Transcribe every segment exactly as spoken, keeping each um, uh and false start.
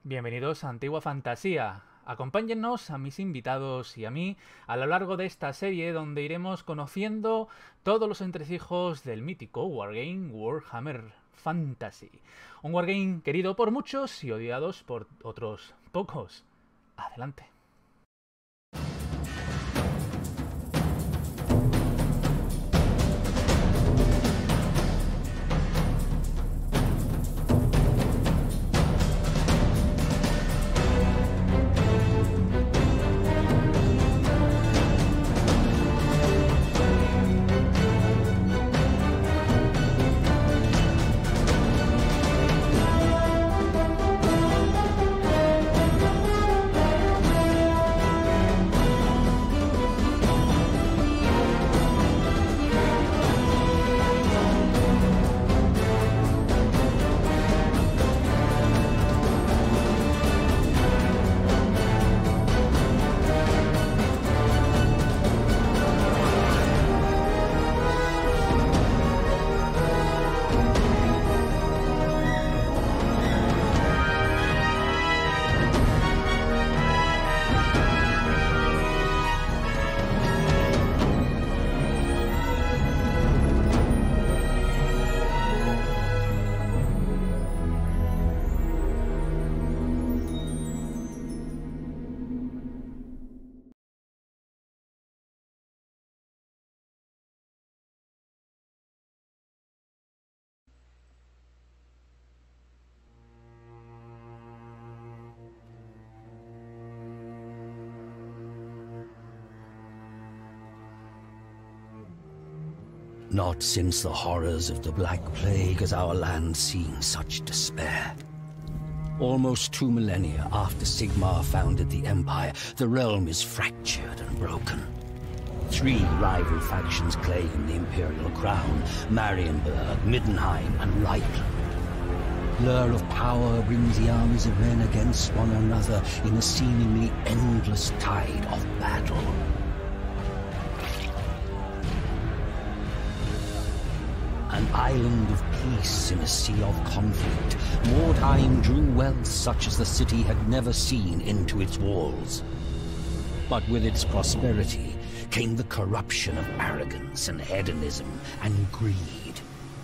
Bienvenidos a Antigua Fantasía. Acompáñennos a mis invitados y a mí a lo largo de esta serie donde iremos conociendo todos los entresijos del mítico wargame Warhammer Fantasy. Un wargame querido por muchos y odiados por otros pocos. Adelante. Not since the horrors of the Black Plague has our land seen such despair. Almost two millennia after Sigmar founded the Empire, the realm is fractured and broken. Three rival factions claim the Imperial crown: Marienburg, Middenheim, and Reikland. Blur of power brings the armies of men against one another in a seemingly endless tide of battle. An island of peace in a sea of conflict, Mordheim drew wealth such as the city had never seen into its walls. But with its prosperity came the corruption of arrogance and hedonism and greed.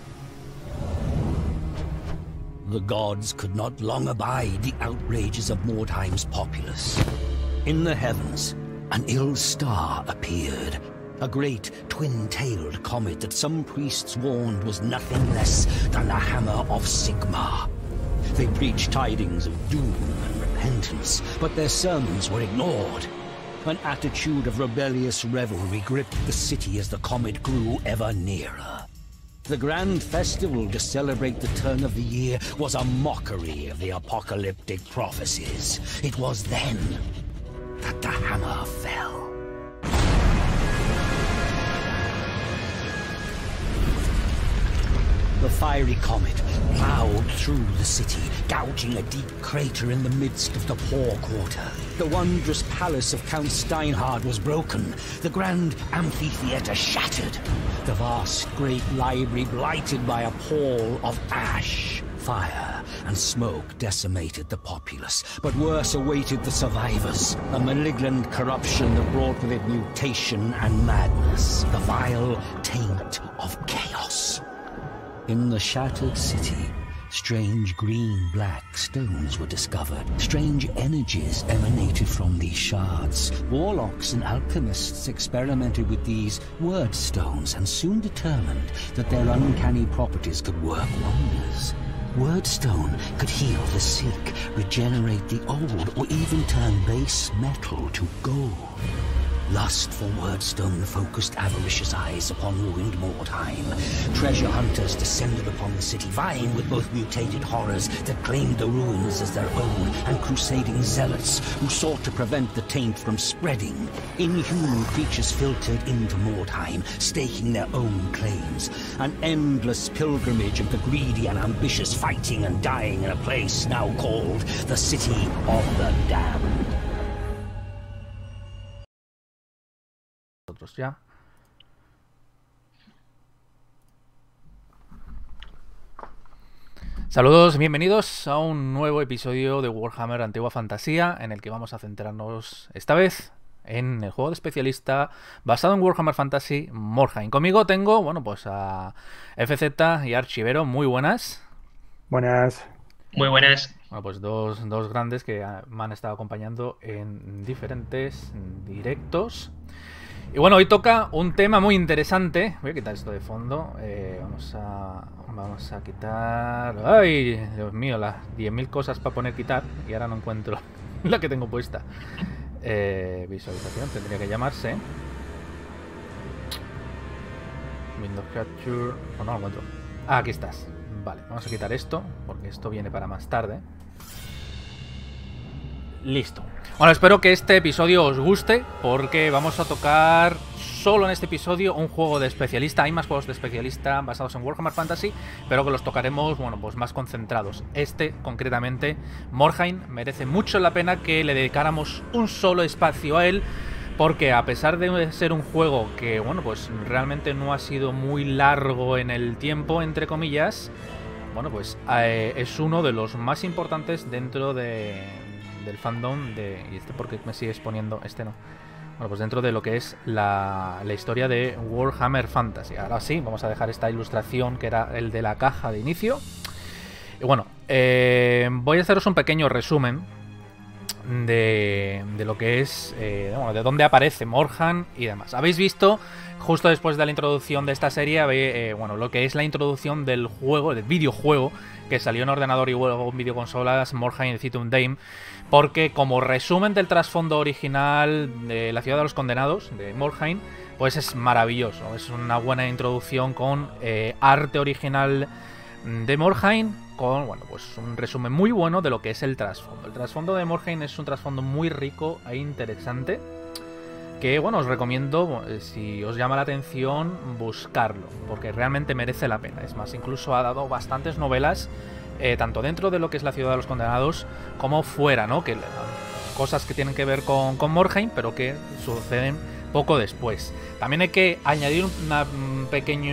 The gods could not long abide the outrages of Mordheim's populace. In the heavens, an ill star appeared. A great, twin-tailed comet that some priests warned was nothing less than the Hammer of Sigmar. They preached tidings of doom and repentance, but their sermons were ignored. An attitude of rebellious revelry gripped the city as the comet grew ever nearer. The grand festival to celebrate the turn of the year was a mockery of the apocalyptic prophecies. It was then that the hammer fell. The fiery comet plowed through the city, gouging a deep crater in the midst of the poor quarter. The wondrous palace of Count Steinhard was broken, the grand amphitheater shattered, the vast great library blighted by a pall of ash. Fire and smoke decimated the populace, but worse awaited the survivors. A malignant corruption that brought with it mutation and madness, the vile taint of chaos. In the shattered city, strange green-black stones were discovered. Strange energies emanated from these shards. Warlocks and alchemists experimented with these word stones and soon determined that their uncanny properties could work wonders. Wordstone could heal the sick, regenerate the old, or even turn base metal to gold. Lust for Wordstone focused avaricious eyes upon ruined Mordheim. Treasure hunters descended upon the city, vying with both mutated horrors that claimed the ruins as their own, and crusading zealots who sought to prevent the taint from spreading. Inhuman creatures filtered into Mordheim, staking their own claims. An endless pilgrimage of the greedy and ambitious, fighting and dying in a place now called the City of the Damned. Ya. Saludos, bienvenidos a un nuevo episodio de Warhammer Antigua Fantasía, en el que vamos a centrarnos esta vez en el juego de especialista basado en Warhammer Fantasy Morhaime. Conmigo tengo, bueno, pues a F Z y Archivero. Muy buenas. Buenas. Muy buenas. Bueno, pues dos, dos grandes que me han estado acompañando en diferentes directos. Y bueno, hoy toca un tema muy interesante. Voy a quitar esto de fondo. Eh, vamos a vamos a quitar... ¡Ay! Dios mío, las diez mil cosas para poner quitar. Y ahora no encuentro la que tengo puesta. Eh, visualización tendría que llamarse. Windows Capture... Oh, no lo encuentro. Ah, aquí estás. Vale, vamos a quitar esto, porque esto viene para más tarde. Listo. Bueno, espero que este episodio os guste, porque vamos a tocar solo en este episodio un juego de especialista. Hay más juegos de especialista basados en Warhammer Fantasy, pero que los tocaremos, bueno, pues más concentrados. Este, concretamente, Morhaime, merece mucho la pena que le dedicáramos un solo espacio a él, porque a pesar de ser un juego que, bueno, pues realmente no ha sido muy largo en el tiempo, entre comillas, bueno, pues eh, es uno de los más importantes dentro de... del fandom de... ¿Y este por qué me sigues poniendo? Este no. Bueno, pues dentro de lo que es la, la historia de Warhammer Fantasy. Ahora sí, vamos a dejar esta ilustración que era el de la caja de inicio. Y bueno, eh, voy a haceros un pequeño resumen de, de lo que es... Eh, bueno, de dónde aparece Morhaime y demás. Habéis visto, justo después de la introducción de esta serie, eh, bueno, lo que es la introducción del juego, del videojuego, que salió en ordenador y luego en videoconsolas, Morhaime City of Dame, porque como resumen del trasfondo original de la Ciudad de los Condenados, de Morhaime, pues es maravilloso. Es una buena introducción con eh, arte original de Morhaime, con, bueno, pues un resumen muy bueno de lo que es el trasfondo. El trasfondo de Morhaime es un trasfondo muy rico e interesante, que, bueno, os recomiendo, si os llama la atención, buscarlo, porque realmente merece la pena. Es más, incluso ha dado bastantes novelas, eh, tanto dentro de lo que es la Ciudad de los Condenados, como fuera, ¿no? Que cosas que tienen que ver con, con Morhaime, pero que suceden poco después. También hay que añadir una, un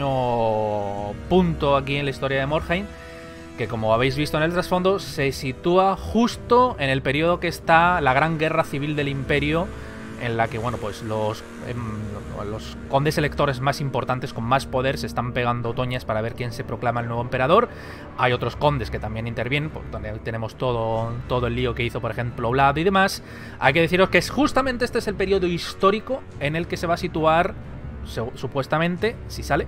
pequeño punto aquí en la historia de Morhaime, que, como habéis visto en el trasfondo, se sitúa justo en el periodo que está la Gran Guerra Civil del Imperio, en la que, bueno, pues los, eh, los condes electores más importantes, con más poder, se están pegando toñas para ver quién se proclama el nuevo emperador. Hay otros condes que también intervienen, donde tenemos todo, todo el lío que hizo, por ejemplo, Vlad y demás. Hay que deciros que es justamente este es el periodo histórico en el que se va a situar, supuestamente, si sale,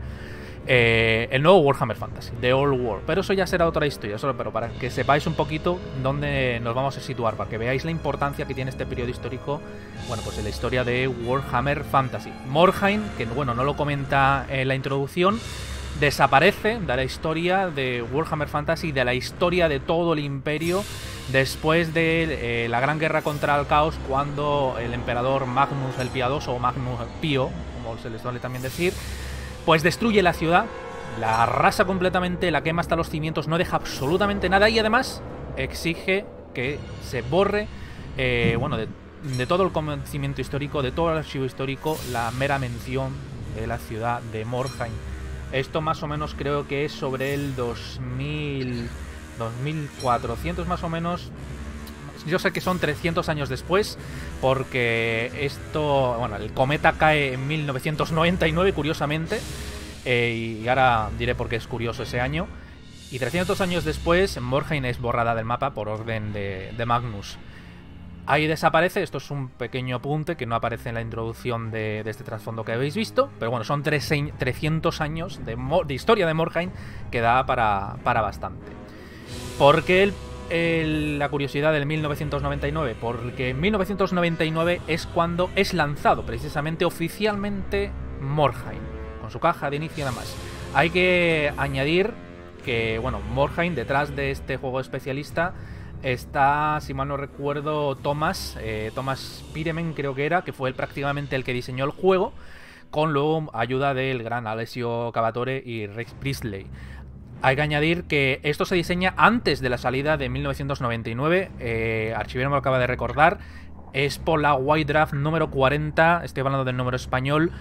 Eh, el nuevo Warhammer Fantasy, The Old War. Pero eso ya será otra historia, solo pero para que sepáis un poquito dónde nos vamos a situar, para que veáis la importancia que tiene este periodo histórico, bueno, pues en la historia de Warhammer Fantasy. Morhaime, que bueno, no lo comenta en la introducción, desaparece de la historia de Warhammer Fantasy, de la historia de todo el imperio, después de eh, la gran guerra contra el caos, cuando el emperador Magnus el Piadoso, o Magnus Pío, como se les suele también decir, pues destruye la ciudad, la arrasa completamente, la quema hasta los cimientos, no deja absolutamente nada, y además exige que se borre, eh, bueno, de, de todo el conocimiento histórico, de todo el archivo histórico, la mera mención de la ciudad de Morhaime. Esto más o menos creo que es sobre el dos mil, dos mil cuatrocientos más o menos. Yo sé que son trescientos años después, porque esto, bueno, el cometa cae en mil novecientos noventa y nueve, curiosamente, eh, y ahora diré por qué es curioso ese año. Y trescientos años después, Morhaime es borrada del mapa por orden de, de Magnus. Ahí desaparece. Esto es un pequeño apunte que no aparece en la introducción de, de este trasfondo que habéis visto, pero bueno, son trescientos años de, de historia de Morhaime, que da para, para bastante. Porque el El, la curiosidad del mil novecientos noventa y nueve, porque en mil novecientos noventa y nueve es cuando es lanzado precisamente oficialmente Morhaime, con su caja de inicio y nada más. Hay que añadir que, bueno, Morhaime, detrás de este juego especialista, está, si mal no recuerdo, Thomas, eh, Thomas Pyremen creo que era, que fue él prácticamente el que diseñó el juego, con luego ayuda del gran Alessio Cavatore y Rex Priestley. Hay que añadir que esto se diseña antes de la salida de mil novecientos noventa y nueve, eh, Archivero me lo acaba de recordar, es por la White Draft número cuarenta, estoy hablando del número español,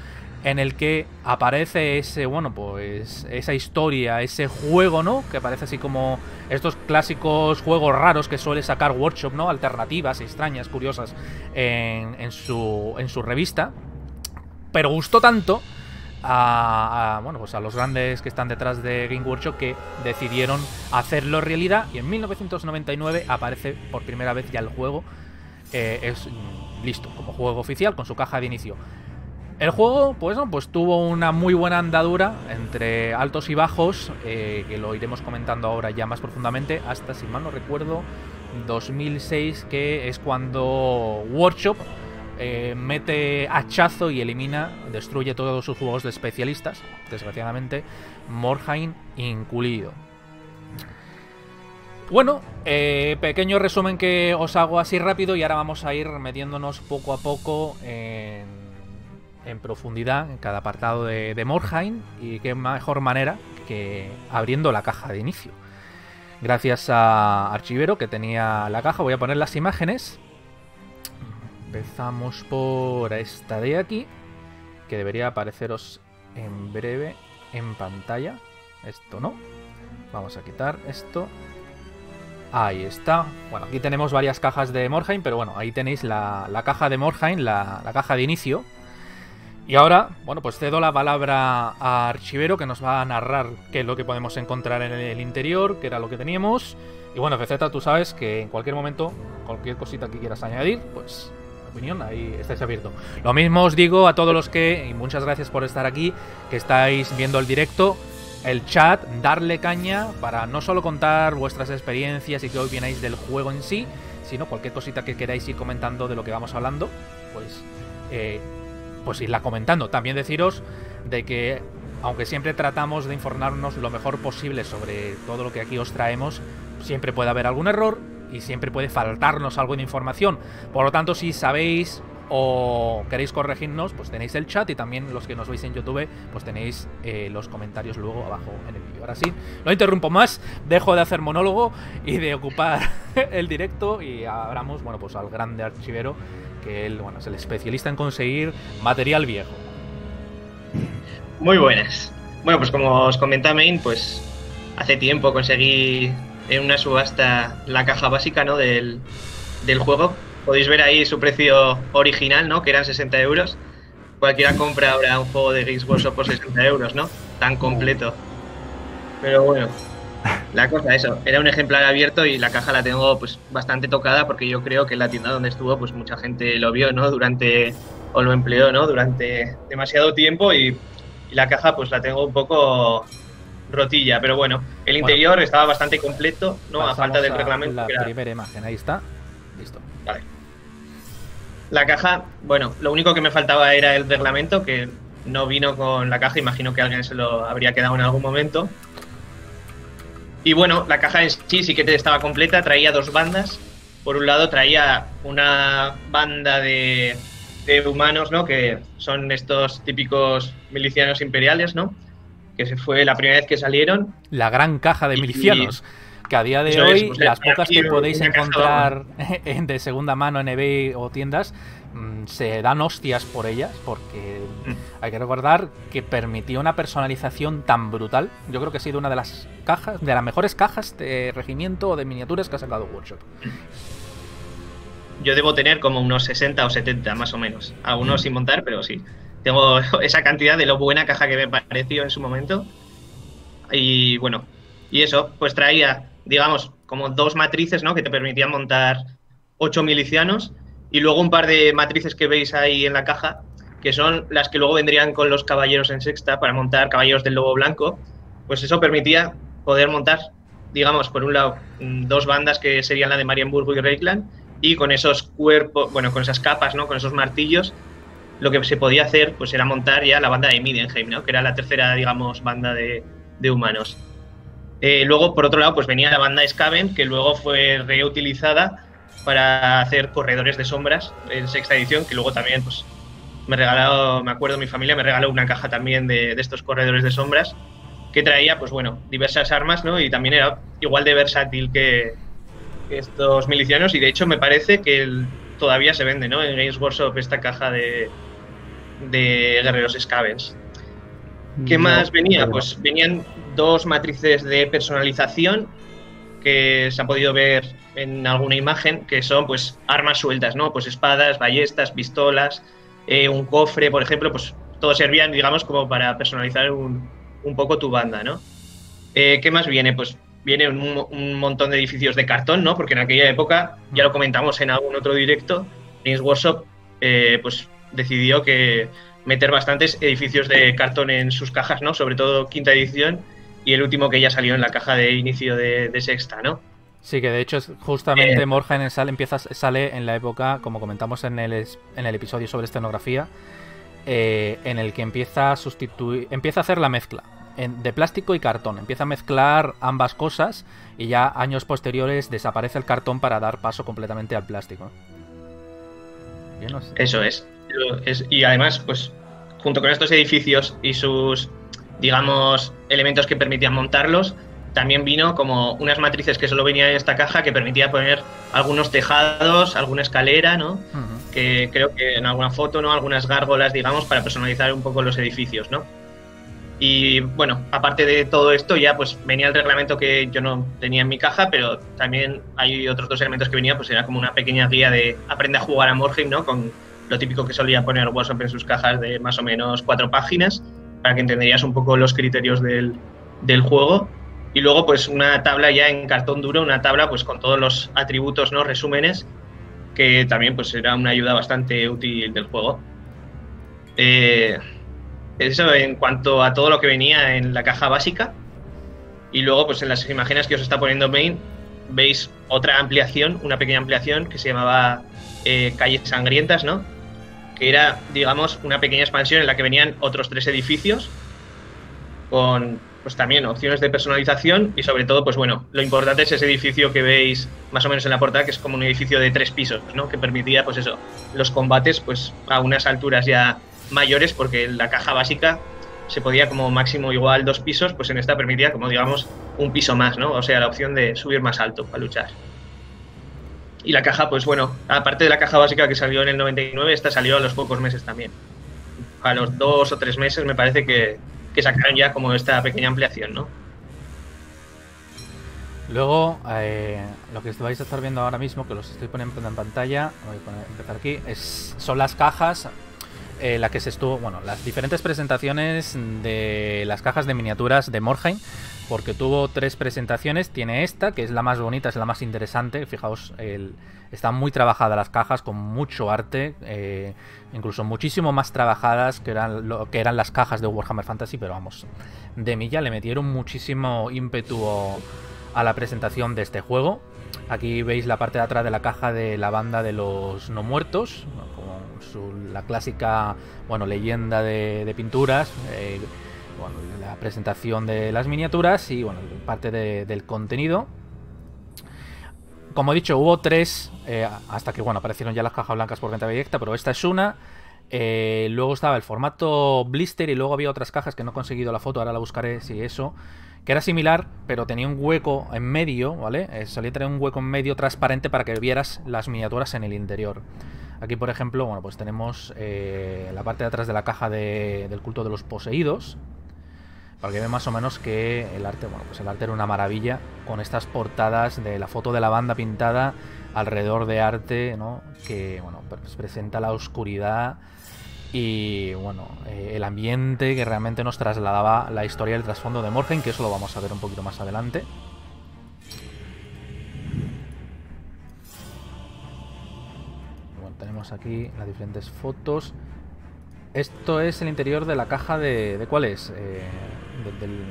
en el que aparece ese, bueno, pues esa historia, ese juego, ¿no? Que aparece así como estos clásicos juegos raros que suele sacar Workshop, ¿no? Alternativas, extrañas, curiosas en, en, su, en su revista. Pero gustó tanto a, a, bueno, pues a los grandes que están detrás de Game Workshop que decidieron hacerlo realidad, y en mil novecientos noventa y nueve aparece por primera vez ya el juego. Eh, es listo como juego oficial con su caja de inicio. El juego, pues, ¿no? pues tuvo una muy buena andadura entre altos y bajos, eh, que lo iremos comentando ahora ya más profundamente, hasta, si mal no recuerdo, dos mil seis, que es cuando Workshop eh, mete hachazo y elimina, destruye todos sus juegos de especialistas, desgraciadamente, Mordheim incluido. Bueno, eh, pequeño resumen que os hago así rápido, y ahora vamos a ir metiéndonos poco a poco en... en profundidad en cada apartado de, de Mordheim, y qué mejor manera que abriendo la caja de inicio. Gracias a Archivero, que tenía la caja, voy a poner las imágenes. Empezamos por esta de aquí, que debería apareceros en breve en pantalla. Esto no. Vamos a quitar esto. Ahí está. Bueno, aquí tenemos varias cajas de Mordheim, pero bueno, ahí tenéis la, la caja de Mordheim, la, la caja de inicio. Y ahora, bueno, pues cedo la palabra a Archivero, que nos va a narrar qué es lo que podemos encontrar en el interior, qué era lo que teníamos. Y bueno, F Z, tú sabes que en cualquier momento, cualquier cosita que quieras añadir, pues, opinión, ahí estáis abierto. Lo mismo os digo a todos los que, y muchas gracias por estar aquí, que estáis viendo el directo, el chat, darle caña para no solo contar vuestras experiencias y qué opináis del juego en sí, sino cualquier cosita que queráis ir comentando de lo que vamos hablando, pues... Eh, pues irla comentando. También deciros de que, aunque siempre tratamos de informarnos lo mejor posible sobre todo lo que aquí os traemos, siempre puede haber algún error y siempre puede faltarnos algo de información. Por lo tanto, si sabéis o queréis corregirnos, pues tenéis el chat, y también los que nos veis en YouTube, pues tenéis eh, los comentarios luego abajo en el vídeo. Ahora sí, no interrumpo más, dejo de hacer monólogo y de ocupar el directo, y abramos, bueno, pues al grande Archivero, que él, bueno, es el especialista en conseguir material viejo. Muy buenas. Bueno, pues como os comentaba Main, pues hace tiempo conseguí en una subasta la caja básica, ¿no? del, del juego. Podéis ver ahí su precio original, ¿no? Que eran sesenta euros. Cualquiera compra ahora un juego de Games Workshop por sesenta euros, ¿no? Tan completo. Pero bueno, la cosa, eso, era un ejemplar abierto, y la caja la tengo pues bastante tocada, porque yo creo que en la tienda donde estuvo pues mucha gente lo vio, ¿no? Durante, o lo empleó, ¿no? Durante demasiado tiempo, y, y la caja pues la tengo un poco rotilla, pero bueno, el interior bueno, estaba bastante completo, ¿no? A falta del reglamento. La era... primera imagen, ahí está, listo. Vale. La caja, bueno, lo único que me faltaba era el reglamento, que no vino con la caja, imagino que alguien se lo habría quedado en algún momento. Y bueno, la caja en sí sí que estaba completa, traía dos bandas. Por un lado traía una banda de, de humanos, ¿no? Que son estos típicos milicianos imperiales, ¿no? Que se fue la primera vez que salieron. La gran caja de milicianos. Y, que a día de hoy, es, pues, las pocas que podéis encontrar de segunda mano en eBay o tiendas, mmm, se dan hostias por ellas, porque mm. hay que recordar que permitió una personalización tan brutal. Yo creo que ha sido una de las cajas, de las mejores cajas de regimiento o de miniaturas que ha sacado Workshop. Yo debo tener como unos sesenta o setenta, más o menos. Algunos mm. sin montar, pero sí. Tengo esa cantidad de lo buena caja que me pareció en su momento. Y bueno, y eso, pues traía, digamos, como dos matrices, ¿no? Que te permitían montar ocho milicianos, y luego un par de matrices que veis ahí en la caja, que son las que luego vendrían con los caballeros en sexta para montar caballeros del lobo blanco. Pues eso permitía poder montar, digamos, por un lado, dos bandas que serían la de Marienburgo y Reikland, y con esos cuerpos, bueno, con esas capas, ¿no? Con esos martillos, lo que se podía hacer pues era montar ya la banda de Middenheim, ¿no? Que era la tercera, digamos, banda de, de humanos. Eh, luego, por otro lado, pues venía la banda Skaven, que luego fue reutilizada para hacer corredores de sombras en sexta edición, que luego también, pues, me regaló, me acuerdo, mi familia me regaló una caja también de, de estos corredores de sombras, que traía, pues bueno, diversas armas, ¿no? Y también era igual de versátil que, que estos milicianos, y de hecho me parece que el, todavía se vende, ¿no? En Games Workshop esta caja de, de guerreros Scavens. ¿Qué No, más venía? no. Pues venían dos matrices de personalización que se ha podido ver en alguna imagen, que son pues armas sueltas, ¿no? Pues espadas, ballestas, pistolas, eh, un cofre, por ejemplo, pues todos servían, digamos, como para personalizar un, un poco tu banda, ¿no? Eh, ¿Qué más viene? Pues viene un, un montón de edificios de cartón, ¿no? Porque en aquella época, ya lo comentamos en algún otro directo, Games Workshop eh, pues decidió que meter bastantes edificios de cartón en sus cajas, ¿no? Sobre todo quinta edición y el último que ya salió en la caja de inicio de, de sexta, ¿no? Sí, que de hecho es justamente Eh. Morhaime sale, empieza, sale en la época, como comentamos en el, es- en el episodio sobre escenografía, eh, en el que empieza a sustituir, empieza a hacer la mezcla en- de plástico y cartón, empieza a mezclar ambas cosas y ya años posteriores desaparece el cartón para dar paso completamente al plástico. Yo no sé. Eso es. Es- y además, pues, junto con estos edificios y sus, digamos, elementos que permitían montarlos, también vino como unas matrices que solo venían en esta caja que permitía poner algunos tejados, alguna escalera, ¿no? Ujú. Que creo que en alguna foto, ¿no? Algunas gárgolas, digamos, para personalizar un poco los edificios, ¿no? Y bueno, aparte de todo esto, ya pues venía el reglamento que yo no tenía en mi caja, pero también hay otros dos elementos que venían, pues era como una pequeña guía de aprende a jugar a Morhaime, ¿no? Con lo típico que solía poner Workshop en sus cajas de más o menos cuatro páginas, para que entenderías un poco los criterios del, del juego. Y luego pues una tabla ya en cartón duro, una tabla pues con todos los atributos, ¿no? Resúmenes, que también pues era una ayuda bastante útil del juego. Eh, eso en cuanto a todo lo que venía en la caja básica. Y luego pues en las imágenes que os está poniendo Main veis otra ampliación, una pequeña ampliación que se llamaba eh, Calles Sangrientas, ¿no? Que era, digamos, una pequeña expansión en la que venían otros tres edificios con pues también opciones de personalización y sobre todo, pues bueno, lo importante es ese edificio que veis más o menos en la portada, que es como un edificio de tres pisos, ¿no? Que permitía, pues eso, los combates pues a unas alturas ya mayores, porque en la caja básica se podía como máximo igual dos pisos, pues en esta permitía como digamos un piso más, ¿no? O sea, la opción de subir más alto para luchar. Y la caja, pues bueno, aparte de la caja básica que salió en el noventa y nueve, esta salió a los pocos meses también. A los dos o tres meses me parece que, que sacaron ya como esta pequeña ampliación, ¿no? Luego, eh, lo que vais a estar viendo ahora mismo, que los estoy poniendo en pantalla, voy a poner- empezar aquí, es, son las cajas, eh, la que se estuvo, bueno, las diferentes presentaciones de las cajas de miniaturas de Morhaime, porque tuvo tres presentaciones, tiene esta, que es la más bonita, es la más interesante, fijaos, el, están muy trabajadas las cajas, con mucho arte, eh, incluso muchísimo más trabajadas que eran, lo, que eran las cajas de Warhammer Fantasy, pero vamos, de milla le metieron muchísimo ímpetu a la presentación de este juego. Aquí veis la parte de atrás de la caja de la banda de los no muertos, con su, la clásica, bueno, leyenda de, de pinturas, eh, bueno, la presentación de las miniaturas y bueno, parte de, del contenido. Como he dicho, hubo tres, eh, hasta que bueno, aparecieron ya las cajas blancas por venta directa, pero esta es una. Eh, luego estaba el formato blister y luego había otras cajas que no he conseguido la foto, ahora la buscaré si eso, que era similar, pero tenía un hueco en medio, ¿vale? Eh, solía tener un hueco en medio transparente para que vieras las miniaturas en el interior. Aquí, por ejemplo, bueno, pues tenemos eh, la parte de atrás de la caja de, del culto de los poseídos, para que vean más o menos que el arte, bueno, pues el arte era una maravilla, con estas portadas de la foto de la banda pintada alrededor de arte, ¿no? Que, bueno, pues presenta la oscuridad y, bueno, eh, el ambiente que realmente nos trasladaba la historia del trasfondo de Morhaime, que eso lo vamos a ver un poquito más adelante. Bueno, tenemos aquí las diferentes fotos. Esto es el interior de la caja de... ¿De cuál es? Eh, de, del...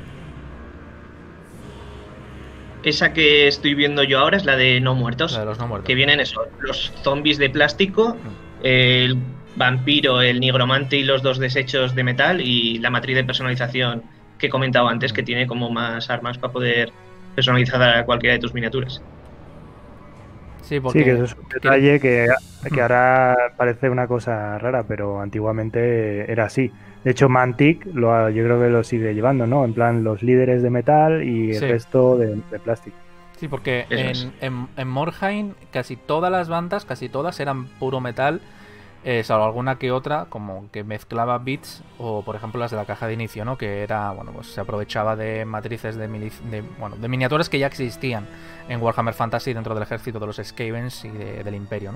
Esa que estoy viendo yo ahora es la de no muertos. La de los no muertos. Que vienen eso, los zombies de plástico, Mm. el vampiro, el nigromante y los dos desechos de metal y la matriz de personalización que he comentado antes, que tiene como más armas para poder personalizar a cualquiera de tus miniaturas. Sí, porque... Sí, que eso es un detalle que, que ahora parece una cosa rara, pero antiguamente era así. De hecho, Mantic lo, yo creo que lo sigue llevando, ¿no? En plan, los líderes de metal y el Sí. resto de, de plástico. Sí, porque Eso es. en, en, en Morhaime casi todas las bandas, casi todas eran puro metal. eh, salvo alguna que otra, como que mezclaba bits, o por ejemplo las de la caja de inicio, ¿no? Que era, bueno, pues se aprovechaba de matrices de, de, bueno, de miniaturas que ya existían en Warhammer Fantasy dentro del ejército de los Skavens y de, del Imperio, ¿no?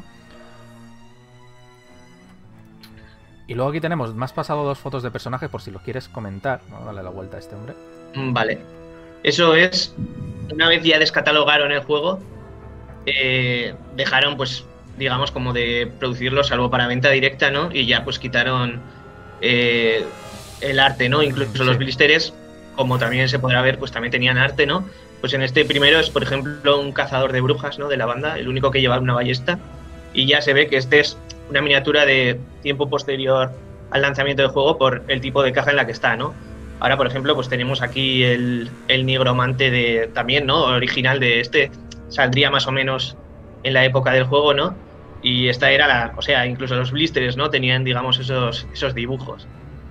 Y luego aquí tenemos, me has pasado dos fotos de personajes por si los quieres comentar. Vamos a darle la vuelta a este hombre. Vale. Eso es, una vez ya descatalogaron el juego, eh, dejaron, pues, digamos, como de producirlo, salvo para venta directa, ¿no? Y ya, pues, quitaron eh, el arte, ¿no? Incluso sí. Los blisteres, como también se podrá ver, pues también tenían arte, ¿no? Pues en este primero es, por ejemplo, un cazador de brujas, ¿no? De la banda, el único que lleva una ballesta. Y ya se ve que este es una miniatura de tiempo posterior al lanzamiento del juego por el tipo de caja en la que está, ¿no? Ahora, por ejemplo, pues tenemos aquí el, el nigromante de también, ¿no? Original de este, saldría más o menos en la época del juego, ¿no? Y esta era la, o sea, incluso los blisters, ¿no? Tenían, digamos, esos, esos dibujos.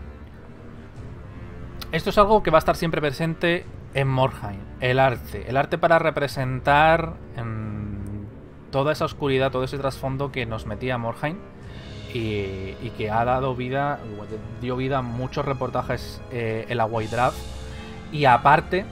Esto es algo que va a estar siempre presente en Mordheim, el arte. El arte para representar en toda esa oscuridad, todo ese trasfondo que nos metía Mordheim y, y que ha dado vida, dio vida a muchos reportajes eh, en la White Draft, y aparte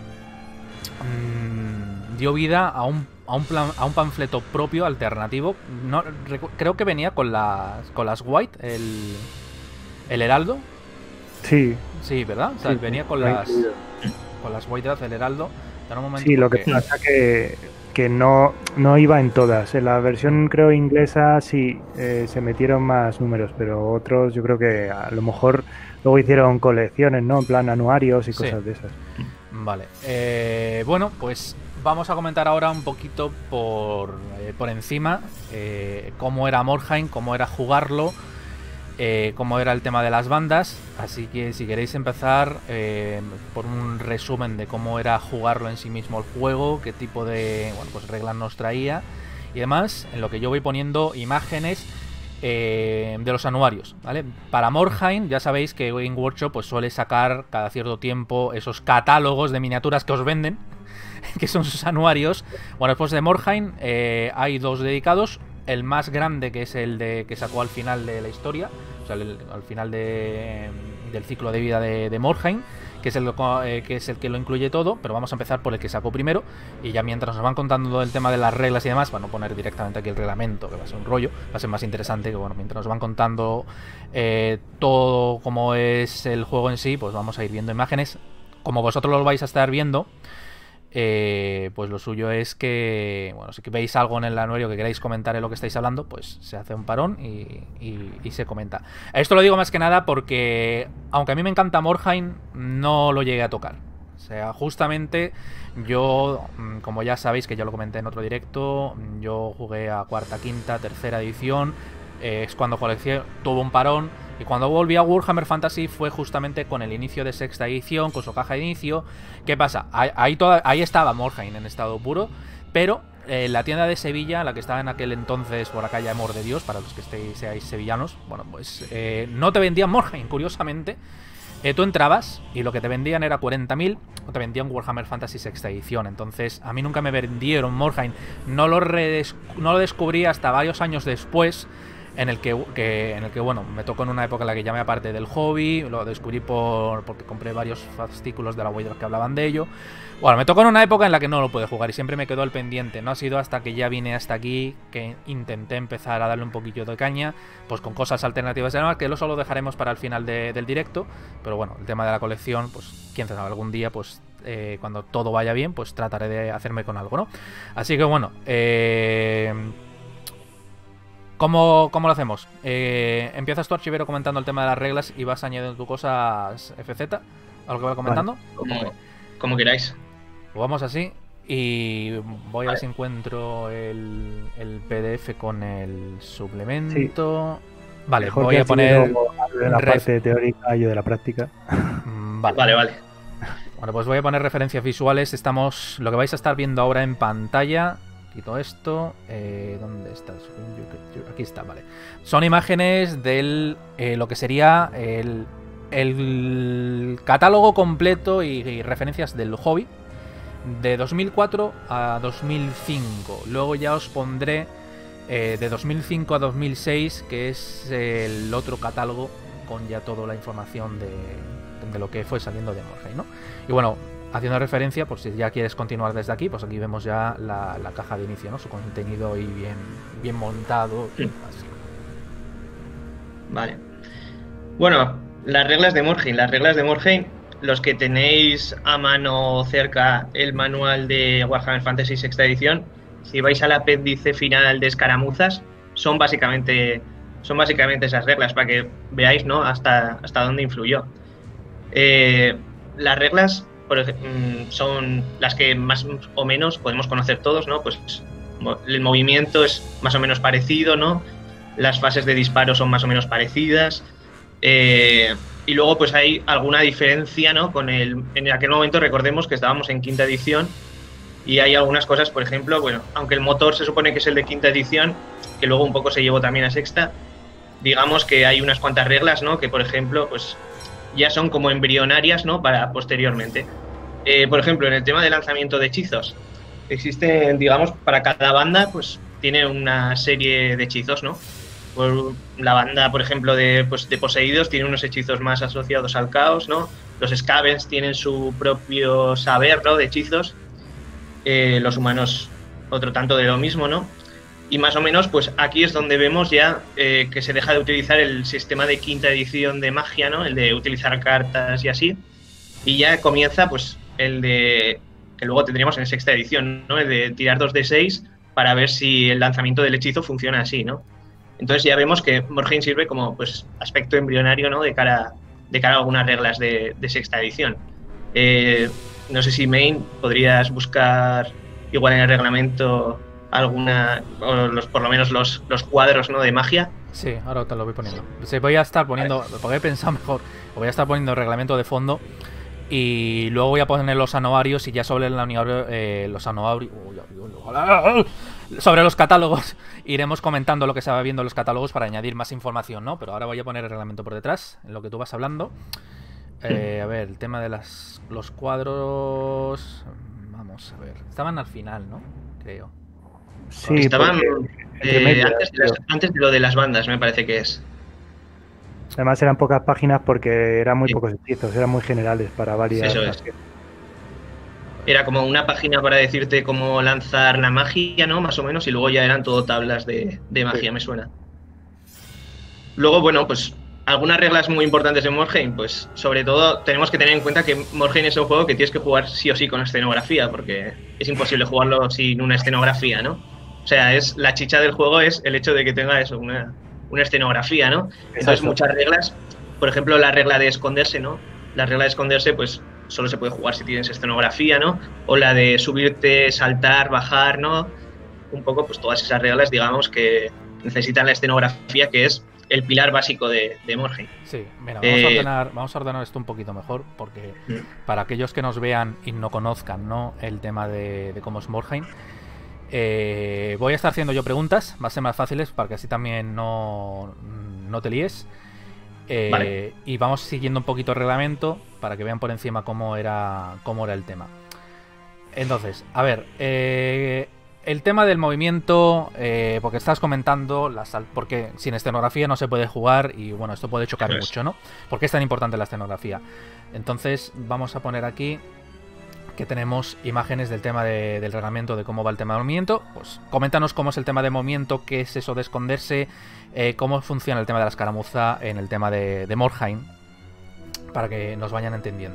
mmm, dio vida a un, a, un plan, a un panfleto propio alternativo. No, creo que venía con las, con las White, el, el Heraldo. Sí. Sí, ¿verdad? O sea, sí, venía con las, con las White Draft, el Heraldo. Un momento sí, lo porque... que pasa que... que no, no iba en todas. En la versión, creo, inglesa sí eh, se metieron más números, pero otros yo creo que a lo mejor luego hicieron colecciones, ¿no? En plan anuarios y cosas sí. de esas. Vale. Eh, bueno, pues vamos a comentar ahora un poquito por, eh, por encima eh, cómo era Mordheim, cómo era jugarlo, eh, cómo era el tema de las bandas. Así que si queréis empezar eh, por un resumen de cómo era jugarlo en sí mismo el juego, qué tipo de bueno, pues reglas nos traía y demás, en lo que yo voy poniendo imágenes eh, de los anuarios, ¿vale? Para Mordheim ya sabéis que Game Workshop pues suele sacar cada cierto tiempo esos catálogos de miniaturas que os venden, que son sus anuarios. Bueno, después de Mordheim eh, hay dos dedicados. El más grande, que es el de que sacó al final de la historia, o sea, el, al final de, del ciclo de vida de, de Mordheim, que es, el, eh, que es el que lo incluye todo, pero vamos a empezar por el que sacó primero, y ya mientras nos van contando todo el tema de las reglas y demás, van a poner directamente aquí el reglamento, que va a ser un rollo, va a ser más interesante, que bueno, mientras nos van contando eh, todo cómo es el juego en sí, pues vamos a ir viendo imágenes. Como vosotros lo vais a estar viendo, Eh, pues lo suyo es que, bueno, si veis algo en el anuario que queráis comentar en lo que estáis hablando, pues se hace un parón y, y, y se comenta. Esto lo digo más que nada porque, aunque a mí me encanta Mordheim, no lo llegué a tocar. O sea, justamente yo, como ya sabéis, que ya lo comenté en otro directo, yo jugué a cuarta, quinta, tercera edición. Eh, es cuando colección tuvo un parón. Y cuando volví a Warhammer Fantasy fue justamente con el inicio de sexta edición, con su caja de inicio. ¿Qué pasa? Ahí, ahí, toda, ahí estaba Mordheim en estado puro, pero eh, la tienda de Sevilla, la que estaba en aquel entonces por la calle Amor de Dios, para los que estéis, seáis sevillanos, bueno, pues eh, no te vendían Mordheim, curiosamente. Eh, tú entrabas y lo que te vendían era cuarenta mil, o te vendían Warhammer Fantasy sexta edición. Entonces a mí nunca me vendieron Mordheim, no lo, no lo descubrí hasta varios años después, en el que, que en el que bueno, me tocó en una época en la que ya me aparté del hobby, lo descubrí por porque compré varios fascículos de la White Draft que hablaban de ello. Bueno, me tocó en una época en la que no lo pude jugar y siempre me quedó el pendiente. No ha sido hasta que ya vine hasta aquí que intenté empezar a darle un poquillo de caña, pues con cosas alternativas y demás, que eso lo dejaremos para el final de, del directo. Pero bueno, el tema de la colección, pues quién sabe, algún día, pues eh, cuando todo vaya bien, pues trataré de hacerme con algo, ¿no? Así que bueno, eh... ¿Cómo, ¿Cómo lo hacemos? Eh, empiezas tu archivero comentando el tema de las reglas y vas añadiendo tus cosas F Z a lo que voy comentando. Vale. Como, como queráis. Pues vamos así y voy vale. a ver si encuentro el, el P D F con el suplemento. Sí. Vale, Mejor voy a poner de la ref... parte teórica y yo de la práctica. Vale, vale. vale. Bueno, pues voy a poner referencias visuales. Estamos, lo que vais a estar viendo ahora en pantalla. Quito esto. Eh, ¿Dónde está? Aquí está, vale. Son imágenes del eh, lo que sería el, el catálogo completo y, y referencias del hobby de dos mil cuatro a dos mil cinco. Luego ya os pondré eh, de dos mil cinco a dos mil seis, que es el otro catálogo con ya toda la información de, de lo que fue saliendo de Morhaime, ¿no? Y bueno, haciendo referencia, por si ya quieres continuar desde aquí, pues aquí vemos ya la, la caja de inicio, ¿no? Su contenido ahí bien, bien montado. Sí. Así. Vale. Bueno, las reglas de Morhaime. Las reglas de Morhaime, los que tenéis a mano cerca el manual de Warhammer Fantasy sexta edición, si vais al apéndice final de escaramuzas, son básicamente, son básicamente esas reglas, para que veáis, ¿no?, hasta, hasta dónde influyó. Eh, las reglas por ejemplo, son las que más o menos podemos conocer todos, ¿no? Pues el movimiento es más o menos parecido, ¿no? Las fases de disparo son más o menos parecidas. Eh, y luego pues hay alguna diferencia, ¿no? Con el, en aquel momento recordemos que estábamos en quinta edición y hay algunas cosas, por ejemplo, bueno, aunque el motor se supone que es el de quinta edición, que luego un poco se llevó también a sexta, digamos que hay unas cuantas reglas, ¿no? Que por ejemplo pues ya son como embrionarias, ¿no? Para posteriormente. Eh, por ejemplo, en el tema de lanzamiento de hechizos, existen, digamos, para cada banda pues tiene una serie de hechizos, ¿no? Por la banda, por ejemplo, de, pues, de poseídos tiene unos hechizos más asociados al caos, ¿no? Los Skavens tienen su propio saber, ¿no?, de hechizos. Eh, los humanos otro tanto de lo mismo, ¿no? Y más o menos, pues aquí es donde vemos ya eh, que se deja de utilizar el sistema de quinta edición de magia, ¿no? El de utilizar cartas y así. Y ya comienza, pues, el de... que luego tendríamos en sexta edición, ¿no? El de tirar dos de seis para ver si el lanzamiento del hechizo funciona así, ¿no? Entonces ya vemos que Morhaime sirve como, pues, aspecto embrionario, ¿no? De cara, de cara a algunas reglas de, de sexta edición. Eh, no sé si, Main, podrías buscar igual en el reglamento alguna, o los, por lo menos los, los cuadros, ¿no?, de magia. Sí, ahora te lo voy poniendo. Sí, voy a estar poniendo, porque he pensado mejor, voy a estar poniendo el reglamento de fondo y luego voy a poner los anuarios y ya sobre el anuario, eh, los anuarios, sobre los catálogos iremos comentando lo que se va viendo en los catálogos para añadir más información, ¿no? Pero ahora voy a poner el reglamento por detrás, en lo que tú vas hablando. Eh, a ver, el tema de las los cuadros, vamos a ver, estaban al final, ¿no? Creo. Sí, estaban porque, eh, medio, antes, de las, antes de lo de las bandas, me parece que es. Además eran pocas páginas porque eran muy Sí. pocos hechizos, eran muy generales para varias. Eso es. Era como una página para decirte cómo lanzar la magia, ¿no? Más o menos, y luego ya eran todo tablas de, de magia, Sí. me suena. Luego, bueno, pues algunas reglas muy importantes en Morhaime, pues sobre todo tenemos que tener en cuenta que Morhaime es un juego que tienes que jugar sí o sí con escenografía, porque es imposible jugarlo sin una escenografía, ¿no? O sea, es la chicha del juego es el hecho de que tenga eso, una, una escenografía, ¿no? Entonces Exacto. muchas reglas, por ejemplo la regla de esconderse, ¿no? La regla de esconderse pues solo se puede jugar si tienes escenografía, ¿no? O la de subirte, saltar, bajar, ¿no? Un poco pues todas esas reglas, digamos, que necesitan la escenografía, que es el pilar básico de, de Morhaime. Sí, mira, vamos, Eh, a ordenar, vamos a ordenar esto un poquito mejor, porque Mm. para aquellos que nos vean y no conozcan, ¿no?, el tema de, de cómo es Morhaime, eh, voy a estar haciendo yo preguntas, va a ser más fáciles para que así también no, no te líes. Eh, Vale. Y vamos siguiendo un poquito el reglamento para que vean por encima cómo era, cómo era el tema. Entonces, a ver, eh, el tema del movimiento, eh, porque estás comentando, la sal porque sin escenografía no se puede jugar y bueno, esto puede chocar Eso es. mucho, ¿no? ¿Por qué es tan importante la escenografía? Entonces, vamos a poner aquí que tenemos imágenes del tema de, del reglamento de cómo va el tema del movimiento. Pues coméntanos cómo es el tema de movimiento, qué es eso de esconderse, eh, cómo funciona el tema de la escaramuza en el tema de, de Morhaime, para que nos vayan entendiendo.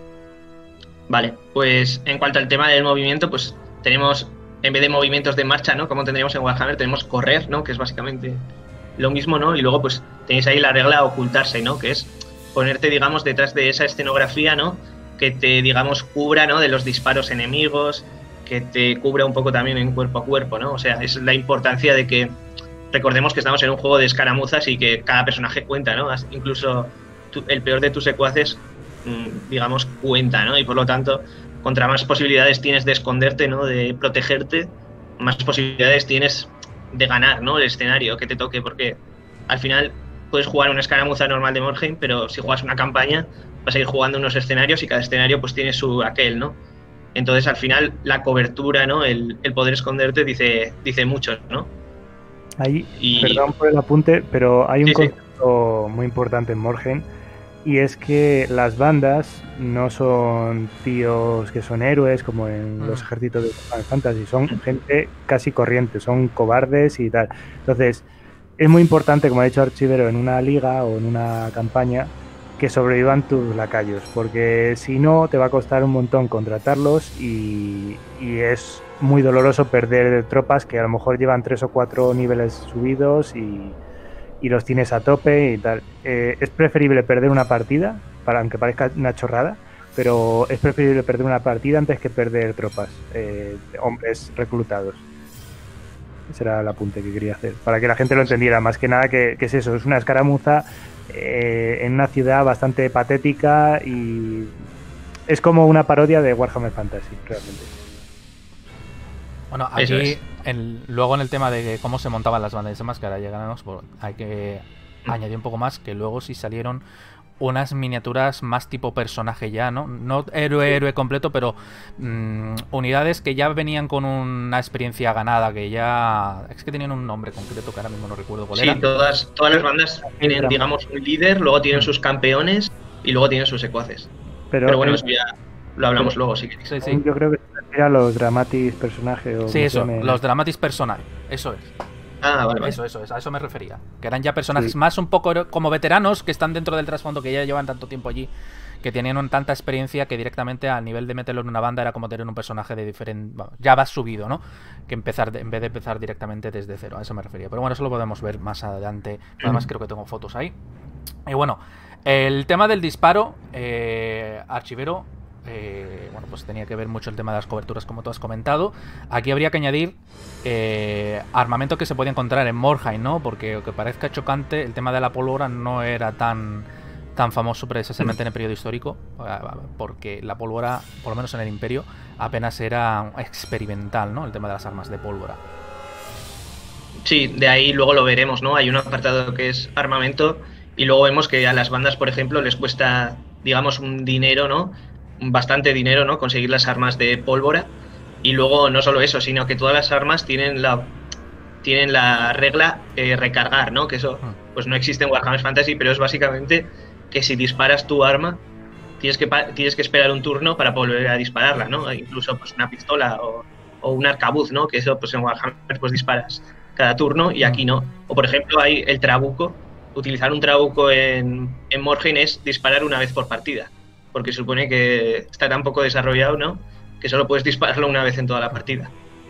Vale, pues en cuanto al tema del movimiento, pues tenemos, en vez de movimientos de marcha, ¿no? Como tendríamos en Warhammer, tenemos correr, ¿no? Que es básicamente lo mismo, ¿no? Y luego pues tenéis ahí la regla ocultarse, ¿no? Que es ponerte, digamos, detrás de esa escenografía, ¿no? Que te, digamos, cubra, ¿no? De los disparos enemigos, que te cubra un poco también en cuerpo a cuerpo, ¿no? O sea, es la importancia de que recordemos que estamos en un juego de escaramuzas y que cada personaje cuenta, ¿no? Incluso tu, el peor de tus secuaces, digamos, cuenta, ¿no? Y por lo tanto, contra más posibilidades tienes de esconderte, ¿no? De protegerte, más posibilidades tienes de ganar, ¿no? El escenario que te toque, porque al final puedes jugar una escaramuza normal de Morhaime, pero si juegas una campaña vas a ir jugando unos escenarios y cada escenario pues tiene su aquel, ¿no? Entonces al final la cobertura, ¿no? El, el poder esconderte dice, dice mucho, ¿no? Ahí, Y... perdón por el apunte, pero hay un Sí, sí. concepto muy importante en Morhaime, y es que las bandas no son tíos que son héroes como en Mm. los ejércitos de Final Fantasy, son gente casi corriente, son cobardes y tal. Entonces, es muy importante, como ha dicho Archivero, en una liga o en una campaña, que sobrevivan tus lacayos, porque si no te va a costar un montón contratarlos y, y es muy doloroso perder tropas que a lo mejor llevan tres o cuatro niveles subidos y, y los tienes a tope y tal. Eh, es preferible perder una partida, para aunque parezca una chorrada, pero es preferible perder una partida antes que perder tropas, eh, hombres reclutados. Ese era el apunte que quería hacer, para que la gente lo entendiera. Más que nada que, que es eso, es una escaramuza eh, en una ciudad bastante patética y es como una parodia de Warhammer Fantasy, realmente. Bueno, Eso aquí es. el- luego en el tema de cómo se montaban las bandas y demás, que ahora llegaremos, pues, hay que Mm. añadir un poco más, que luego sí salieron unas miniaturas más tipo personaje ya, ¿no? No héroe, héroe completo, pero mm, unidades que ya venían con una experiencia ganada, que ya... Es que tenían un nombre concreto que ahora mismo no recuerdo cuál Sí, era. todas, todas las bandas tienen, digamos, un líder, luego tienen Mm. sus campeones y luego tienen sus secuaces. Pero, Pero bueno, eh, eso ya lo hablamos luego, si queréis. Sí, sí. yo creo que se refiere a los dramatis personajes. O Sí, como eso, se llame. los dramatis personal, eso es. Ah, vale, vale. Eso, eso es, a eso me refería. Que eran ya personajes Sí. más un poco hero- como veteranos que están dentro del trasfondo, que ya llevan tanto tiempo allí, que tenían un- tanta experiencia que directamente a nivel de meterlo en una banda era como tener un personaje de diferente... bueno, ya vas subido, ¿no? Que empezar de- en vez de empezar directamente desde cero, a eso me refería. Pero bueno, eso lo podemos ver más adelante. Además creo que tengo fotos ahí. Y bueno, el tema del disparo, eh, Archivero, eh, bueno, pues tenía que ver mucho el tema de las coberturas, como tú has comentado. Aquí habría que añadir eh, armamento que se puede encontrar en Morhaime, ¿no? Porque aunque parezca chocante, el tema de la pólvora no era tan tan famoso precisamente en el periodo histórico, porque la pólvora, por lo menos en el Imperio, apenas era experimental, ¿no? El tema de las armas de pólvora. Sí, de ahí luego lo veremos, ¿no? Hay un apartado que es armamento y luego vemos que a las bandas, por ejemplo, les cuesta, digamos, un dinero, ¿no? Bastante dinero, ¿no? Conseguir las armas de pólvora. Y luego no solo eso, sino que todas las armas tienen la tienen la regla eh, recargar, ¿no? Que eso pues no existe en Warhammer Fantasy, pero es básicamente que si disparas tu arma tienes que tienes que esperar un turno para volver a dispararla, ¿no? Incluso pues una pistola o, o un arcabuz, ¿no? Que eso pues en Warhammer pues disparas cada turno y aquí no. O por ejemplo hay el trabuco. Utilizar un trabuco en, en Morhaime es disparar una vez por partida, porque supone que está tan poco desarrollado, ¿no? Que solo puedes dispararlo una vez en toda la partida.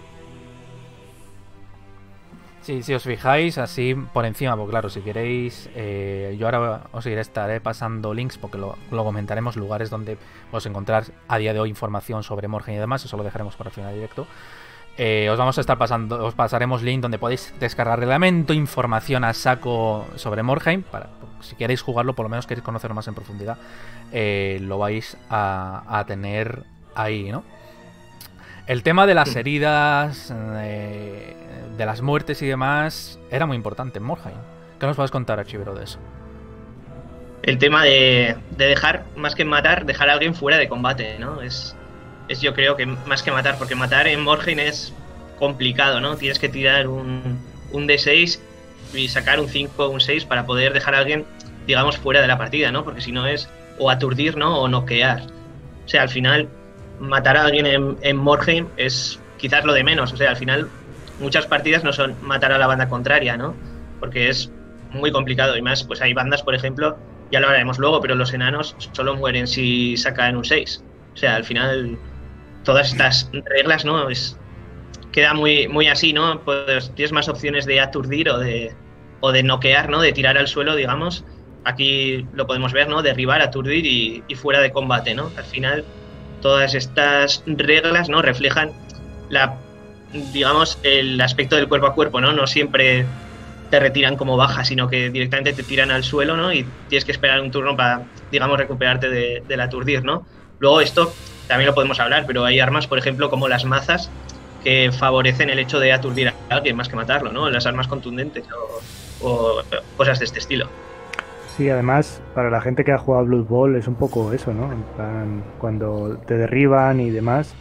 Sí, si os fijáis así por encima, porque claro, si queréis, eh, yo ahora os iré, estaré pasando links porque lo, lo comentaremos, lugares donde podéis encontrar a día de hoy información sobre Morhaime y demás, eso lo dejaremos para el final directo. Eh, os vamos a estar pasando, os pasaremos link donde podéis descargar reglamento, información a saco sobre Morhaime, para si queréis jugarlo, por lo menos queréis conocerlo más en profundidad, eh, lo vais a, a tener ahí, ¿no? El tema de las heridas, eh, de las muertes y demás, era muy importante en Morhaime. ¿Qué nos puedes contar, Archivero, de eso? El tema de, de dejar, más que matar, dejar a alguien fuera de combate, ¿no? Es, es yo creo que más que matar, porque matar en Morhaime es complicado, ¿no? Tienes que tirar un, un D seis y sacar un cinco o un seis para poder dejar a alguien, digamos, fuera de la partida, ¿no? Porque si no es o aturdir, ¿no? O noquear. O sea, al final, matar a alguien en, en Morhaime es quizás lo de menos. O sea, al final, muchas partidas no son matar a la banda contraria, ¿no? Porque es muy complicado. Y más, pues hay bandas, por ejemplo, ya lo hablaremos luego, pero los enanos solo mueren si sacan un seis. O sea, al final, todas estas reglas, ¿no? Es, queda muy, muy así, ¿no? Pues tienes más opciones de aturdir o de, o de noquear, ¿no? De tirar al suelo, digamos. Aquí lo podemos ver, ¿no? Derribar, aturdir y, y fuera de combate, ¿no? Al final, todas estas reglas, ¿no? Reflejan la, digamos, el aspecto del cuerpo a cuerpo, ¿no? No siempre te retiran como baja, sino que directamente te tiran al suelo, ¿no? Y tienes que esperar un turno para, digamos, recuperarte de, del aturdir, ¿no? Luego esto también lo podemos hablar, pero hay armas, por ejemplo, como las mazas, que favorecen el hecho de aturdir a alguien más que matarlo, ¿no? Las armas contundentes o, o cosas de este estilo. Sí, además, para la gente que ha jugado Blood Bowl es un poco eso, ¿no? En plan, cuando te derriban y demás,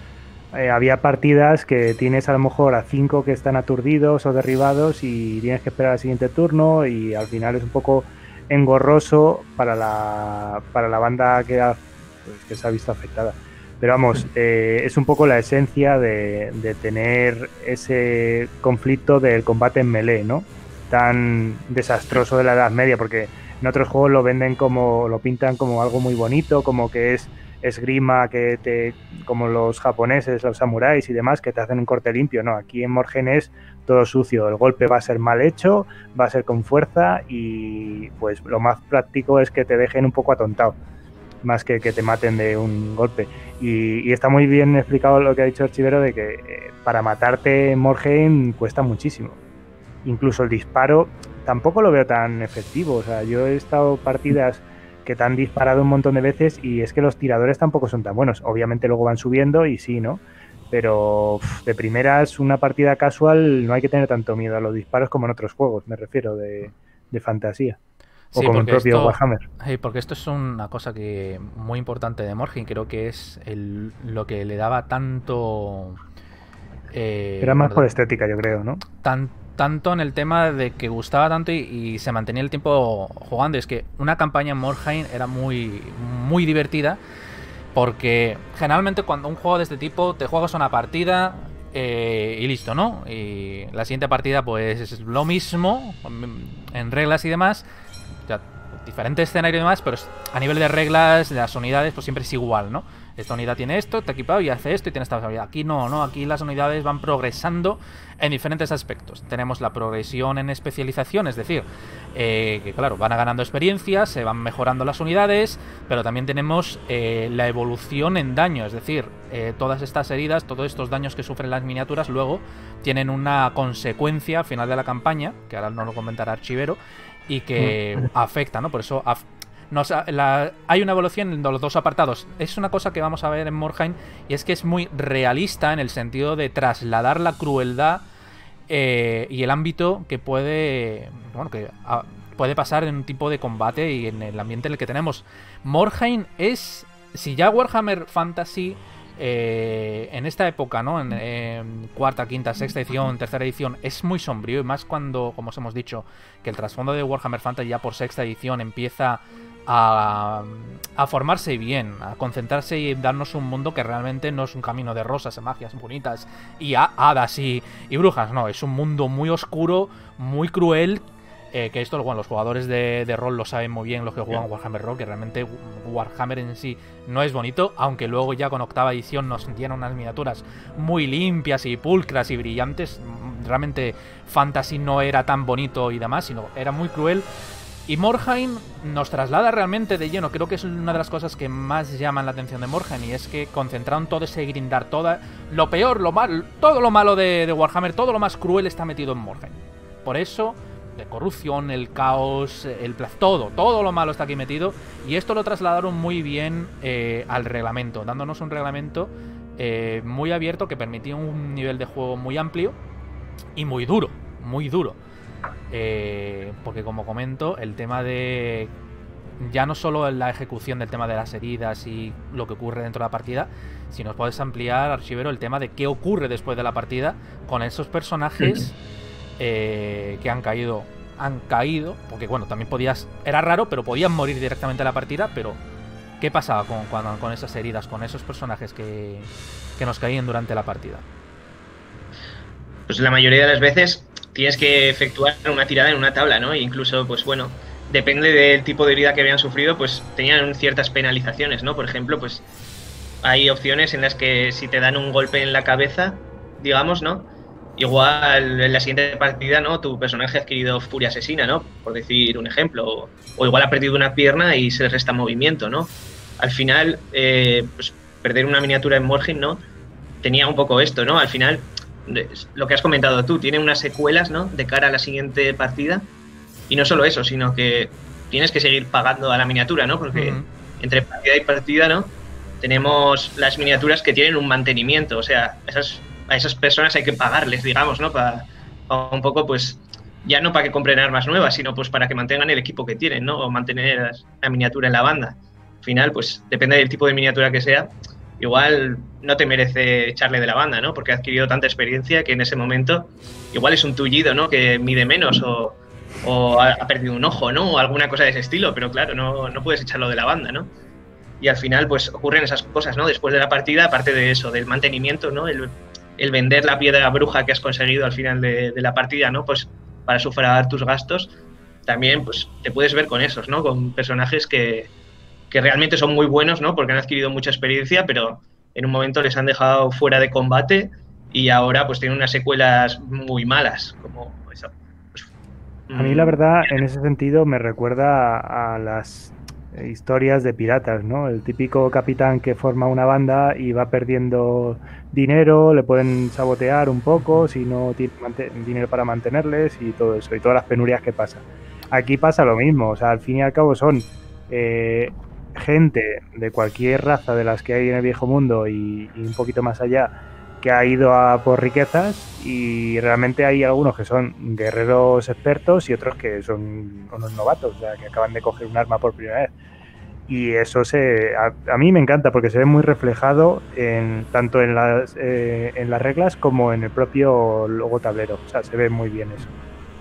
eh, había partidas que tienes a lo mejor a cinco que están aturdidos o derribados y tienes que esperar al siguiente turno y al final es un poco engorroso para la, para la banda que, ha, pues, que se ha visto afectada. Pero vamos, eh, es un poco la esencia de, de tener ese conflicto del combate en melee, ¿no? Tan desastroso de la Edad Media, porque en otros juegos lo venden como, lo pintan como algo muy bonito, como que es esgrima, que te, como los japoneses, los samuráis y demás, que te hacen un corte limpio. No, aquí en Morhaime es todo sucio, el golpe va a ser mal hecho, va a ser con fuerza y pues lo más práctico es que te dejen un poco atontado, más que que te maten de un golpe. Y, y está muy bien explicado lo que ha dicho Archivero de que eh, para matarte en Morhaime cuesta muchísimo. Incluso el disparo tampoco lo veo tan efectivo. O sea, yo he estado partidas que te han disparado un montón de veces y es que los tiradores tampoco son tan buenos. Obviamente luego van subiendo y sí, ¿no? Pero uf, de primeras, una partida casual no hay que tener tanto miedo a los disparos como en otros juegos, me refiero, de, de fantasía. O Sí, como el porque propio esto, Warhammer. eh, porque esto es una cosa que muy importante de Morhaime, creo que es el, lo que le daba tanto... eh, Era más bueno, por estética, yo creo, ¿no? tan, tanto en el tema de que gustaba tanto y, y se mantenía el tiempo jugando. Es que una campaña en Morhaime era muy, muy divertida, porque generalmente cuando un juego de este tipo te juegas una partida eh, y listo, ¿no? Y la siguiente partida pues es lo mismo en reglas y demás, ya, diferente escenario y demás, pero a nivel de reglas, de las unidades, pues siempre es igual, ¿no? Esta unidad tiene esto, te ha equipado y hace esto y tiene esta habilidad. Aquí no, no, aquí las unidades van progresando en diferentes aspectos. Tenemos la progresión en especialización, es decir, eh, que claro, van ganando experiencia, se van mejorando las unidades, pero también tenemos eh, la evolución en daño, es decir, eh, todas estas heridas, todos estos daños que sufren las miniaturas luego tienen una consecuencia al final de la campaña, que ahora nos lo comentará Archivero, y que afecta, ¿no? Por eso af nos, la, hay una evolución en los dos apartados. Es una cosa que vamos a ver en Morhaime, y es que es muy realista en el sentido de trasladar la crueldad eh, y el ámbito que puede, bueno, que a, puede pasar en un tipo de combate y en el ambiente en el que tenemos. Morhaime es, si ya Warhammer Fantasy eh, en esta época, ¿no? En, en cuarta, quinta, sexta edición, tercera edición, es muy sombrío, y más cuando, como os hemos dicho, que el trasfondo de Warhammer Fantasy ya por sexta edición empieza a, a formarse bien, a concentrarse y darnos un mundo que realmente no es un camino de rosas y magias bonitas y hadas y, y brujas, no, es un mundo muy oscuro, muy cruel. Eh, que esto, bueno, los jugadores de, de rol lo saben muy bien, los que juegan Warhammer Rock, que realmente Warhammer en sí no es bonito, aunque luego ya con octava edición nos dieron unas miniaturas muy limpias y pulcras y brillantes. Realmente Fantasy no era tan bonito y demás, sino era muy cruel. Y Morhaime nos traslada realmente de lleno, creo que es una de las cosas que más llaman la atención de Morhaime, y es que concentraron todo ese grindar, toda, lo peor, lo mal, todo lo malo de, de Warhammer, todo lo más cruel está metido en Morhaime. Por eso de corrupción, el caos, el plazo, todo, todo lo malo está aquí metido, y esto lo trasladaron muy bien eh, al reglamento, dándonos un reglamento eh, muy abierto que permitía un nivel de juego muy amplio y muy duro, muy duro. Eh, porque como comento, el tema de ya no solo la ejecución del tema de las heridas y lo que ocurre dentro de la partida, sino puedes ampliar, Archivero, el tema de qué ocurre después de la partida con esos personajes eh, que han caído, han caído, porque bueno, también podías, era raro, pero podías morir directamente a la partida, pero ¿qué pasaba con, con, con esas heridas, con esos personajes que, que nos caían durante la partida? Pues la mayoría de las veces tienes que efectuar una tirada en una tabla, ¿no? E incluso, pues bueno, depende del tipo de herida que habían sufrido, pues tenían ciertas penalizaciones, ¿no? Por ejemplo, pues hay opciones en las que si te dan un golpe en la cabeza, digamos, ¿no? Igual en la siguiente partida, ¿no? Tu personaje ha adquirido furia asesina, ¿no? Por decir un ejemplo. O, o igual ha perdido una pierna y se le resta movimiento, ¿no? Al final, eh, pues perder una miniatura en Morhaime, ¿no? Tenía un poco esto, ¿no? Al final, lo que has comentado tú, tiene unas secuelas, ¿no? De cara a la siguiente partida. Y no solo eso, sino que tienes que seguir pagando a la miniatura, ¿no? Porque uh-huh. entre partida y partida, ¿no? Tenemos las miniaturas que tienen un mantenimiento. O sea, esas, a esas personas hay que pagarles, digamos, ¿no? Para, para un poco, pues, ya no para que compren armas nuevas, sino pues para que mantengan el equipo que tienen, ¿no? O mantener la miniatura en la banda. Al final, pues, depende del tipo de miniatura que sea, igual no te merece echarle de la banda, ¿no? Porque ha adquirido tanta experiencia que en ese momento igual es un tullido, ¿no? Que mide menos o, o ha perdido un ojo, ¿no? O alguna cosa de ese estilo, pero claro, no, no puedes echarlo de la banda, ¿no? Y al final, pues ocurren esas cosas, ¿no? Después de la partida, aparte de eso, del mantenimiento, ¿no? El, el vender la piedra bruja que has conseguido al final de, de la partida, ¿no? Pues para sufragar tus gastos, también pues te puedes ver con esos, ¿no? Con personajes que, que realmente son muy buenos, ¿no? Porque han adquirido mucha experiencia, pero en un momento les han dejado fuera de combate y ahora pues tienen unas secuelas muy malas, como eso. Pues, a mí la verdad, en ese sentido, me recuerda a, a las historias de piratas, ¿no? El típico capitán que forma una banda y va perdiendo dinero, le pueden sabotear un poco si no tiene dinero para mantenerles y todo eso, y todas las penurias que pasan. Aquí pasa lo mismo, o sea, al fin y al cabo son eh, gente de cualquier raza de las que hay en el viejo mundo y, y un poquito más allá, que ha ido a por riquezas, y realmente hay algunos que son guerreros expertos y otros que son unos novatos, o sea, que acaban de coger un arma por primera vez. Y eso se a, a mí me encanta porque se ve muy reflejado en, tanto en las, eh, en las reglas como en el propio logo tablero. O sea, se ve muy bien eso.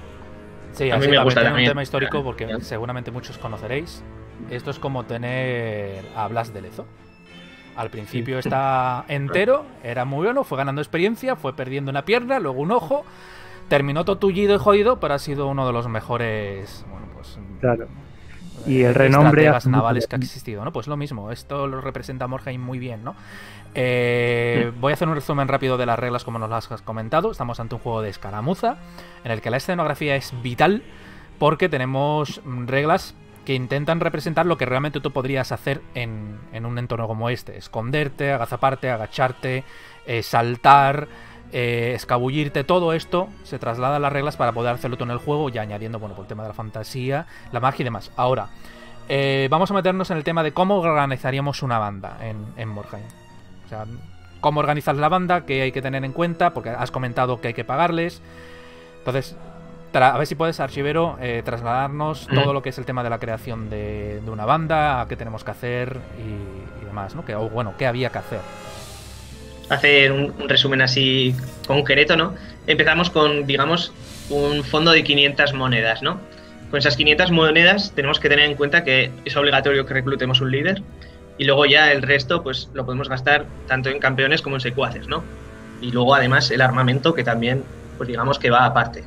Sí, a así mí me gusta un también. tema histórico porque seguramente muchos conoceréis. Esto es como tener a Blas de Lezo. Al principio sí. Está entero, era muy bueno, fue ganando experiencia, fue perdiendo una pierna, luego un ojo, terminó todo tullido y jodido, pero ha sido uno de los mejores, bueno, pues... Claro. Y el renombre estrategas navales que ha existido, ¿no? Pues lo mismo, esto lo representa Morhaime muy bien, ¿no? Eh, voy a hacer un resumen rápido de las reglas como nos las has comentado. Estamos ante un juego de escaramuza en el que la escenografía es vital porque tenemos reglas que intentan representar lo que realmente tú podrías hacer en, en un entorno como este. Esconderte, agazaparte, agacharte, eh, saltar, eh, escabullirte, todo esto se traslada a las reglas para poder hacerlo tú en el juego, ya añadiendo, bueno, por el tema de la fantasía, la magia y demás. Ahora, eh, vamos a meternos en el tema de cómo organizaríamos una banda en, en Morhaime. O sea, cómo organizar la banda, qué hay que tener en cuenta, porque has comentado que hay que pagarles. Entonces... a ver si puedes, Archivero, eh, trasladarnos mm. todo lo que es el tema de la creación de, de una banda, a qué tenemos que hacer y, y demás, ¿no? Que, o bueno, qué había que hacer. Hacer un, un resumen así concreto, ¿no? Empezamos con, digamos, un fondo de quinientas monedas, ¿no? Con esas quinientas monedas tenemos que tener en cuenta que es obligatorio que reclutemos un líder y luego ya el resto, pues, lo podemos gastar tanto en campeones como en secuaces, ¿no? Y luego, además, el armamento, que también, pues, digamos que va aparte.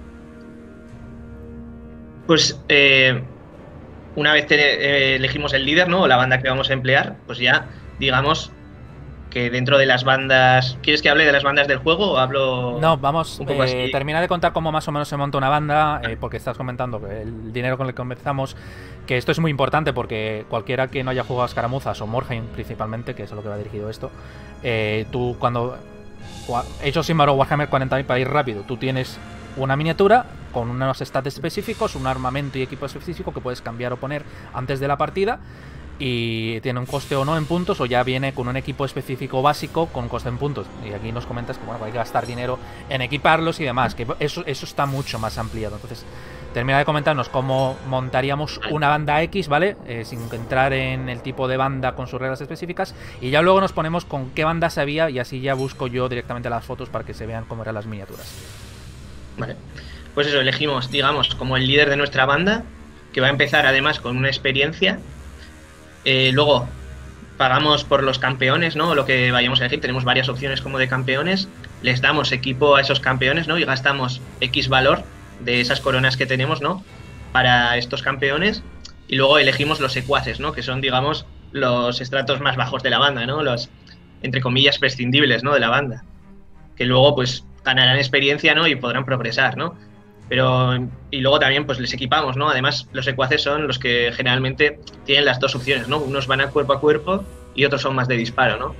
Pues eh, una vez que eh, elegimos el líder, ¿no? O la banda que vamos a emplear, pues ya digamos que dentro de las bandas... ¿Quieres que hable de las bandas del juego o hablo...? No, vamos, un poco eh, así? termina de contar cómo más o menos se monta una banda, eh, porque estás comentando que el dinero con el que comenzamos, que esto es muy importante porque cualquiera que no haya jugado a escaramuzas, o Morhaime principalmente, que es a lo que va dirigido esto, eh, tú cuando... Age of Sigmar o Warhammer cuarenta mil, para ir rápido, tú tienes una miniatura con unos stats específicos, un armamento y equipo específico que puedes cambiar o poner antes de la partida y tiene un coste o no en puntos, o ya viene con un equipo específico básico con coste en puntos. Y aquí nos comentas que bueno, hay que gastar dinero en equiparlos y demás, que eso, eso está mucho más ampliado. Entonces, termina de comentarnos cómo montaríamos una banda X, ¿vale? Eh, sin entrar en el tipo de banda con sus reglas específicas, y ya luego nos ponemos con qué bandas había y así ya busco yo directamente las fotos para que se vean cómo eran las miniaturas. Vale, pues eso, elegimos, digamos, como el líder de nuestra banda, que va a empezar además con una experiencia. Eh, luego pagamos por los campeones, ¿no? Lo que vayamos a elegir, tenemos varias opciones como de campeones, les damos equipo a esos campeones, ¿no? Y gastamos X valor de esas coronas que tenemos, ¿no? Para estos campeones, y luego elegimos los secuaces, ¿no? Que son, digamos, los estratos más bajos de la banda, ¿no? Los, entre comillas, prescindibles, ¿no? De la banda, que luego, pues, ganarán experiencia, ¿no? Y podrán progresar, ¿no? Pero, y luego también, pues, les equipamos, ¿no? Además, los secuaces son los que generalmente tienen las dos opciones, ¿no? Unos van a cuerpo a cuerpo y otros son más de disparo, ¿no?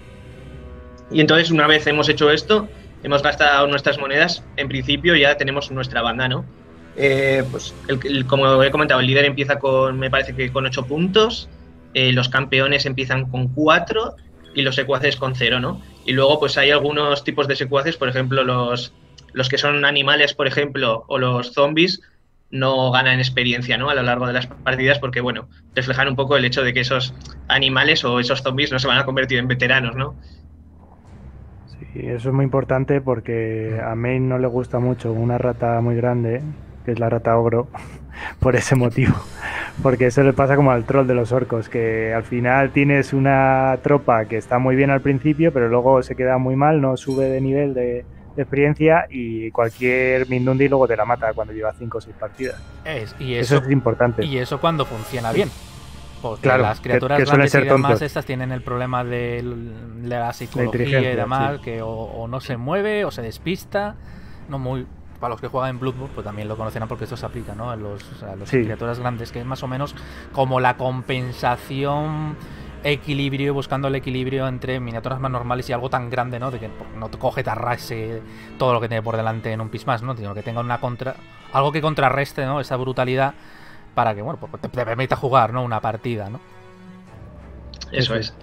Y entonces, una vez hemos hecho esto, hemos gastado nuestras monedas, en principio ya tenemos nuestra banda, ¿no? Eh, pues, el, el, como he comentado, el líder empieza con, me parece que con ocho puntos, eh, los campeones empiezan con cuatro y los secuaces con cero, ¿no? Y luego, pues, hay algunos tipos de secuaces, por ejemplo, los, los que son animales, por ejemplo, o los zombies, no ganan experiencia, ¿no? A lo largo de las partidas, porque, bueno, reflejan un poco el hecho de que esos animales o esos zombies no se van a convertir en veteranos, ¿no? Sí, eso es muy importante porque a Main no le gusta mucho una rata muy grande, que es la rata ogro, por ese motivo. Porque eso le pasa como al troll de los orcos, que al final tienes una tropa que está muy bien al principio, pero luego se queda muy mal, no sube de nivel de, de experiencia y cualquier Mindundi luego te la mata cuando lleva cinco o seis partidas. Es, y eso, eso es importante. Y eso cuando funciona bien. Porque claro, las criaturas que, que grandes y demás tontos. Estas tienen el problema de la psicología y demás, sí. que o, o no se mueve o se despista. No muy... Para los que juegan en Bloodborne, pues también lo conocerán porque esto se aplica, ¿no? A los, a los sí. criaturas grandes, que es más o menos como la compensación, equilibrio, buscando el equilibrio entre miniaturas más normales y algo tan grande, ¿no? De que no te coge, te arrase todo lo que tiene por delante en un pis más, ¿no? Sino que tenga una contra... algo que contrarreste, ¿no? Esa brutalidad para que, bueno, pues te, te permita jugar, ¿no? Una partida, ¿no? Eso es.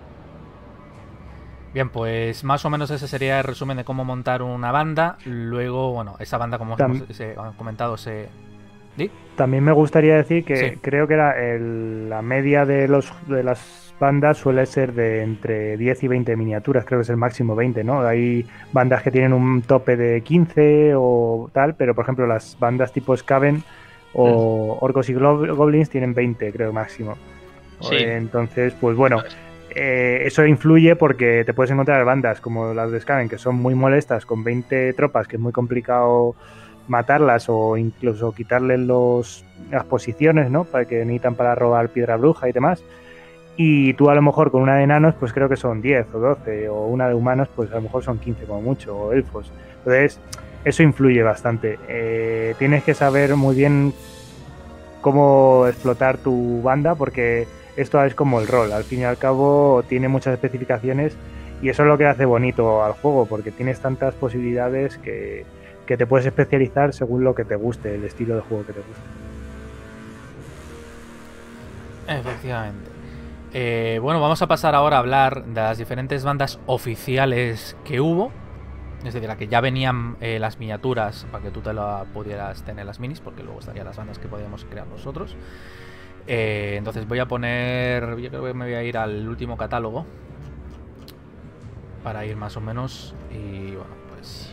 Bien, pues más o menos ese sería el resumen de cómo montar una banda. Luego, bueno, esa banda, como Tam hemos se, comentado, se... ¿Sí? También me gustaría decir que sí. creo que era el, la media de los de las bandas suele ser de entre diez y veinte miniaturas, creo que es el máximo veinte, ¿no? Hay bandas que tienen un tope de quince o tal, pero por ejemplo las bandas tipo Skaven o mm. Orcos y Goblins tienen veinte, creo, máximo. Sí. Entonces, pues bueno... Eh, eso influye porque te puedes encontrar bandas como las de Skaven que son muy molestas con veinte tropas, que es muy complicado matarlas o incluso quitarles los, las posiciones, ¿no? Para que necesitan para robar piedra bruja y demás. Y tú a lo mejor con una de enanos pues creo que son diez o doce, o una de humanos pues a lo mejor son quince como mucho, o elfos. Entonces eso influye bastante. Eh, tienes que saber muy bien cómo explotar tu banda porque esto es como el rol, al fin y al cabo tiene muchas especificaciones y eso es lo que hace bonito al juego, porque tienes tantas posibilidades que, que te puedes especializar según lo que te guste, el estilo de juego que te guste. Efectivamente. Eh, bueno, vamos a pasar ahora a hablar de las diferentes bandas oficiales que hubo, es decir, la que ya venían eh, las miniaturas para que tú te la pudieras tener las minis, porque luego estarían las bandas que podíamos crear nosotros. Eh, entonces voy a poner, yo creo que me voy a ir al último catálogo para ir más o menos y bueno, pues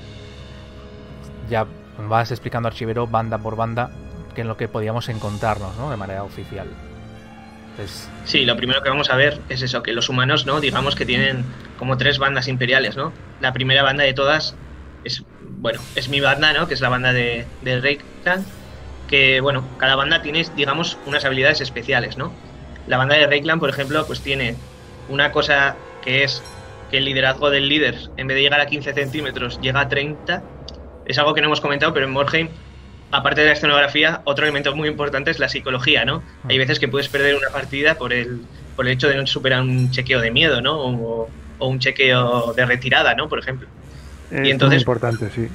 ya me vas explicando, archivero, banda por banda, qué es lo que podíamos encontrarnos, ¿no? De manera oficial. Entonces... Sí, lo primero que vamos a ver es eso, que los humanos, ¿no? Digamos que tienen como tres bandas imperiales, ¿no? La primera banda de todas es, bueno, es mi banda, ¿no? Que es la banda de, de Reikland. Que, bueno, cada banda tiene, digamos, unas habilidades especiales, ¿no? La banda de Reikland, por ejemplo, pues tiene una cosa que es que el liderazgo del líder, en vez de llegar a quince centímetros, llega a treinta. Es algo que no hemos comentado, pero en Morhaime, aparte de la escenografía, otro elemento muy importante es la psicología, ¿no? Hay veces que puedes perder una partida por el, por el hecho de no superar un chequeo de miedo, ¿no? O, o un chequeo de retirada, ¿no? Por ejemplo. Es y entonces, muy importante, sí.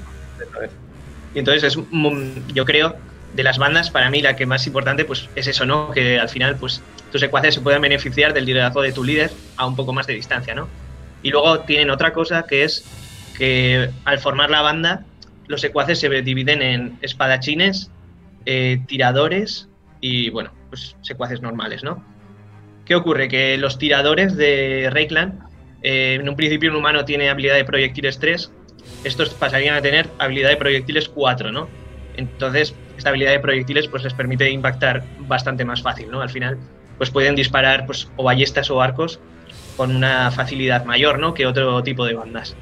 Y entonces, es, yo creo... de las bandas, para mí la que más importante pues es eso, ¿no? Que al final pues tus secuaces se pueden beneficiar del liderazgo de tu líder a un poco más de distancia, ¿no? Y luego tienen otra cosa que es que al formar la banda los secuaces se dividen en espadachines, eh, tiradores y, bueno, pues secuaces normales, ¿no? ¿Qué ocurre? Que los tiradores de Reikland, eh, en un principio un humano tiene habilidad de proyectiles tres, estos pasarían a tener habilidad de proyectiles cuatro, ¿no? Entonces, esta habilidad de proyectiles pues les permite impactar bastante más fácil, ¿no? Al final, pues pueden disparar pues o ballestas o arcos con una facilidad mayor, ¿no? Que otro tipo de bandas.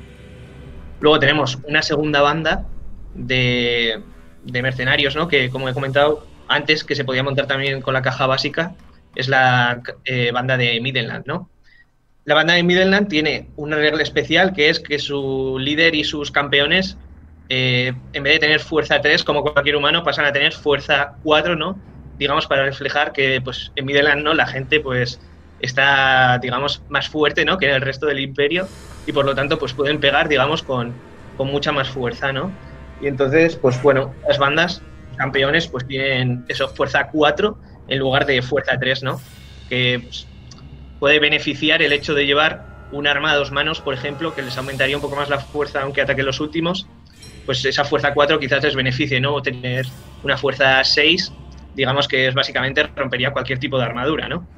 Luego tenemos una segunda banda de, de mercenarios, ¿no? Que, como he comentado antes, que se podía montar también con la caja básica, es la eh, banda de Middenland, ¿no? La banda de Middenland tiene una regla especial, que es que su líder y sus campeones, Eh, en vez de tener fuerza tres como cualquier humano, pasan a tener fuerza cuatro, ¿no? Digamos, para reflejar que pues en Middenland, ¿no? La gente pues está, digamos, más fuerte, ¿no? Que en el resto del imperio y por lo tanto pues pueden pegar, digamos, con, con mucha más fuerza, ¿no? Y entonces, pues bueno, las bandas campeones pues tienen eso, fuerza cuatro en lugar de fuerza tres, ¿no? Que pues, puede beneficiar el hecho de llevar un arma a dos manos, por ejemplo, que les aumentaría un poco más la fuerza aunque ataquen los últimos. pues esa fuerza cuatro quizás les beneficie, ¿no? Tener una fuerza seis, digamos que es básicamente rompería cualquier tipo de armadura, ¿no?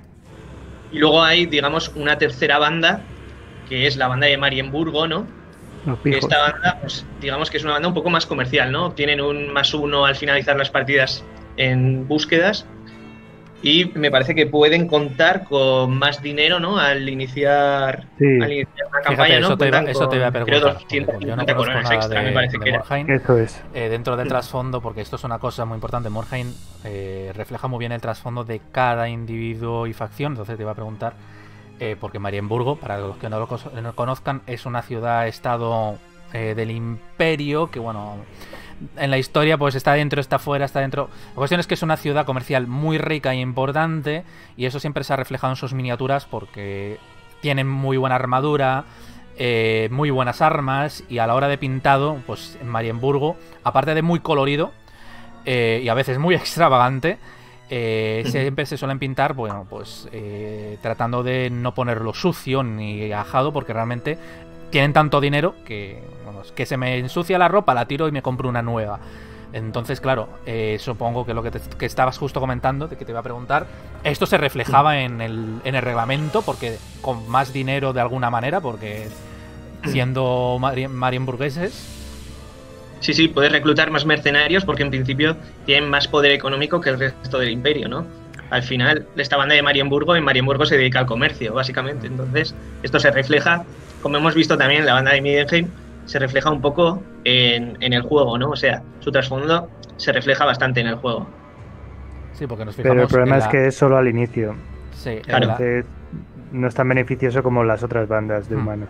Y luego hay, digamos, una tercera banda, que es la banda de Marienburgo, ¿no? Que esta banda, pues digamos que es una banda un poco más comercial, ¿no? Tienen un más uno al finalizar las partidas en búsquedas y me parece que pueden contar con más dinero, ¿no? Al iniciar, sí. al iniciar una campaña, Fíjate, ¿no? eso, te iba, Cuentan eso te iba a con, preguntar. creo, doscientas cincuenta coronas extra, de, me parece de que Morhaime. Eso es. Eh, dentro del trasfondo, porque esto es una cosa muy importante, Morhaime eh, refleja muy bien el trasfondo de cada individuo y facción, entonces te iba a preguntar, eh, porque Marienburgo, para los que no lo, no lo conozcan, es una ciudad-estado eh, del Imperio, que bueno, en la historia pues está dentro, está fuera, está dentro. La cuestión es que es una ciudad comercial muy rica e importante, y eso siempre se ha reflejado en sus miniaturas porque tienen muy buena armadura, eh, muy buenas armas, y a la hora de pintado, pues en Marienburgo, aparte de muy colorido eh, y a veces muy extravagante, eh, siempre se suelen pintar, bueno, pues eh, tratando de no ponerlo sucio ni ajado, porque realmente tienen tanto dinero que, vamos, que se me ensucia la ropa, la tiro y me compro una nueva. Entonces, claro, eh, supongo que lo que, te, que estabas justo comentando, de que te iba a preguntar, esto se reflejaba en el, en el reglamento, porque con más dinero de alguna manera, porque siendo marienburgueses. Sí, sí, puedes reclutar más mercenarios porque en principio tienen más poder económico que el resto del imperio, ¿no? Al final, esta banda de Marienburgo, en Marienburgo se dedica al comercio, básicamente. Entonces, esto se refleja, como hemos visto también en la banda de Middenheim, se refleja un poco en, en el juego, ¿no? O sea, su trasfondo se refleja bastante en el juego. Sí, porque nos fijamos. Pero el problema la... es que es solo al inicio. Sí, claro. Entonces, no es tan beneficioso como las otras bandas de hmm. humanos.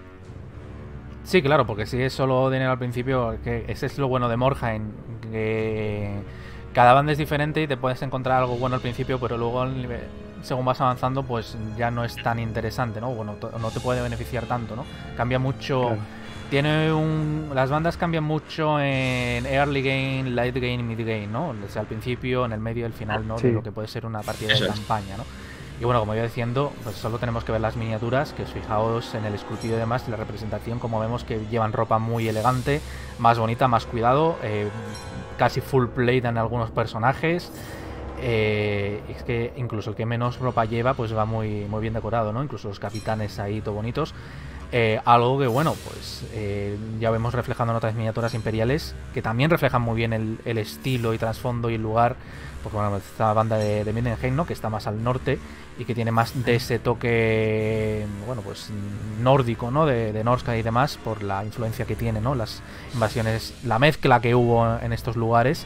Sí, claro, porque si es solo dinero al principio, que ese es lo bueno de Morhaime, que cada banda es diferente y te puedes encontrar algo bueno al principio, pero luego según vas avanzando pues ya no es tan interesante, ¿no? Bueno, no te puede beneficiar tanto, ¿no? Cambia mucho. Claro. Tiene un... Las bandas cambian mucho en early game, late game y mid game, ¿no? O sea, al principio, en el medio y el final, ¿no? Sí. De lo que puede ser una partida Eso de es. campaña, ¿no? Y bueno, como iba diciendo, pues solo tenemos que ver las miniaturas, que os fijaos en el esculpido y demás, y la representación, como vemos que llevan ropa muy elegante, más bonita, más cuidado, eh, casi full plate en algunos personajes. Eh, es que incluso el que menos ropa lleva, pues va muy, muy bien decorado, ¿no? Incluso los capitanes ahí, todo bonitos. Eh, algo que, bueno, pues eh, ya vemos reflejando en otras miniaturas imperiales, que también reflejan muy bien el, el estilo y trasfondo y el lugar. Porque bueno, esta banda de, de Middenheim, ¿no? Que está más al norte y que tiene más de ese toque, bueno, pues nórdico, ¿no? De, de Norsca y demás, por la influencia que tiene, ¿no? Las invasiones, la mezcla que hubo en estos lugares.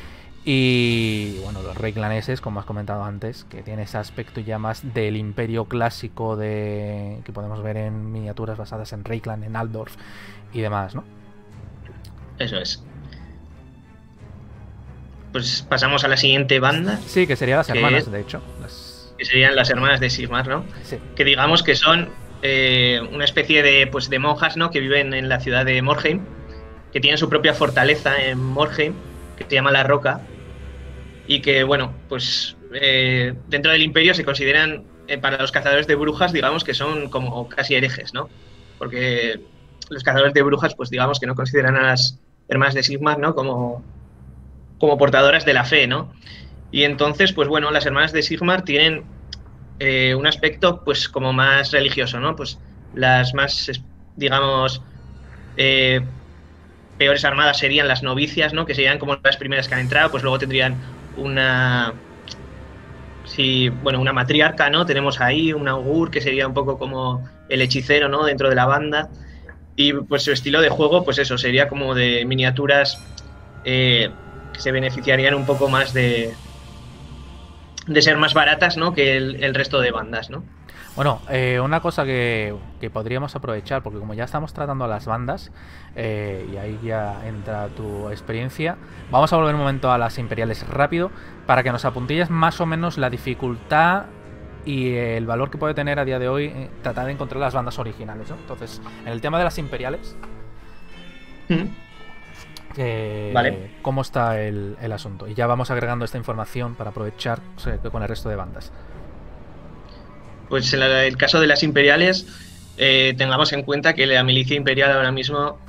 Y bueno, los reiclaneses, como has comentado antes, que tiene ese aspecto ya más del imperio clásico de que podemos ver en miniaturas basadas en Reikland, en Altdorf y demás, ¿no? Eso es. Pues pasamos a la siguiente banda. Sí, que serían las hermanas, de hecho. Las... Que serían las hermanas de Sigmar, ¿no? Sí. Que digamos que son eh, una especie de, pues, de monjas, ¿no? Que viven en la ciudad de Morhaime, que tienen su propia fortaleza en Morhaime, que se llama La Roca, y que, bueno, pues eh, dentro del imperio se consideran, eh, para los cazadores de brujas, digamos que son como casi herejes, ¿no? Porque los cazadores de brujas, pues digamos que no consideran a las hermanas de Sigmar, ¿no? Como... como portadoras de la fe, ¿no? Y entonces, pues bueno, las hermanas de Sigmar tienen eh, un aspecto, pues como más religioso, ¿no? Pues las más, digamos, eh, peores armadas serían las novicias, ¿no? Que serían como las primeras que han entrado, pues luego tendrían una... Sí, bueno, una matriarca, ¿no? Tenemos ahí un augur, que sería un poco como el hechicero, ¿no? Dentro de la banda. Y pues su estilo de juego, pues eso, sería como de miniaturas... Eh, que se beneficiarían un poco más de de ser más baratas, ¿no? Que el, el resto de bandas, ¿no? Bueno, eh, una cosa que, que podríamos aprovechar, porque como ya estamos tratando a las bandas, eh, y ahí ya entra tu experiencia, vamos a volver un momento a las imperiales rápido, para que nos apuntilles más o menos la dificultad y el valor que puede tener a día de hoy eh, tratar de encontrar las bandas originales, ¿no? Entonces, en el tema de las imperiales... Mm. Eh, vale. ¿Cómo está el, el asunto? Y ya vamos agregando esta información para aprovechar, o sea, con el resto de bandas. Pues en la, el caso de las imperiales, eh, tengamos en cuenta que la milicia imperial ahora mismo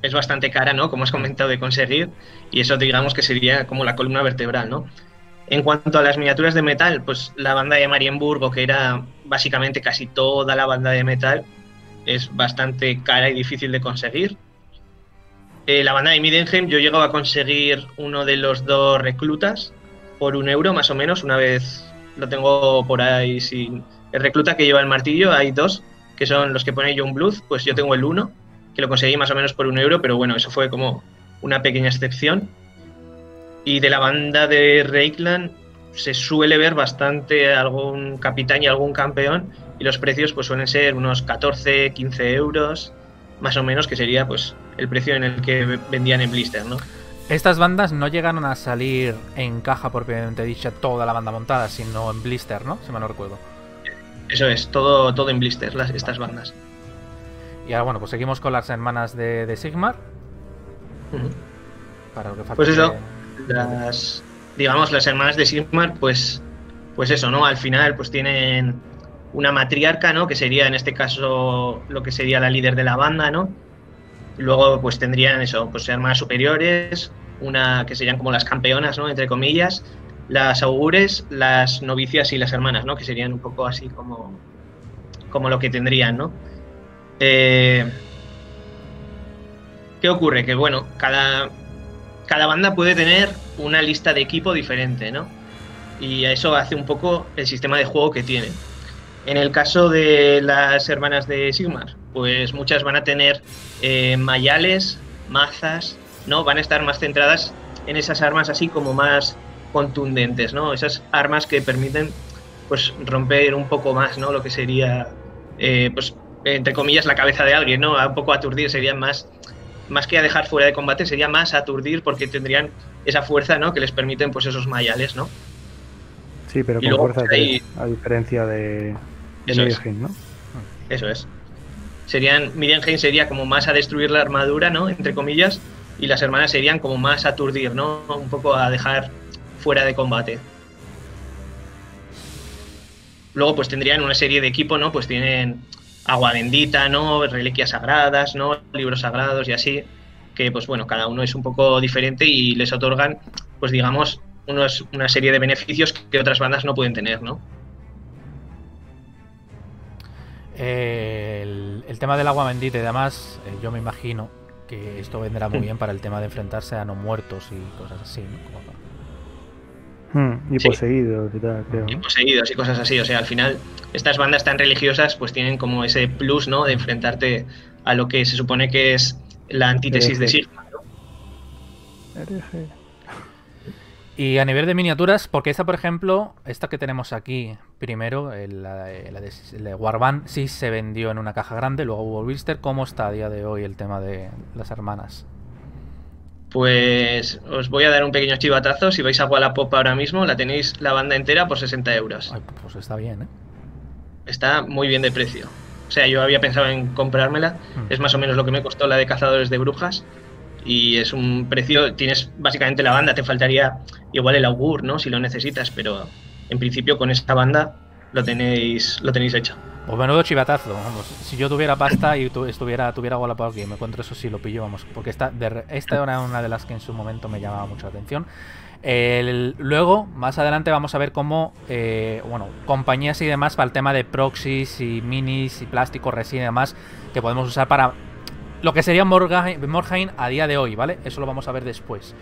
es bastante cara, ¿no? Como has comentado, de conseguir, y eso digamos que sería como la columna vertebral, ¿no? En cuanto a las miniaturas de metal, pues la banda de Marienburgo, que era básicamente casi toda la banda de metal, es bastante cara y difícil de conseguir. Eh, la banda de Middenheim, yo llego a conseguir uno de los dos reclutas por un euro más o menos, una vez lo tengo por ahí sin... El recluta que lleva el martillo, hay dos, que son los que pone Youngblood, pues yo tengo el uno, que lo conseguí más o menos por un euro, pero bueno, eso fue como una pequeña excepción. Y de la banda de Reikland se suele ver bastante algún capitán y algún campeón, y los precios pues suelen ser unos catorce, quince euros, más o menos, que sería pues el precio en el que vendían en blister, ¿no? Estas bandas no llegaron a salir en caja propiamente dicha toda la banda montada, sino en blister, ¿no? Si mal no recuerdo. Eso es, todo, todo en blister, las, estas bandas. Y ahora bueno, pues seguimos con las hermanas de, de Sigmar. Uh-huh. Para lo que falta. Pues eso, de... las, digamos, las hermanas de Sigmar, pues, pues eso, ¿no? Al final pues tienen una matriarca, ¿no? Que sería en este caso lo que sería la líder de la banda, ¿no? Luego pues tendrían eso, pues hermanas superiores, una que serían como las campeonas, ¿no? Entre comillas, las augures, las novicias y las hermanas, ¿no? Que serían un poco así como, como lo que tendrían, ¿no? Eh, ¿Qué ocurre? Que bueno, cada, cada banda puede tener una lista de equipo diferente, ¿no? Y eso hace un poco el sistema de juego que tiene. En el caso de las hermanas de Sigmar, pues muchas van a tener eh, mayales, mazas, ¿no? Van a estar más centradas en esas armas así como más contundentes, ¿no? Esas armas que permiten pues romper un poco más, ¿no? Lo que sería, eh, pues, entre comillas, la cabeza de alguien, ¿no? A un poco aturdir, serían más, más que a dejar fuera de combate, sería más aturdir porque tendrían esa fuerza, ¿no? Que les permiten pues esos mayales, ¿no? Sí, pero con luego, fuerza, pues, ahí... a diferencia de, de Middenheim, ¿no? Eso es. Serían, Middenheim sería como más a destruir la armadura, ¿no? Entre comillas, y las hermanas serían como más a aturdir, ¿no? Un poco a dejar fuera de combate. Luego pues tendrían una serie de equipo, ¿no? Pues tienen agua bendita, ¿no? Reliquias sagradas, ¿no? Libros sagrados y así, que pues bueno, cada uno es un poco diferente y les otorgan, pues digamos, unos, una serie de beneficios que otras bandas no pueden tener, ¿no? Eh, el, el tema del agua bendita y demás, eh, yo me imagino que esto vendrá muy bien para el tema de enfrentarse a no muertos y cosas así, ¿no? Como para... Hmm, y sí. Poseídos y tal, creo. Y poseídos y cosas así, o sea, al final estas bandas tan religiosas pues tienen como ese plus, ¿no? De enfrentarte a lo que se supone que es la antítesis de Sigmar, ¿no? R G. Y a nivel de miniaturas, porque esta, por ejemplo, esta que tenemos aquí primero, el, la, la de, la de Warband, sí se vendió en una caja grande, luego hubo blister. ¿Cómo está a día de hoy el tema de las hermanas? Pues os voy a dar un pequeño chivatazo. Si vais a Wallapop ahora mismo, la tenéis la banda entera por sesenta euros. Ay, pues está bien, ¿eh? Está muy bien de precio. O sea, yo había pensado en comprármela. Mm. Es más o menos lo que me costó la de Cazadores de Brujas. Y es un precio, tienes básicamente la banda, te faltaría igual el augur, ¿no? Si lo necesitas, pero en principio con esta banda lo tenéis lo tenéis hecho. Pues menudo chivatazo, vamos. Si yo tuviera pasta y tu, estuviera tuviera Wallapop aquí, me encuentro eso sí lo pillo, vamos. Porque esta, de, esta era una de las que en su momento me llamaba mucho la atención. El, luego, más adelante vamos a ver cómo, eh, bueno, compañías y demás para el tema de proxies y minis y plástico, resina y demás, que podemos usar para... lo que sería Morgheim, Morgheim a día de hoy, ¿vale? Eso lo vamos a ver después.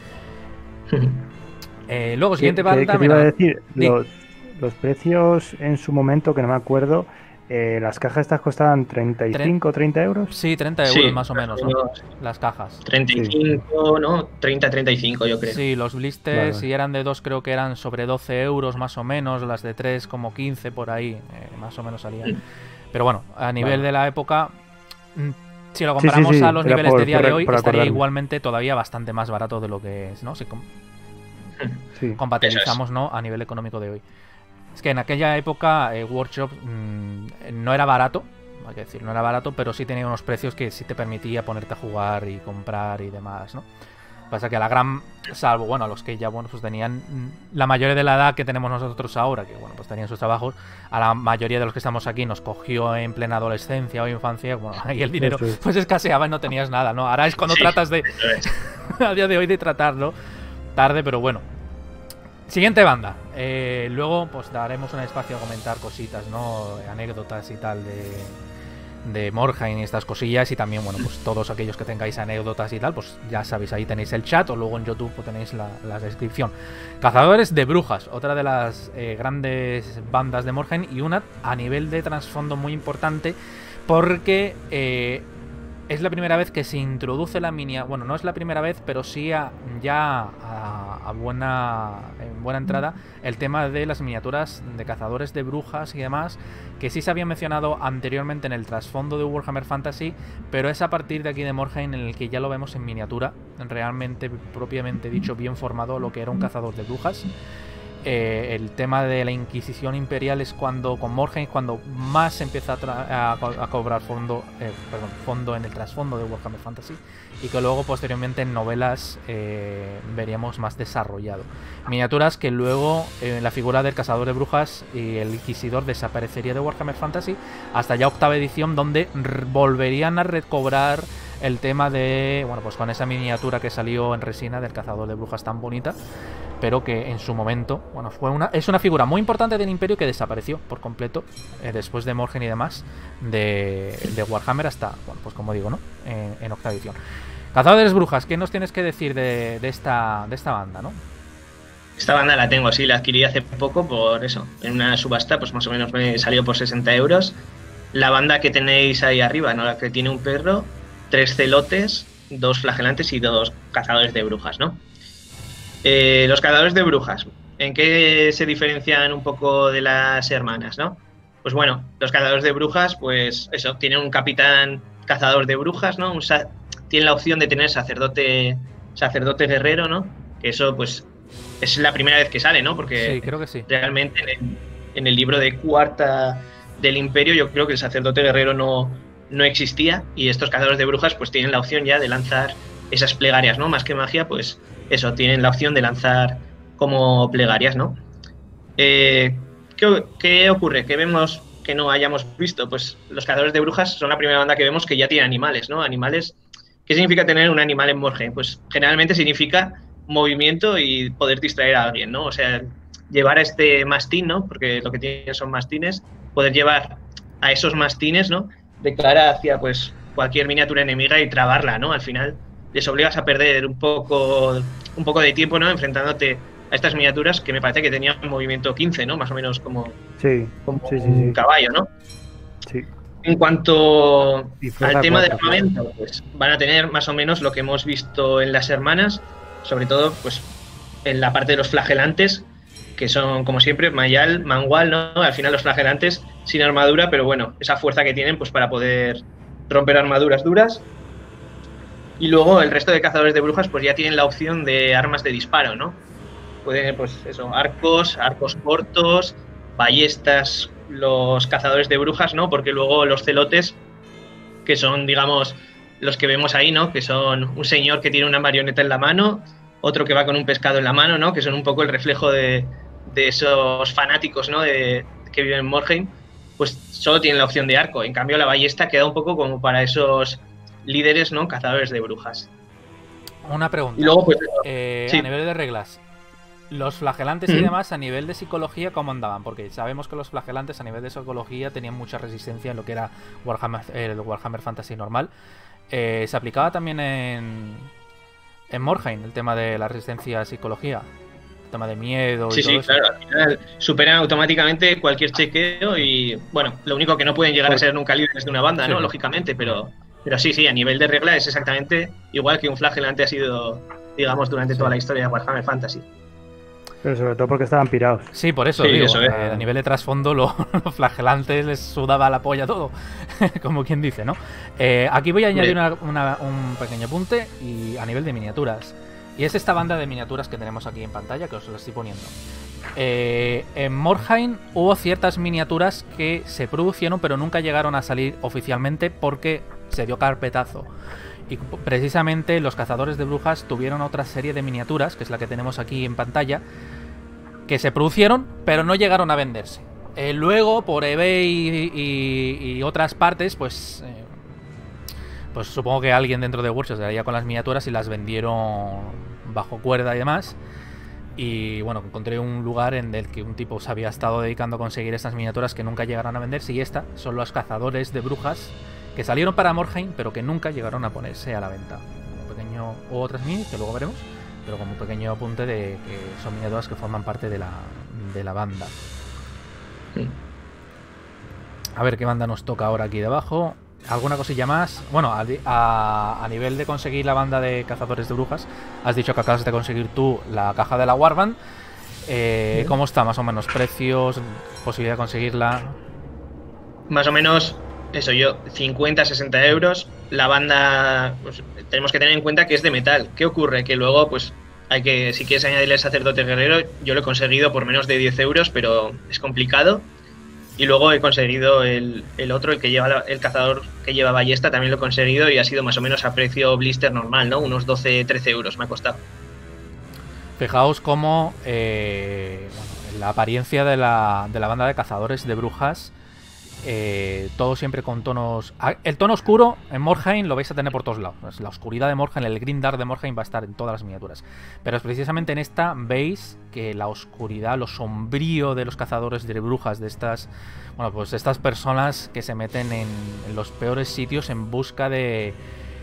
eh, luego, siguiente banda. ¿Qué, qué te iba a decir? Sí. Los, los precios en su momento, que no me acuerdo, eh, las cajas estas costaban treinta y cinco, treinta euros. Sí, treinta euros sí, más o menos, ¿no? Las cajas. treinta y cinco, sí. ¿No? treinta, treinta y cinco, yo creo. Sí, los blisters, vale. Si eran de dos, creo que eran sobre doce euros más o menos. Las de tres, como quince por ahí, eh, más o menos salían. Sí. Pero bueno, a nivel vale. de la época... Si lo comparamos sí, sí, sí. a los Era niveles por, de día por, de hoy, estaría acordarme. Igualmente todavía bastante más barato de lo que es, ¿no? Si com sí, compatibilizamos, es. ¿no? A nivel económico de hoy. Es que en aquella época eh, Workshop mmm, no era barato, hay que decir, no era barato, pero sí tenía unos precios que sí te permitía ponerte a jugar y comprar y demás, ¿no? Pasa que a la gran, salvo, bueno, a los que ya, bueno, pues tenían la mayoría de la edad que tenemos nosotros ahora, que, bueno, pues tenían sus trabajos, a la mayoría de los que estamos aquí nos cogió en plena adolescencia o infancia, bueno, ahí el dinero pues escaseaba y no tenías nada, ¿no? Ahora es cuando sí, tratas de, a día de hoy, de tratarlo, tarde, pero bueno. Siguiente banda. Eh, luego, pues daremos un espacio a comentar cositas, ¿no? Anécdotas y tal de... de Morhaime y estas cosillas, y también, bueno, pues todos aquellos que tengáis anécdotas y tal, pues ya sabéis, ahí tenéis el chat o luego en YouTube pues tenéis la, la descripción. Cazadores de Brujas, otra de las eh, grandes bandas de Morhaime y una a nivel de trasfondo muy importante porque eh, es la primera vez que se introduce la miniatura, bueno, no es la primera vez, pero sí a, ya a, a buena, en buena entrada el tema de las miniaturas de cazadores de brujas y demás, que sí se había mencionado anteriormente en el trasfondo de Warhammer Fantasy, pero es a partir de aquí de Morhaime en el que ya lo vemos en miniatura, realmente, propiamente dicho, bien formado lo que era un cazador de brujas. Eh, el tema de la Inquisición Imperial es cuando, con Morhaime, cuando más empieza a, a, a cobrar fondo, eh, perdón, fondo en el trasfondo de Warhammer Fantasy, y que luego posteriormente en novelas eh, veríamos más desarrollado. Miniaturas que luego eh, la figura del cazador de brujas y el inquisidor desaparecería de Warhammer Fantasy hasta ya octava edición, donde volverían a recobrar el tema de, bueno, pues con esa miniatura que salió en resina del cazador de brujas tan bonita, pero que en su momento, bueno, fue una es una figura muy importante del Imperio que desapareció por completo eh, después de Morhaime y demás de, de Warhammer hasta, bueno, pues como digo, ¿no? En, en octava edición. Cazadores brujas, ¿qué nos tienes que decir de, de esta de esta banda, no? Esta banda la tengo, sí, la adquirí hace poco por eso, en una subasta, pues más o menos me salió por sesenta euros. La banda que tenéis ahí arriba, ¿no? La que tiene un perro, tres celotes, dos flagelantes y dos cazadores de brujas, ¿no? Eh, los cazadores de brujas, ¿en qué se diferencian un poco de las hermanas, no? Pues bueno, los cazadores de brujas, pues eso, tienen un capitán cazador de brujas, ¿no? Un tienen la opción de tener sacerdote sacerdote guerrero, ¿no? Que eso, pues, es la primera vez que sale, ¿no? Porque sí, creo que sí. Realmente en el, en el libro de cuarta del Imperio yo creo que el sacerdote guerrero no, no existía, y estos cazadores de brujas pues tienen la opción ya de lanzar esas plegarias, ¿no? Más que magia, pues eso, tienen la opción de lanzar como plegarias, ¿no? Eh, ¿qué, ¿Qué ocurre? ¿Qué vemos que no hayamos visto? Pues los cazadores de brujas son la primera banda que vemos que ya tiene animales, ¿no? Animales. ¿Qué significa tener un animal en Morhaime? Pues generalmente significa movimiento y poder distraer a alguien, ¿no? O sea, llevar a este mastín, ¿no? Porque lo que tienen son mastines, poder llevar a esos mastines, ¿no? De cara hacia, pues, cualquier miniatura enemiga y trabarla, ¿no? Al final les obligas a perder un poco, un poco de tiempo, ¿no? Enfrentándote a estas miniaturas que me parece que tenían un movimiento quince, ¿no? Más o menos como, sí, como sí, sí, un sí. caballo, ¿no? Sí. En cuanto al tema cuatro, de armamento, pues van a tener más o menos lo que hemos visto en las hermanas, sobre todo, pues, en la parte de los flagelantes, que son, como siempre, mayal, mangual, ¿no? Al final los flagelantes sin armadura, pero bueno, esa fuerza que tienen pues para poder romper armaduras duras. Y luego el resto de cazadores de brujas pues ya tienen la opción de armas de disparo, ¿no? Pueden, pues eso, arcos, arcos cortos, ballestas, los cazadores de brujas, ¿no? Porque luego los celotes, que son, digamos, los que vemos ahí, ¿no? Que son un señor que tiene una marioneta en la mano, otro que va con un pescado en la mano, ¿no? Que son un poco el reflejo de, de esos fanáticos, ¿no? De, que viven en Morhaime, pues solo tienen la opción de arco. En cambio, la ballesta queda un poco como para esos líderes, ¿no? Cazadores de brujas. Una pregunta. Y luego, pues, eh, sí. A nivel de reglas, los flagelantes ¿Mm? y demás, a nivel de psicología, ¿cómo andaban? Porque sabemos que los flagelantes a nivel de psicología tenían mucha resistencia en lo que era Warhammer, el Warhammer Fantasy normal. Eh, ¿Se aplicaba también en, en Morhaime el tema de la resistencia a psicología? El tema de miedo y sí, todo sí, eso. claro. Al final superan automáticamente cualquier chequeo y, bueno, lo único que no pueden llegar a ser nunca líderes de una banda, ¿no? Sí. Lógicamente, pero, pero sí, sí, a nivel de regla es exactamente igual que un flagelante ha sido, digamos, durante Sí. toda la historia de Warhammer Fantasy. Pero sobre todo porque estaban pirados. Sí, por eso Sí, digo, eso es. eh, a nivel de trasfondo lo- los flagelantes les sudaba la polla todo, como quien dice, ¿no? Eh, aquí voy a añadir una- una- un pequeño apunte y a nivel de miniaturas. Y es esta banda de miniaturas que tenemos aquí en pantalla, que os la estoy poniendo. Eh, en Morhaime hubo ciertas miniaturas que se produjeron pero nunca llegaron a salir oficialmente porque se dio carpetazo. Y precisamente los cazadores de brujas tuvieron otra serie de miniaturas, que es la que tenemos aquí en pantalla, que se produjeron, pero no llegaron a venderse. Eh, luego, por eBay y, y, y otras partes, pues... Eh, pues supongo que alguien dentro de Workshop se daría con las miniaturas y las vendieron bajo cuerda y demás. Y bueno, encontré un lugar en el que un tipo se había estado dedicando a conseguir estas miniaturas que nunca llegaron a venderse. Y esta son los cazadores de brujas que salieron para Morhaime, pero que nunca llegaron a ponerse a la venta. Un pequeño, o otras mini, que luego veremos, pero como un pequeño apunte de que son miniaturas que forman parte de la, de la banda. Sí. A ver qué banda nos toca ahora aquí debajo. ¿Alguna cosilla más? Bueno, a, a, a nivel de conseguir la banda de cazadores de brujas, has dicho que acabas de conseguir tú la caja de la Warband. Eh, sí. ¿Cómo está más o menos? ¿Precios? ¿Posibilidad de conseguirla? Más o menos, eso yo, cincuenta, sesenta euros. La banda, pues, tenemos que tener en cuenta que es de metal. ¿Qué ocurre? Que luego, pues, hay que, si quieres añadirle el sacerdote guerrero, yo lo he conseguido por menos de diez euros, pero es complicado. Y luego he conseguido el, el otro, el que lleva la, el cazador que lleva ballesta, también lo he conseguido y ha sido más o menos a precio blister normal, ¿no? Unos doce, trece euros me ha costado. Fijaos cómo eh, bueno, la apariencia de la, de la banda de cazadores de brujas, eh, todo siempre con tonos... El tono oscuro en Morhaime lo vais a tener por todos lados. La oscuridad de Morhaime, el green dark de Morhaime va a estar en todas las miniaturas. Pero es precisamente en esta veis que la oscuridad, lo sombrío de los cazadores de brujas, de estas... Bueno, pues estas personas que se meten en, en los peores sitios en busca de...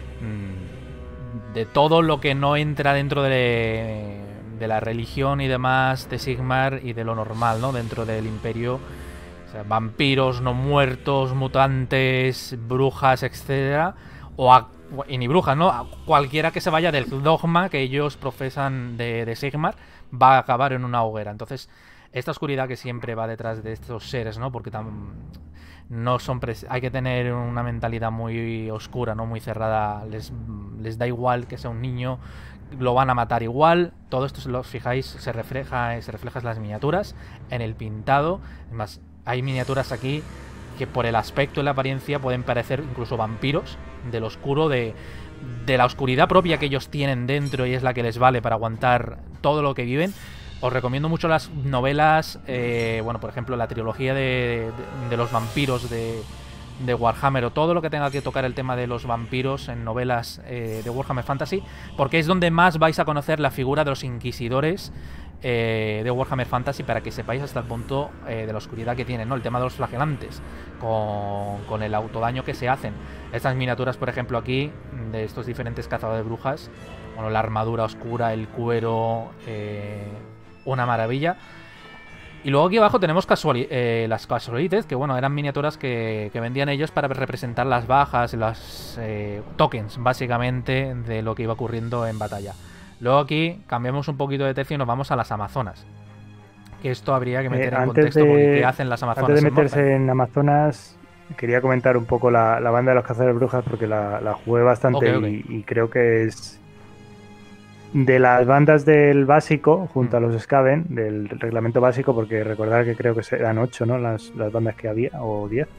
de todo lo que no entra dentro de, de la religión y demás de Sigmar y de lo normal, ¿no? Dentro del imperio. O sea, vampiros, no muertos, mutantes, brujas, etcétera. O a, y ni brujas, ¿no? A cualquiera que se vaya del dogma que ellos profesan de, de Sigmar va a acabar en una hoguera. Entonces, esta oscuridad que siempre va detrás de estos seres, ¿no? Porque tam, no son hay que tener una mentalidad muy oscura, ¿no? Muy cerrada. Les, les da igual que sea un niño, lo van a matar igual. Todo esto, si lo fijáis, se refleja, se refleja en las miniaturas, en el pintado. Además, hay miniaturas aquí que por el aspecto y la apariencia pueden parecer incluso vampiros del oscuro, de, de la oscuridad propia que ellos tienen dentro y es la que les vale para aguantar todo lo que viven. Os recomiendo mucho las novelas, eh, bueno, por ejemplo, la trilogía de, de, de los vampiros de, de Warhammer, o todo lo que tenga que tocar el tema de los vampiros en novelas eh, de Warhammer Fantasy, porque es donde más vais a conocer la figura de los inquisidores eh, de Warhammer Fantasy, para que sepáis hasta el punto eh, de la oscuridad que tienen, ¿no? El tema de los flagelantes, con, con el autodaño que se hacen. Estas miniaturas, por ejemplo, aquí, de estos diferentes cazadores de brujas, bueno, la armadura oscura, el cuero, eh, una maravilla. Y luego aquí abajo tenemos casuali eh, las casualities, que bueno, eran miniaturas que, que vendían ellos para representar las bajas, las eh, tokens, básicamente, de lo que iba ocurriendo en batalla. Luego aquí cambiamos un poquito de tercio y nos vamos a las Amazonas. Que esto habría que meter eh, en contexto, de, porque ¿qué hacen las Amazonas? Antes de meterse en, en Amazonas, quería comentar un poco la, la banda de los cazadores de brujas, porque la, la jugué bastante okay, okay. Y, y creo que es... de las bandas del básico, junto a los Skaven, del reglamento básico, porque recordar que creo que eran ocho, ¿no? Las, las bandas que había, o diez.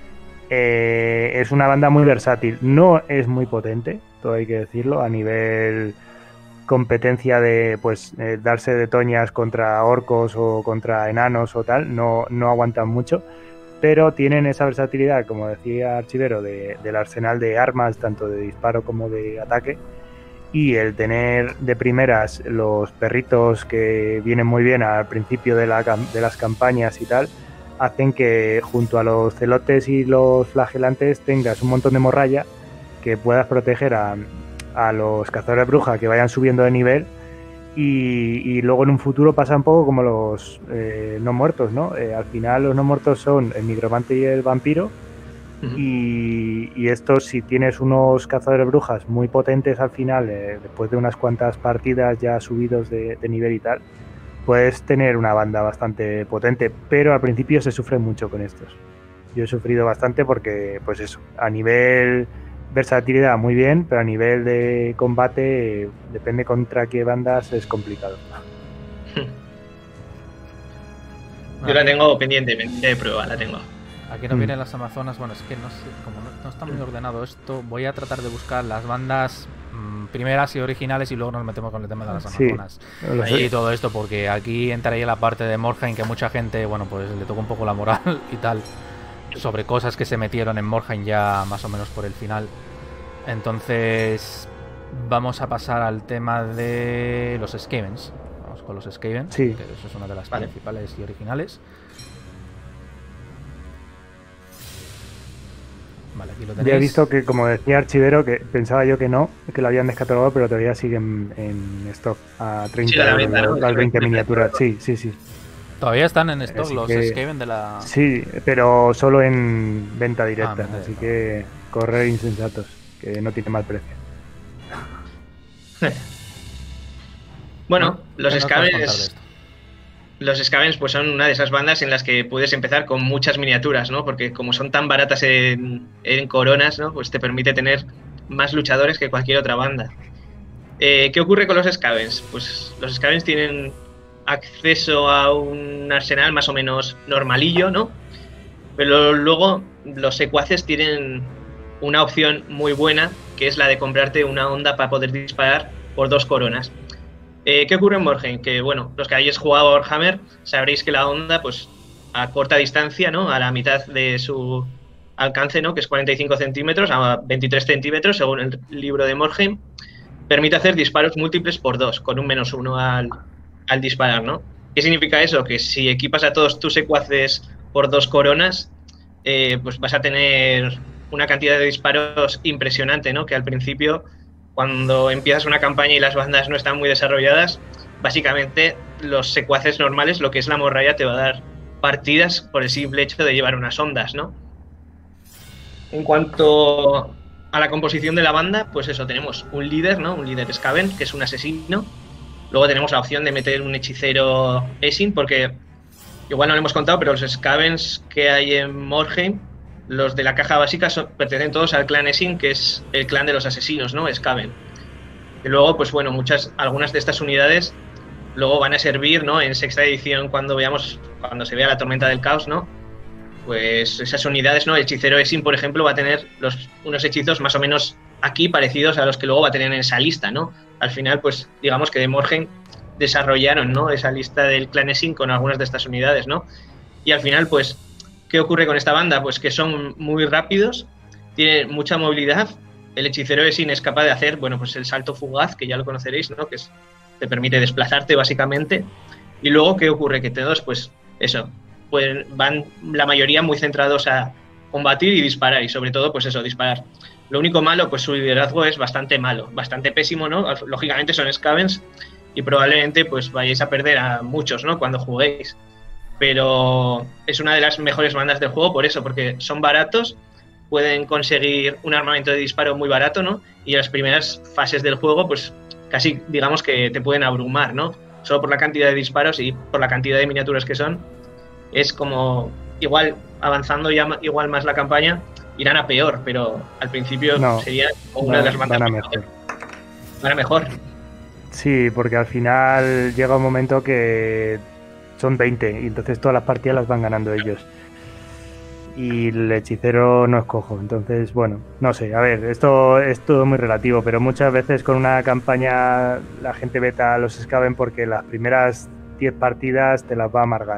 Eh, es una banda muy versátil. No es muy potente, todo hay que decirlo, a nivel competencia de pues eh, darse de toñas contra orcos o contra enanos o tal. No, no aguantan mucho, pero tienen esa versatilidad, como decía Archivero, de, del arsenal de armas, tanto de disparo como de ataque. Y el tener de primeras los perritos que vienen muy bien al principio de, la, de las campañas y tal, hacen que junto a los celotes y los flagelantes tengas un montón de morralla que puedas proteger a, a los cazadores de brujas que vayan subiendo de nivel. Y, y luego en un futuro pasa un poco como los eh, no muertos, ¿no? Eh, al final los no muertos son el nigromante y el vampiro. Y, y esto, si tienes unos cazadores de brujas muy potentes al final, eh, después de unas cuantas partidas ya subidos de, de nivel y tal, puedes tener una banda bastante potente, pero al principio se sufre mucho con estos. Yo he sufrido bastante porque, pues eso, a nivel versatilidad muy bien, pero a nivel de combate, eh, depende contra qué bandas, es complicado. Yo la tengo pendiente, pendiente de prueba, la tengo. aquí nos Mm. vienen las Amazonas. Bueno, es que no sé, como no, no está muy ordenado esto, voy a tratar de buscar las bandas mm, primeras y originales y luego nos metemos con el tema de las Sí. Amazonas. Lo Y sé. todo esto, porque aquí entraría la parte de Morhaime que mucha gente, bueno, pues le toca un poco la moral y tal, sobre cosas que se metieron en Morhaime ya más o menos por el final. Entonces, vamos a pasar al tema de los Skavens. Vamos con los Skavens, Sí. que eso es una de las Vale. principales y originales. Vale, aquí lo tenéis. Ya he visto que, como decía Archivero, que pensaba yo que no, que lo habían descatalogado, pero todavía siguen en stock a treinta Sí, a la euros venta, ¿no? las veinte Sí, miniaturas. Sí, sí, sí. Todavía están en stock Así los que- Skaven de la... Sí, pero solo en venta directa, venta así directa. que correr insensatos, que no tiene mal precio. Bueno, ¿No? los ¿Qué nos puedes contar de Skavens, esto? los Skavens pues son una de esas bandas en las que puedes empezar con muchas miniaturas, ¿no? Porque como son tan baratas en, en coronas, ¿no? Pues te permite tener más luchadores que cualquier otra banda. Eh, ¿Qué ocurre con los Skavens? Pues los Skavens tienen acceso a un arsenal más o menos normalillo, ¿no? Pero luego los secuaces tienen una opción muy buena, que es la de comprarte una onda para poder disparar por dos coronas. Eh, ¿Qué ocurre en Morhaime? Que, bueno, los que hayáis jugado a Warhammer sabréis que la onda, pues, a corta distancia, ¿no? A la mitad de su alcance, ¿no? Que es cuarenta y cinco centímetros a veintitrés centímetros, según el libro de Morhaime, permite hacer disparos múltiples por dos, con un menos uno al, al disparar, ¿no? ¿Qué significa eso? Que si equipas a todos tus secuaces por dos coronas, eh, pues vas a tener una cantidad de disparos impresionante, ¿no? Que al principio, cuando empiezas una campaña y las bandas no están muy desarrolladas, básicamente los secuaces normales, lo que es la morralla, te va a dar partidas por el simple hecho de llevar unas ondas, ¿no? En cuanto a la composición de la banda, pues eso, tenemos un líder, ¿no? Un líder Skaven, que es un asesino. Luego tenemos la opción de meter un hechicero Essin, porque igual no lo hemos contado, pero los Skavens que hay en Morhaime, los de la caja básica, son, pertenecen todos al clan Essin, que es el clan de los asesinos, ¿no? Skaven. Y luego, pues bueno, muchas, algunas de estas unidades luego van a servir, ¿no? En sexta edición, cuando veamos, cuando se vea la tormenta del caos, ¿no? Pues esas unidades, ¿no? El hechicero Essin, por ejemplo, va a tener los, unos hechizos más o menos aquí parecidos a los que luego va a tener en esa lista, ¿no? Al final, pues digamos que de Morhaime desarrollaron, ¿no? Esa lista del clan Essin con algunas de estas unidades, ¿no? Y al final, pues, ¿qué ocurre con esta banda? Pues que son muy rápidos, tienen mucha movilidad. El hechicero Essin es capaz de hacer, bueno, pues el salto fugaz, que ya lo conoceréis, ¿no? Que es, te permite desplazarte básicamente. Y luego, ¿qué ocurre? Que todos, pues, eso, pues van la mayoría muy centrados a combatir y disparar, y sobre todo, pues eso, disparar. Lo único malo, pues su liderazgo es bastante malo, bastante pésimo, ¿no? Lógicamente son Skavens y probablemente pues vayáis a perder a muchos, ¿no? Cuando juguéis. Pero es una de las mejores bandas del juego por eso, porque son baratos, pueden conseguir un armamento de disparo muy barato, ¿no? Y en las primeras fases del juego, pues casi digamos que te pueden abrumar, ¿no? Solo por la cantidad de disparos y por la cantidad de miniaturas que son. Es como, igual, avanzando ya igual más la campaña, irán a peor, pero al principio No, sería una van, de las bandas van a mejor. mejor. Van a mejor. Sí, porque al final llega un momento que son veinte y entonces todas las partidas las van ganando ellos. Y el hechicero no es cojo, entonces, bueno, no sé, a ver, esto es todo muy relativo, pero muchas veces con una campaña la gente veta a los Skaven porque las primeras diez partidas te las va a amargar.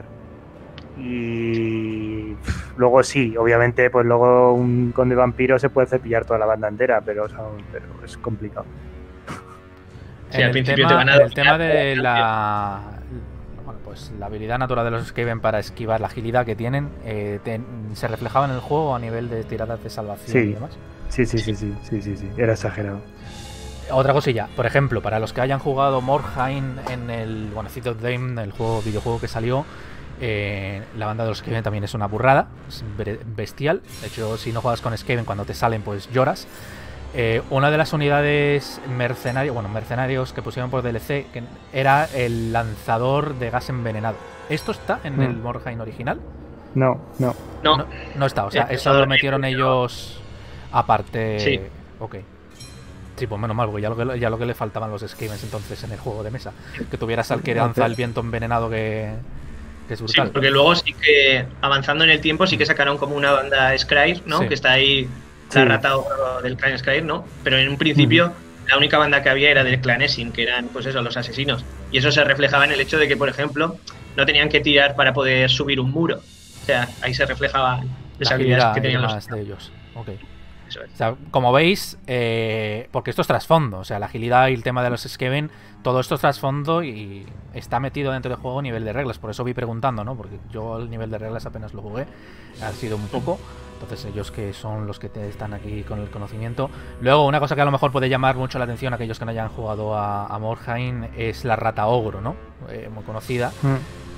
Y pff, luego sí, obviamente, pues luego un conde vampiro se puede cepillar toda la banda entera, pero, o sea, pero es complicado. Sí, En al el principio tema, te van a en el dominar tema de todo, la, bueno, pues la habilidad natural de los Skaven para esquivar, la agilidad que tienen, eh, te- ¿se reflejaba en el juego a nivel de tiradas de salvación Sí. y demás? Sí, sí, sí, sí, sí, sí, sí, era exagerado. Otra cosilla, por ejemplo, para los que hayan jugado Morhaime en el, bueno, City of Dame, el juego, videojuego que salió, eh, la banda de los Skaven también es una burrada, es bre- bestial. De hecho, si no juegas con Skaven, cuando te salen, pues lloras. Eh, una de las unidades mercenarios, bueno, mercenarios que pusieron por D L C, que era el lanzador de gas envenenado. ¿Esto está en Mm. el Morhaime original? No, no. No, No, no está, o sea, El eso lo lanzador metieron de- ellos aparte. Sí. Ok. Sí, pues menos mal, porque ya lo que, ya lo que le faltaban los Skavens entonces en el juego de mesa. Que tuvieras al que No, lanza pero- el viento envenenado que, que es brutal. Sí, porque luego sí que, avanzando en el tiempo, sí que sacaron como una banda Scryre, ¿no? Sí. Que está ahí, Sí. la rata ogro del clan Scryre, ¿no? Pero en un principio, Mm. la única banda que había era del clan Essin, que eran, pues eso, los asesinos. Y eso se reflejaba en el hecho de que, por ejemplo, no tenían que tirar para poder subir un muro. O sea, ahí se reflejaba esa La habilidad agilidad que y tenían los... demás de ellos. Ok. Eso es. O sea, como veis, eh, porque esto es trasfondo, o sea, la agilidad y el tema de los Skaven, todo esto es trasfondo y está metido dentro del juego a nivel de reglas. Por eso vi preguntando, ¿no? Porque yo el nivel de reglas apenas lo jugué, ha sido un poco. Entonces ellos que son los que te están aquí con el conocimiento. Luego, una cosa que a lo mejor puede llamar mucho la atención a aquellos que no hayan jugado a, a Morhain es la rata ogro, ¿no? Eh, muy conocida. Mm.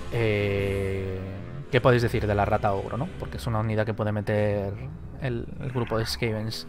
Eh, ¿Qué podéis decir de la rata ogro, no? Porque es una unidad que puede meter el, el grupo de Skavens.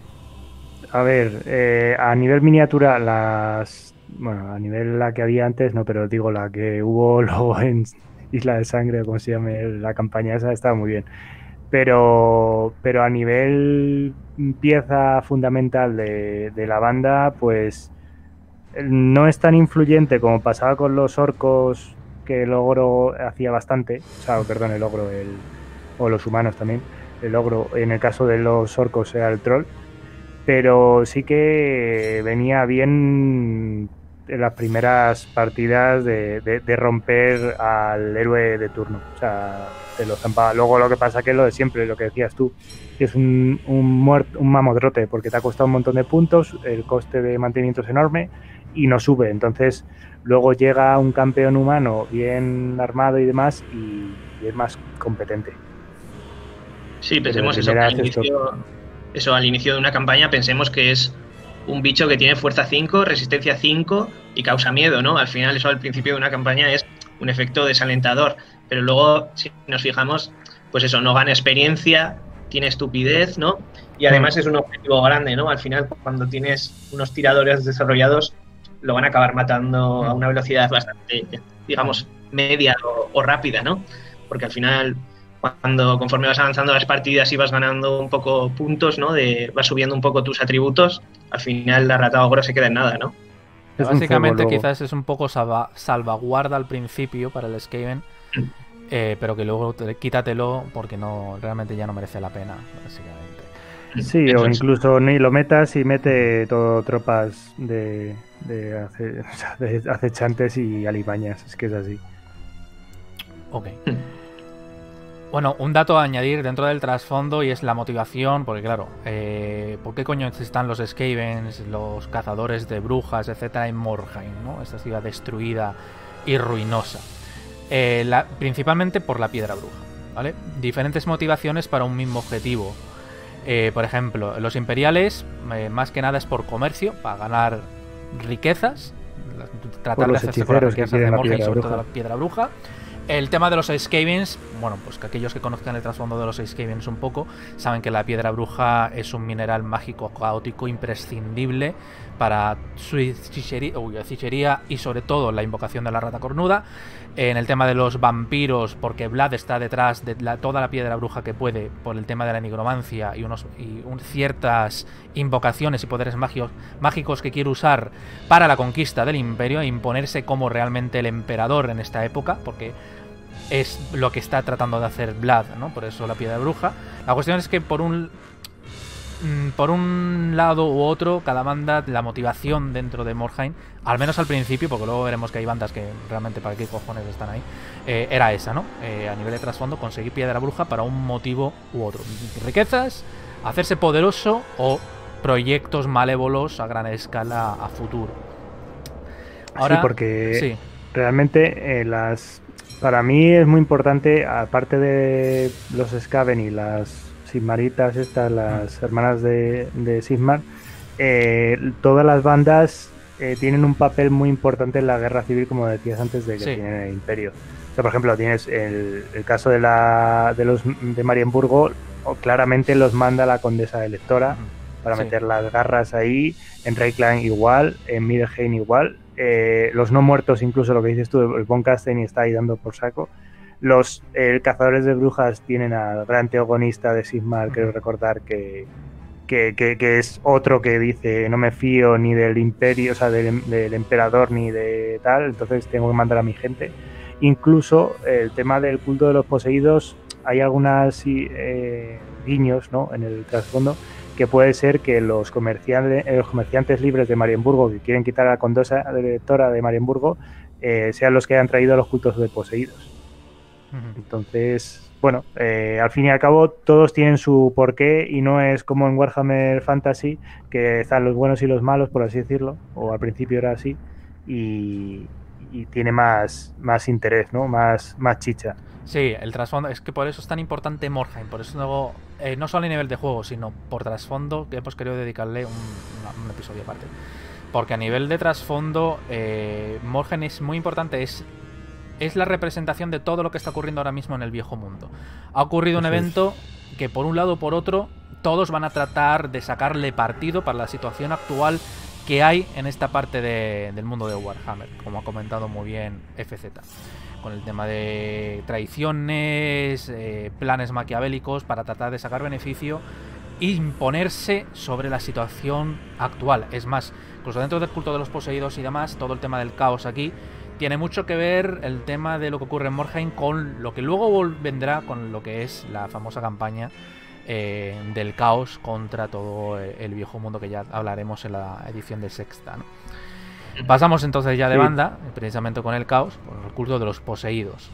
A ver, eh, a nivel miniatura, las. Bueno, a nivel la que había antes, no, pero digo, la que hubo luego en Isla de Sangre, o como se llame la campaña esa, estaba muy bien. Pero, pero a nivel pieza fundamental de, de la banda, pues no es tan influyente como pasaba con los orcos, que el ogro hacía bastante. O sea, perdón, el ogro, el, o los humanos también. El ogro, en el caso de los orcos, era el troll. Pero sí que venía bien en las primeras partidas de, de, de romper al héroe de turno. O sea, te lo zampaba. Luego lo que pasa que es lo de siempre, lo que decías tú, que es un, un, muerto, un mamodrote, porque te ha costado un montón de puntos, el coste de mantenimiento es enorme y no sube. Entonces luego llega un campeón humano bien armado y demás y, y es más competente. Sí, pensemos eso, que al inicio, eso, al inicio de una campaña pensemos que es un bicho que tiene fuerza cinco, resistencia cinco y causa miedo, ¿no? Al final eso al principio de una campaña es un efecto desalentador, pero luego si nos fijamos, pues eso, no gana experiencia, tiene estupidez, ¿no? Y además es un objetivo grande, ¿no? Al final cuando tienes unos tiradores desarrollados lo van a acabar matando a una velocidad bastante, digamos, media o, o rápida, ¿no? Porque al final cuando conforme vas avanzando las partidas y vas ganando un poco puntos, ¿no? De, vas subiendo un poco tus atributos, al final la rata ogro se queda en nada, ¿no? Es Básicamente quizás es un poco salva, salvaguarda al principio para el Skaven, mm. eh, pero que luego te, quítatelo porque no realmente ya no merece la pena, básicamente. Sí, Eso o es. Incluso ni lo metas y mete todo tropas de, de, ace, de acechantes y alimañas, es que es así. Ok. Bueno, un dato a añadir dentro del trasfondo y es la motivación, porque claro, eh, ¿por qué coño están los Skavens, los cazadores de brujas, etcétera, en Morhain, ¿no? Esta ciudad destruida y ruinosa. Eh, la, principalmente por la piedra bruja, ¿vale? Diferentes motivaciones para un mismo objetivo. Eh, por ejemplo, los imperiales, eh, más que nada es por comercio, para ganar riquezas, tratar de hacerse con las riquezas de Morhain, sobre todo la piedra bruja. El tema de los Skavens, bueno, pues que aquellos que conozcan el trasfondo de los Skavens un poco, saben que la piedra bruja es un mineral mágico caótico imprescindible para su hechicería, uy, hechicería y sobre todo la invocación de la rata cornuda. En el tema de los vampiros, porque Vlad está detrás de la, toda la piedra bruja que puede, por el tema de la nigromancia y, unos, y un, ciertas invocaciones y poderes mágicos, mágicos que quiere usar para la conquista del imperio e imponerse como realmente el emperador en esta época, porque es lo que está tratando de hacer Vlad, ¿no? Por eso la piedra bruja. La cuestión es que por un por un lado u otro, cada banda, la motivación dentro de Morhain, al menos al principio, porque luego veremos que hay bandas que realmente para qué cojones están ahí, eh, era esa, ¿no? Eh, a nivel de trasfondo, conseguir piedra bruja para un motivo u otro. Riquezas, hacerse poderoso o proyectos malévolos a gran escala a futuro. Ahora, sí, porque sí. realmente eh, las... Para mí es muy importante, aparte de los Skaven y las Sigmaritas, estas, las hermanas de, de Sigmar, eh, todas las bandas eh, tienen un papel muy importante en la guerra civil, como decías antes, de que sí. tienen el imperio. O sea, por ejemplo, tienes el, el caso de la de los de Marienburgo, claramente los manda la condesa electora para sí. meter las garras ahí, en Reikland igual, en Middelheim igual, eh, los no muertos, incluso lo que dices tú, el Von Castein está ahí dando por saco. Los eh, cazadores de brujas tienen al gran teogonista de Sigmar, quiero recordar que, que, que, que es otro que dice no me fío ni del imperio, o sea, del, del emperador ni de tal, entonces tengo que mandar a mi gente. Incluso el tema del culto de los poseídos, hay algunas eh, guiños, ¿no?, en el trasfondo, que puede ser que los comerciantes, eh, los comerciantes libres de Marienburgo, que quieren quitar a la condesa directora de Marienburgo, eh, sean los que hayan traído los cultos de poseídos. Uh-huh. Entonces, bueno, eh, al fin y al cabo todos tienen su porqué y no es como en Warhammer Fantasy, que están los buenos y los malos, por así decirlo, o al principio era así, y, y tiene más, más interés, ¿no? Más, más chicha. Sí, el trasfondo, es que por eso es tan importante Mordheim, por eso luego, eh, no solo a nivel de juego, sino por trasfondo, que hemos querido dedicarle un, un, un episodio aparte. Porque a nivel de trasfondo, eh, Mordheim es muy importante, es, es la representación de todo lo que está ocurriendo ahora mismo en el viejo mundo. Ha ocurrido un Eso evento es. que por un lado o por otro, todos van a tratar de sacarle partido para la situación actual que hay en esta parte de, del mundo de Warhammer, como ha comentado muy bien F Z. Con el tema de traiciones, eh, planes maquiavélicos para tratar de sacar beneficio e imponerse sobre la situación actual. Es más, incluso dentro del culto de los poseídos y demás, todo el tema del caos aquí tiene mucho que ver el tema de lo que ocurre en Mordheim con lo que luego vendrá con lo que es la famosa campaña eh, del caos contra todo el viejo mundo, que ya hablaremos en la edición de sexta, ¿no? Pasamos entonces ya de sí. banda, precisamente con el caos, con el culto de los poseídos.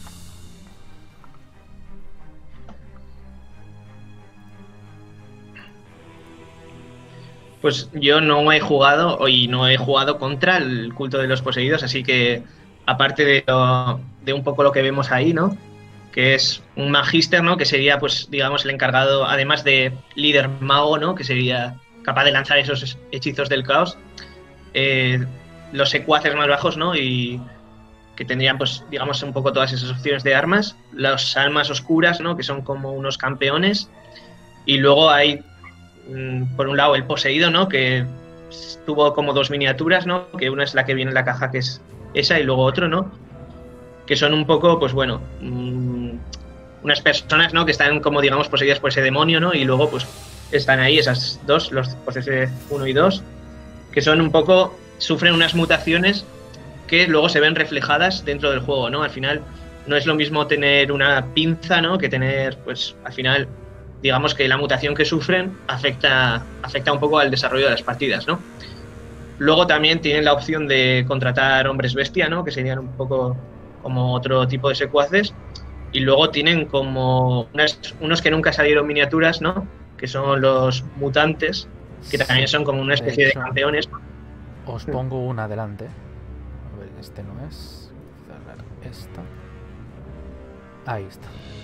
Pues yo no he jugado y no he jugado contra el culto de los poseídos, así que aparte de, lo, de un poco lo que vemos ahí, ¿no?, que es un magister, ¿no?, que sería, pues, digamos, el encargado, además de líder mago, ¿no?, que sería capaz de lanzar esos hechizos del caos. Eh, los secuaces más bajos, ¿no?, y que tendrían, pues, digamos, un poco todas esas opciones de armas. Las almas oscuras, ¿no?, que son como unos campeones. Y luego hay, mmm, por un lado, el poseído, ¿no?, que tuvo como dos miniaturas, ¿no?, que una es la que viene en la caja, que es esa, y luego otro, ¿no?, que son un poco, pues bueno, mmm, unas personas, ¿no?, que están como, digamos, poseídas por ese demonio, ¿no?, y luego, pues, están ahí esas dos, los poseedores uno y dos, que son un poco, sufren unas mutaciones que luego se ven reflejadas dentro del juego, ¿no? Al final no es lo mismo tener una pinza, ¿no?, que tener, pues, al final, digamos que la mutación que sufren afecta, afecta un poco al desarrollo de las partidas, ¿no? Luego también tienen la opción de contratar hombres bestia, ¿no?, que serían un poco como otro tipo de secuaces. Y luego tienen como unas, unos que nunca salieron miniaturas, ¿no?, que son los mutantes, que también son como una especie de, hecho, de campeones. Os pongo una adelante. A ver, este no es. Cerrar esta. Ahí está.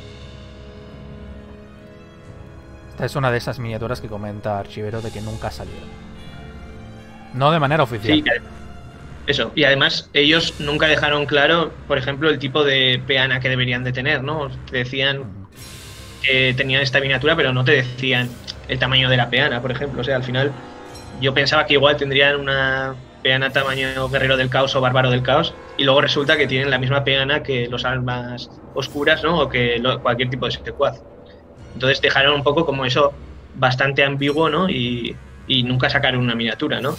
Esta es una de esas miniaturas que comenta Archivero de que nunca salieron. No de manera oficial. Sí, eso. Y además ellos nunca dejaron claro, por ejemplo, el tipo de peana que deberían de tener, ¿no? Te decían uh-huh. que tenían esta miniatura, pero no te decían el tamaño de la peana, por ejemplo. O sea, al final yo pensaba que igual tendrían una peana tamaño guerrero del caos o bárbaro del caos, y luego resulta que tienen la misma peana que los almas oscuras, ¿no?, o que lo, cualquier tipo de secuaz. Entonces dejaron un poco como eso bastante ambiguo, ¿no?, y, y nunca sacaron una miniatura, ¿no?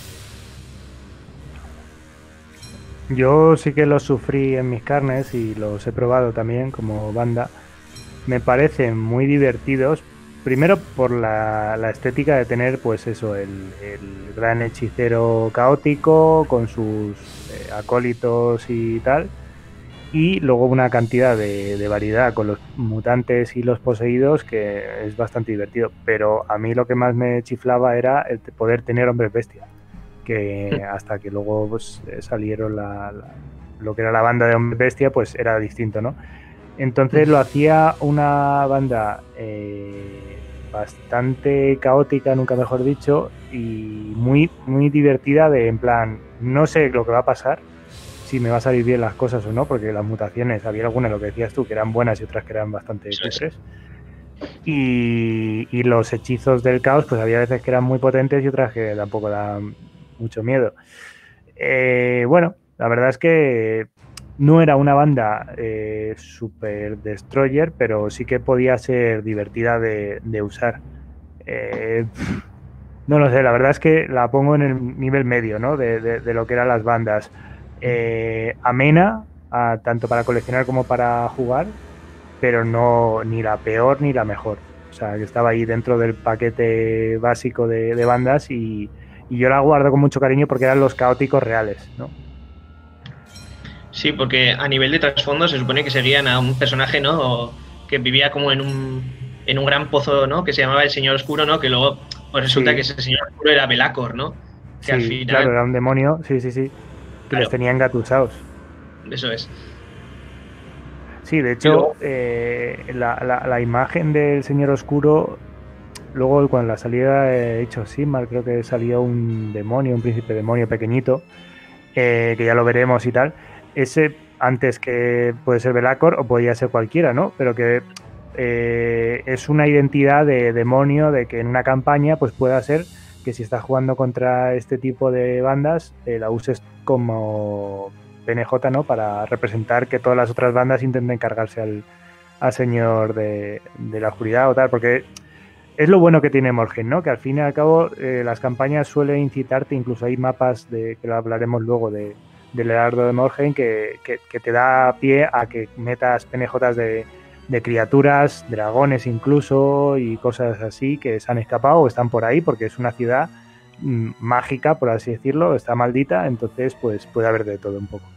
Yo sí que los sufrí en mis carnes y los he probado también como banda. Me parecen muy divertidos. Primero por la, la estética de tener, pues eso, el, el gran hechicero caótico con sus eh, acólitos y tal. Y luego una cantidad de, de variedad con los mutantes y los poseídos que es bastante divertido. Pero a mí lo que más me chiflaba era el poder tener hombres bestia. Que hasta que luego pues, salieron la, la, lo que era la banda de hombres bestia, pues era distinto, ¿no? Entonces lo hacía una banda eh, bastante caótica, nunca mejor dicho, y muy, muy divertida de, en plan, no sé lo que va a pasar, si me va a salir bien las cosas o no, porque las mutaciones, había algunas, lo que decías tú, que eran buenas y otras que eran bastante cutres. Y, y los hechizos del caos, pues había veces que eran muy potentes y otras que tampoco daban mucho miedo. Eh, bueno, la verdad es que no era una banda eh, super destroyer, pero sí que podía ser divertida de, de usar. Eh, no lo sé, la verdad es que la pongo en el nivel medio, ¿no?, de, de, de lo que eran las bandas. Eh, amena, a, tanto para coleccionar como para jugar, pero no ni la peor ni la mejor. O sea, que estaba ahí dentro del paquete básico de, de bandas y, y yo la guardo con mucho cariño porque eran los caóticos reales, ¿no? Sí, porque a nivel de trasfondo se supone que seguían a un personaje, ¿no? Que vivía como en un, en un gran pozo, ¿no? Que se llamaba el Señor Oscuro, ¿no? Que luego pues resulta sí. que ese Señor Oscuro era Belacor, ¿no? Que sí, al final... claro, era un demonio, sí, sí, sí. Que claro. les tenía engatusados. Eso es. Sí, de hecho, luego... eh, la, la, la imagen del Señor Oscuro, luego cuando la salida de Age of Sigmar, creo que salió un demonio, un príncipe demonio pequeñito, eh, que ya lo veremos y tal. Ese, antes que puede ser Belacor o podría ser cualquiera, ¿no? Pero que eh, es una identidad de demonio, de que en una campaña pues pueda ser que si estás jugando contra este tipo de bandas, eh, la uses como P N J, ¿no? Para representar que todas las otras bandas intenten cargarse al, al señor de, de la oscuridad o tal, porque es lo bueno que tiene Morhaime, ¿no? Que al fin y al cabo eh, las campañas suelen incitarte, incluso hay mapas de que lo hablaremos luego de del Heraldo de Morhaime que, que, que te da pie a que metas P N Js de, de criaturas, dragones incluso y cosas así que se han escapado o están por ahí porque es una ciudad mm, mágica, por así decirlo, está maldita, entonces pues puede haber de todo un poco.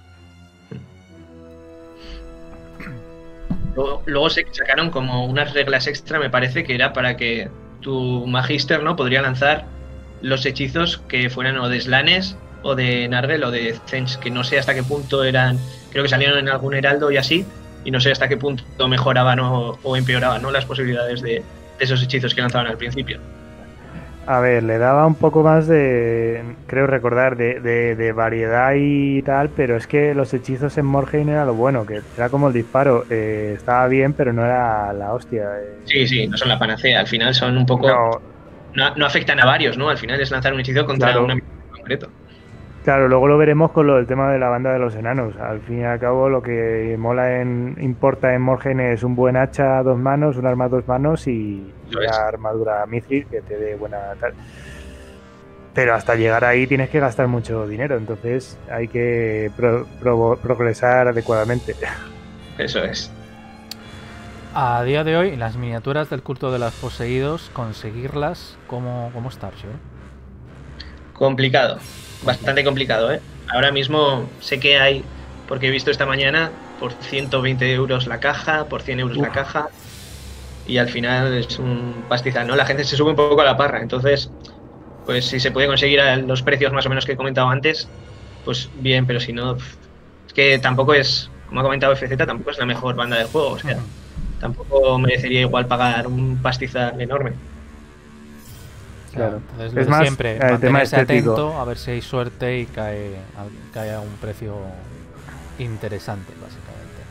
Luego, luego se sacaron como unas reglas extra, me parece que era para que tu Magister, ¿no? podría lanzar los hechizos que fueran o de Slanes o de Nargel o de Zench, que no sé hasta qué punto eran, creo que salieron en algún heraldo y así, y no sé hasta qué punto mejoraban o, o empeoraban, ¿no? las posibilidades de, de esos hechizos que lanzaban al principio. A ver, le daba un poco más de, creo recordar, de, de, de variedad y tal, pero es que los hechizos en Morhaime era lo bueno, que era como el disparo, eh, estaba bien, pero no era la hostia. Eh. Sí, sí, no son la panacea, al final son un poco... No, no, no afectan a varios, ¿no? Al final es lanzar un hechizo contra claro. una misión en concreto. Claro, luego lo veremos con lo del tema de la banda de los enanos. Al fin y al cabo lo que mola en importa en Morhaime es un buen hacha a dos manos, un arma a dos manos y una armadura mithril que te dé buena tal. Pero hasta llegar ahí tienes que gastar mucho dinero, entonces hay que pro, pro, progresar adecuadamente. Eso es. A día de hoy, las miniaturas del culto de los poseídos, conseguirlas, ¿cómo, cómo está, Arxo? Complicado. Bastante complicado, ¿eh? Ahora mismo sé que hay, porque he visto esta mañana, por ciento veinte euros la caja, por cien euros Uf. la caja, y al final es un pastizal, ¿no? La gente se sube un poco a la parra, entonces, pues si se puede conseguir a los precios más o menos que he comentado antes, pues bien, pero si no, es que tampoco es, como ha comentado F Z, tampoco es la mejor banda del juego, o sea, tampoco merecería igual pagar un pastizal enorme. Claro, entonces lo es de más siempre, mantenerse atento a ver si hay suerte y cae, cae a un precio interesante, básicamente.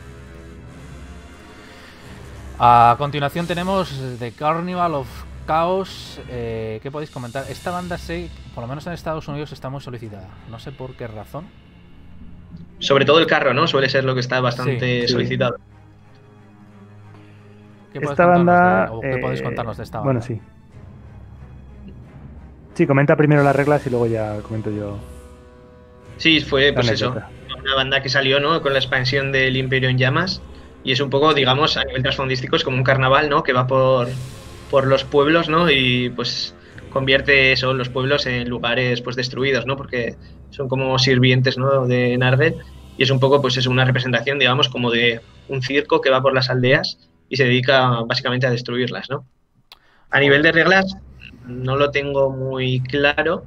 A continuación tenemos The Carnival of Chaos. Eh, ¿Qué podéis comentar? Esta banda, sé, por lo menos en Estados Unidos, está muy solicitada. No sé por qué razón. Sobre todo el carro, ¿no? Suele ser lo que está bastante sí, solicitado. ¿Qué esta banda, de, o qué eh, podéis contarnos de esta banda? Bueno, sí. Sí, comenta primero las reglas y luego ya comento yo. Sí, fue pues eso, una banda que salió, ¿no? Con la expansión del Imperio en Llamas y es un poco, digamos, a nivel trasfondístico es como un carnaval, ¿no? Que va por, por los pueblos, ¿no? Y pues convierte eso, los pueblos en lugares pues destruidos, ¿no? Porque son como sirvientes, ¿no? De Nargel y es un poco pues es una representación, digamos, como de un circo que va por las aldeas y se dedica básicamente a destruirlas, ¿no? A nivel de reglas no lo tengo muy claro,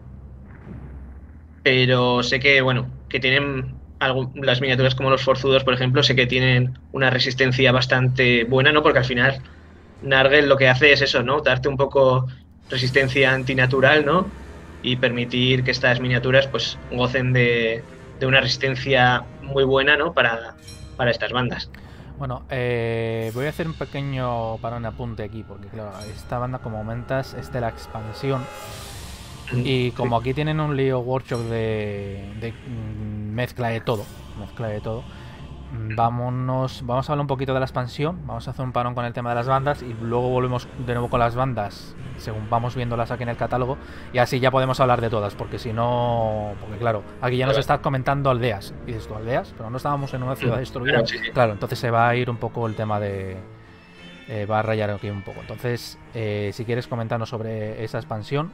pero sé que, bueno, que tienen algo, las miniaturas como los forzudos, por ejemplo, sé que tienen una resistencia bastante buena, ¿no? Porque al final Nargel lo que hace es eso, ¿no? Darte un poco resistencia antinatural, ¿no? Y permitir que estas miniaturas, pues, gocen de, de una resistencia muy buena, ¿no? Para, para estas bandas. Bueno, eh, voy a hacer un pequeño parón apunte aquí, porque claro, esta banda, como comentas, es de la expansión. Y como aquí tienen un lío workshop de, de mezcla de todo, mezcla de todo, vámonos, vamos a hablar un poquito de la expansión, vamos a hacer un parón con el tema de las bandas y luego volvemos de nuevo con las bandas según vamos viéndolas aquí en el catálogo, y así ya podemos hablar de todas, porque si no, porque claro, aquí ya nos estás comentando aldeas, y dices tú, aldeas, pero no estábamos en una ciudad destruida, claro, sí, sí. Claro, entonces se va a ir un poco el tema de, eh, va a rayar aquí un poco, entonces, eh, si quieres comentarnos sobre esa expansión.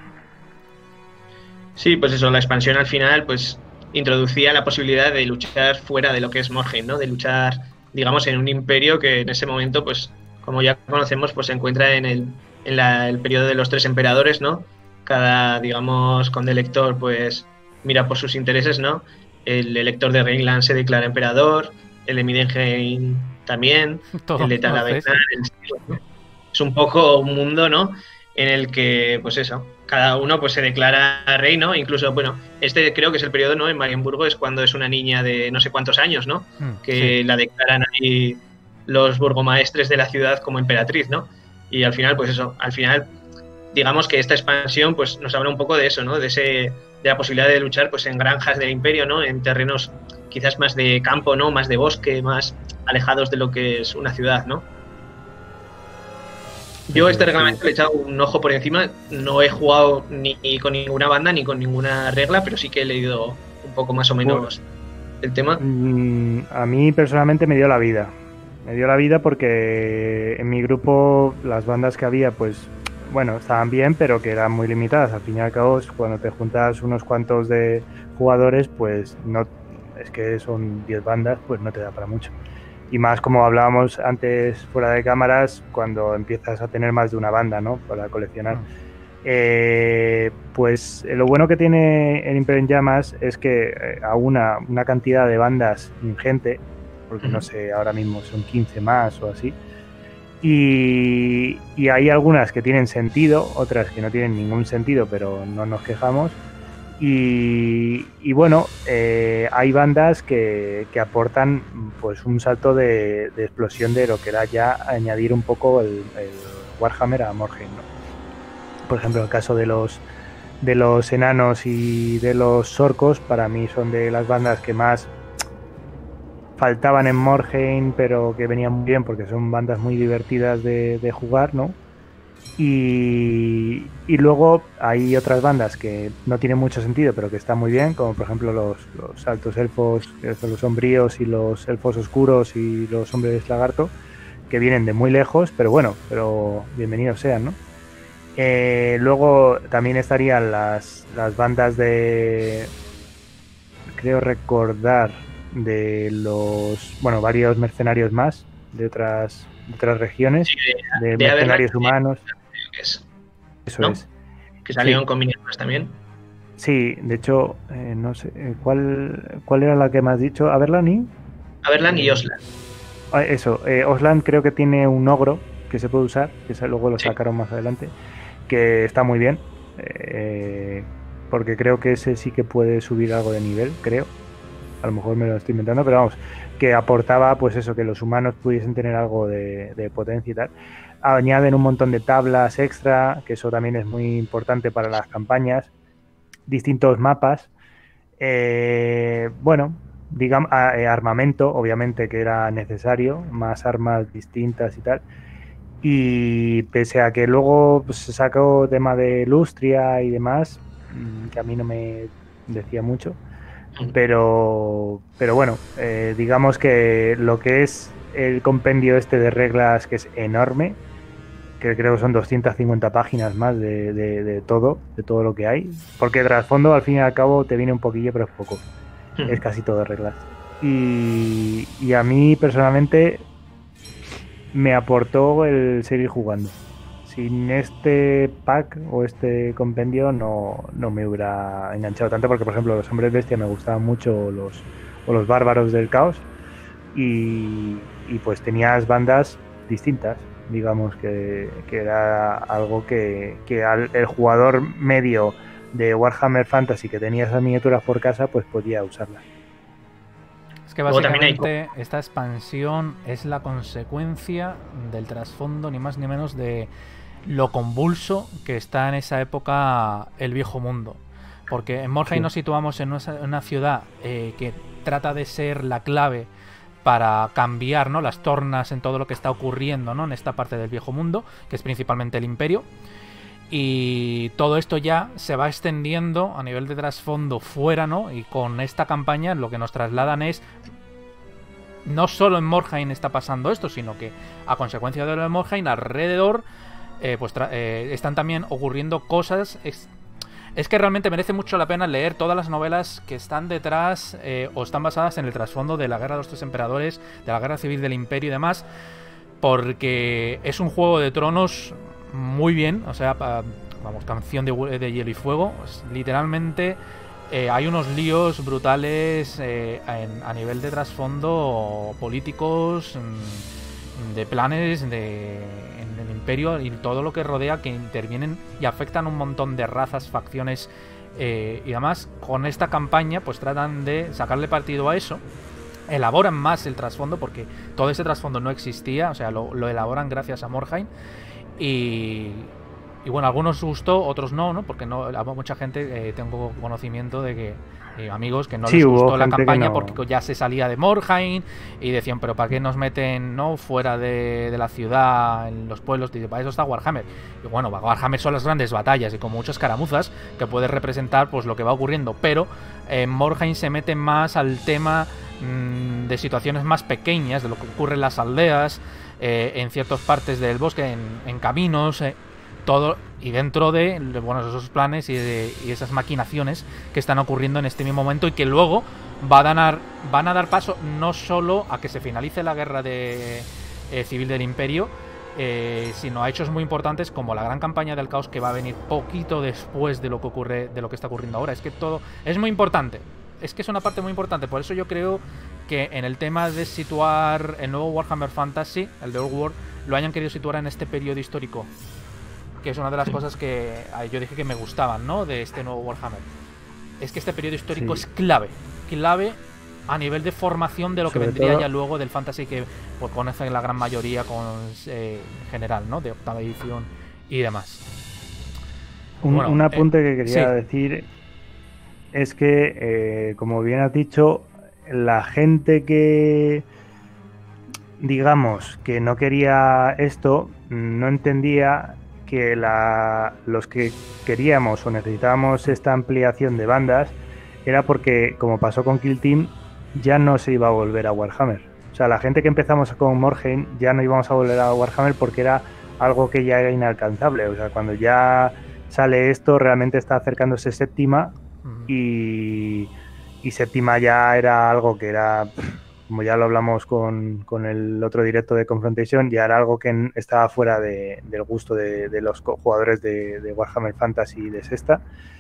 Sí, pues eso, la expansión al final, pues introducía la posibilidad de luchar fuera de lo que es Morhaime, ¿no? De luchar, digamos, en un imperio que en ese momento, pues, como ya conocemos, pues se encuentra en el, en la, el periodo de los tres emperadores, ¿no? Cada, digamos, conde elector, pues, mira por sus intereses, ¿no? El elector de Rhineland se declara emperador, el de Middenheim también, todo, el de Talavera, ¿no? Es un poco un mundo, ¿no? En el que, pues eso, cada uno pues se declara rey, ¿no? Incluso, bueno, este creo que es el periodo, ¿no? En Marienburgo es cuando es una niña de no sé cuántos años, ¿no? Mm, que sí. La declaran ahí los burgomaestres de la ciudad como emperatriz, ¿no? Y al final, pues eso, al final, digamos que esta expansión pues nos habla un poco de eso, ¿no? De ese, de la posibilidad de luchar pues en granjas del imperio, ¿no? En terrenos quizás más de campo, ¿no? Más de bosque, más alejados de lo que es una ciudad, ¿no? Yo este reglamento le he echado un ojo por encima, no he jugado ni con ninguna banda ni con ninguna regla, pero sí que he leído un poco más o menos el tema. A mí personalmente me dio la vida, me dio la vida porque en mi grupo las bandas que había, pues bueno, estaban bien, pero que eran muy limitadas. Al fin y al cabo, cuando te juntas unos cuantos de jugadores, pues no, es que son diez bandas, pues no te da para mucho. Y más como hablábamos antes fuera de cámaras, cuando empiezas a tener más de una banda, ¿no? Para coleccionar. Eh, pues lo bueno que tiene el Imperio en Llamas es que a una, una cantidad de bandas ingente, porque no sé, ahora mismo son quince más o así, y, y hay algunas que tienen sentido, otras que no tienen ningún sentido, pero no nos quejamos. Y, y bueno, eh, hay bandas que, que aportan pues un salto de, de explosión de lo que era ya añadir un poco el, el Warhammer a Morhaime, ¿no? Por ejemplo, el caso de los de los enanos y de los orcos, para mí son de las bandas que más faltaban en Morhaime, pero que venían muy bien porque son bandas muy divertidas de, de jugar, ¿no? Y, y luego hay otras bandas que no tienen mucho sentido pero que están muy bien, como por ejemplo los, los altos elfos, que son los sombríos, y los elfos oscuros y los hombres lagarto, que vienen de muy lejos, pero bueno, pero bienvenidos sean, ¿no? Eh, luego también estarían las, las bandas de, creo recordar, de los, bueno, varios mercenarios más de otras, de otras regiones, sí, de, de, de mercenarios haberla, humanos. Es, Eso ¿no? es. Que salieron sí. con miniaturas también. Sí, de hecho, eh, no sé, ¿cuál, ¿cuál era la que me has dicho? ¿Averland? Averland y Osland. Eso, eh, Osland creo que tiene un ogro que se puede usar, que luego lo sí. sacaron más adelante, que está muy bien, eh, porque creo que ese sí que puede subir algo de nivel, creo. A lo mejor me lo estoy inventando, pero vamos, que aportaba pues eso, que los humanos pudiesen tener algo de, de potencia y tal. Añaden un montón de tablas extra, que eso también es muy importante para las campañas, distintos mapas, eh, bueno, digamos, armamento, obviamente que era necesario, más armas distintas y tal. Y pese a que luego pues, se sacó tema de Lustria y demás, que a mí no me decía mucho, pero pero bueno, eh, digamos que lo que es el compendio este de reglas, que es enorme, que creo que son doscientas cincuenta páginas más de, de, de todo, de todo lo que hay, porque trasfondo al fin y al cabo te viene un poquillo, pero es poco, es casi todo de reglas. Y, y a mí personalmente me aportó el seguir jugando. Sin este pack o este compendio no, no me hubiera enganchado tanto, porque por ejemplo los hombres bestia me gustaban mucho, los, o los bárbaros del caos, y, y pues tenías bandas distintas, digamos que, que era algo que, que al, el jugador medio de Warhammer Fantasy que tenía esas miniaturas por casa pues podía usarlas. Es que básicamente esta expansión es la consecuencia del trasfondo ni más ni menos de lo convulso que está en esa época el viejo mundo, porque en Morhaime sí. nos situamos en una, una ciudad eh, que trata de ser la clave para cambiar, ¿no?, las tornas en todo lo que está ocurriendo, ¿no?, en esta parte del viejo mundo, que es principalmente el imperio. Y todo esto ya se va extendiendo a nivel de trasfondo fuera, ¿no? Y con esta campaña lo que nos trasladan es... No solo en Morhaime está pasando esto, sino que a consecuencia de lo de Morhaime, alrededor eh, pues eh, están también ocurriendo cosas... Es, es que realmente merece mucho la pena leer todas las novelas que están detrás eh, o están basadas en el trasfondo de la Guerra de los Tres Emperadores, de la Guerra Civil del Imperio y demás, porque es un Juego de Tronos muy bien, o sea, pa, vamos, canción de, de hielo y fuego, pues, literalmente eh, hay unos líos brutales eh, en, a nivel de trasfondo políticos, de planes de, en el imperio y todo lo que rodea, que intervienen y afectan un montón de razas, facciones eh, y demás. Con esta campaña pues tratan de sacarle partido a eso, elaboran más el trasfondo porque todo ese trasfondo no existía, o sea, lo, lo elaboran gracias a Morhaime. Y, y bueno, a algunos gustó, otros no, ¿no? Porque no, a mucha gente eh, tengo conocimiento de que eh, amigos que no sí, les gustó la gente campaña no... porque ya se salía de Morhaime y decían, pero ¿para qué nos meten, no, fuera de, de la ciudad, en los pueblos? Y para eso está Warhammer. Y bueno, Warhammer son las grandes batallas y con muchas escaramuzas que puede representar pues lo que va ocurriendo, pero eh, Morhaime se mete más al tema mmm, de situaciones más pequeñas, de lo que ocurre en las aldeas, Eh, en ciertas partes del bosque, en, en caminos, eh, todo, y dentro de, de bueno, esos planes y, de, y esas maquinaciones que están ocurriendo en este mismo momento y que luego va a dar, van a dar paso no solo a que se finalice la guerra de, eh, civil del Imperio, eh, sino a hechos muy importantes como la gran campaña del caos que va a venir poquito después de lo que ocurre, de lo que está ocurriendo ahora. Es que todo es muy importante. Es que es una parte muy importante, por eso yo creo que en el tema de situar el nuevo Warhammer Fantasy, el de Old World, lo hayan querido situar en este periodo histórico, que es una de las sí. cosas que yo dije que me gustaban, ¿no?, de este nuevo Warhammer. Es que este periodo histórico sí. es clave, clave a nivel de formación de lo Sobre que vendría todo... ya luego del Fantasy que pues, conocen la gran mayoría con eh, general, ¿no?, de octava edición y demás. Un, bueno, un apunte eh, que quería sí. decir es que, eh, como bien has dicho, la gente que, digamos, que no quería esto, no entendía que la, los que queríamos o necesitábamos esta ampliación de bandas era porque, como pasó con Kill Team, ya no se iba a volver a Warhammer. O sea, la gente que empezamos con Morhaime ya no íbamos a volver a Warhammer porque era algo que ya era inalcanzable. O sea, cuando ya sale esto, realmente está acercándose Séptima uh-huh. y... Y Séptima ya era algo que era, como ya lo hablamos con, con el otro directo de Confrontation, ya era algo que estaba fuera de, del gusto de, de los jugadores de, de Warhammer Fantasy y de Sexta.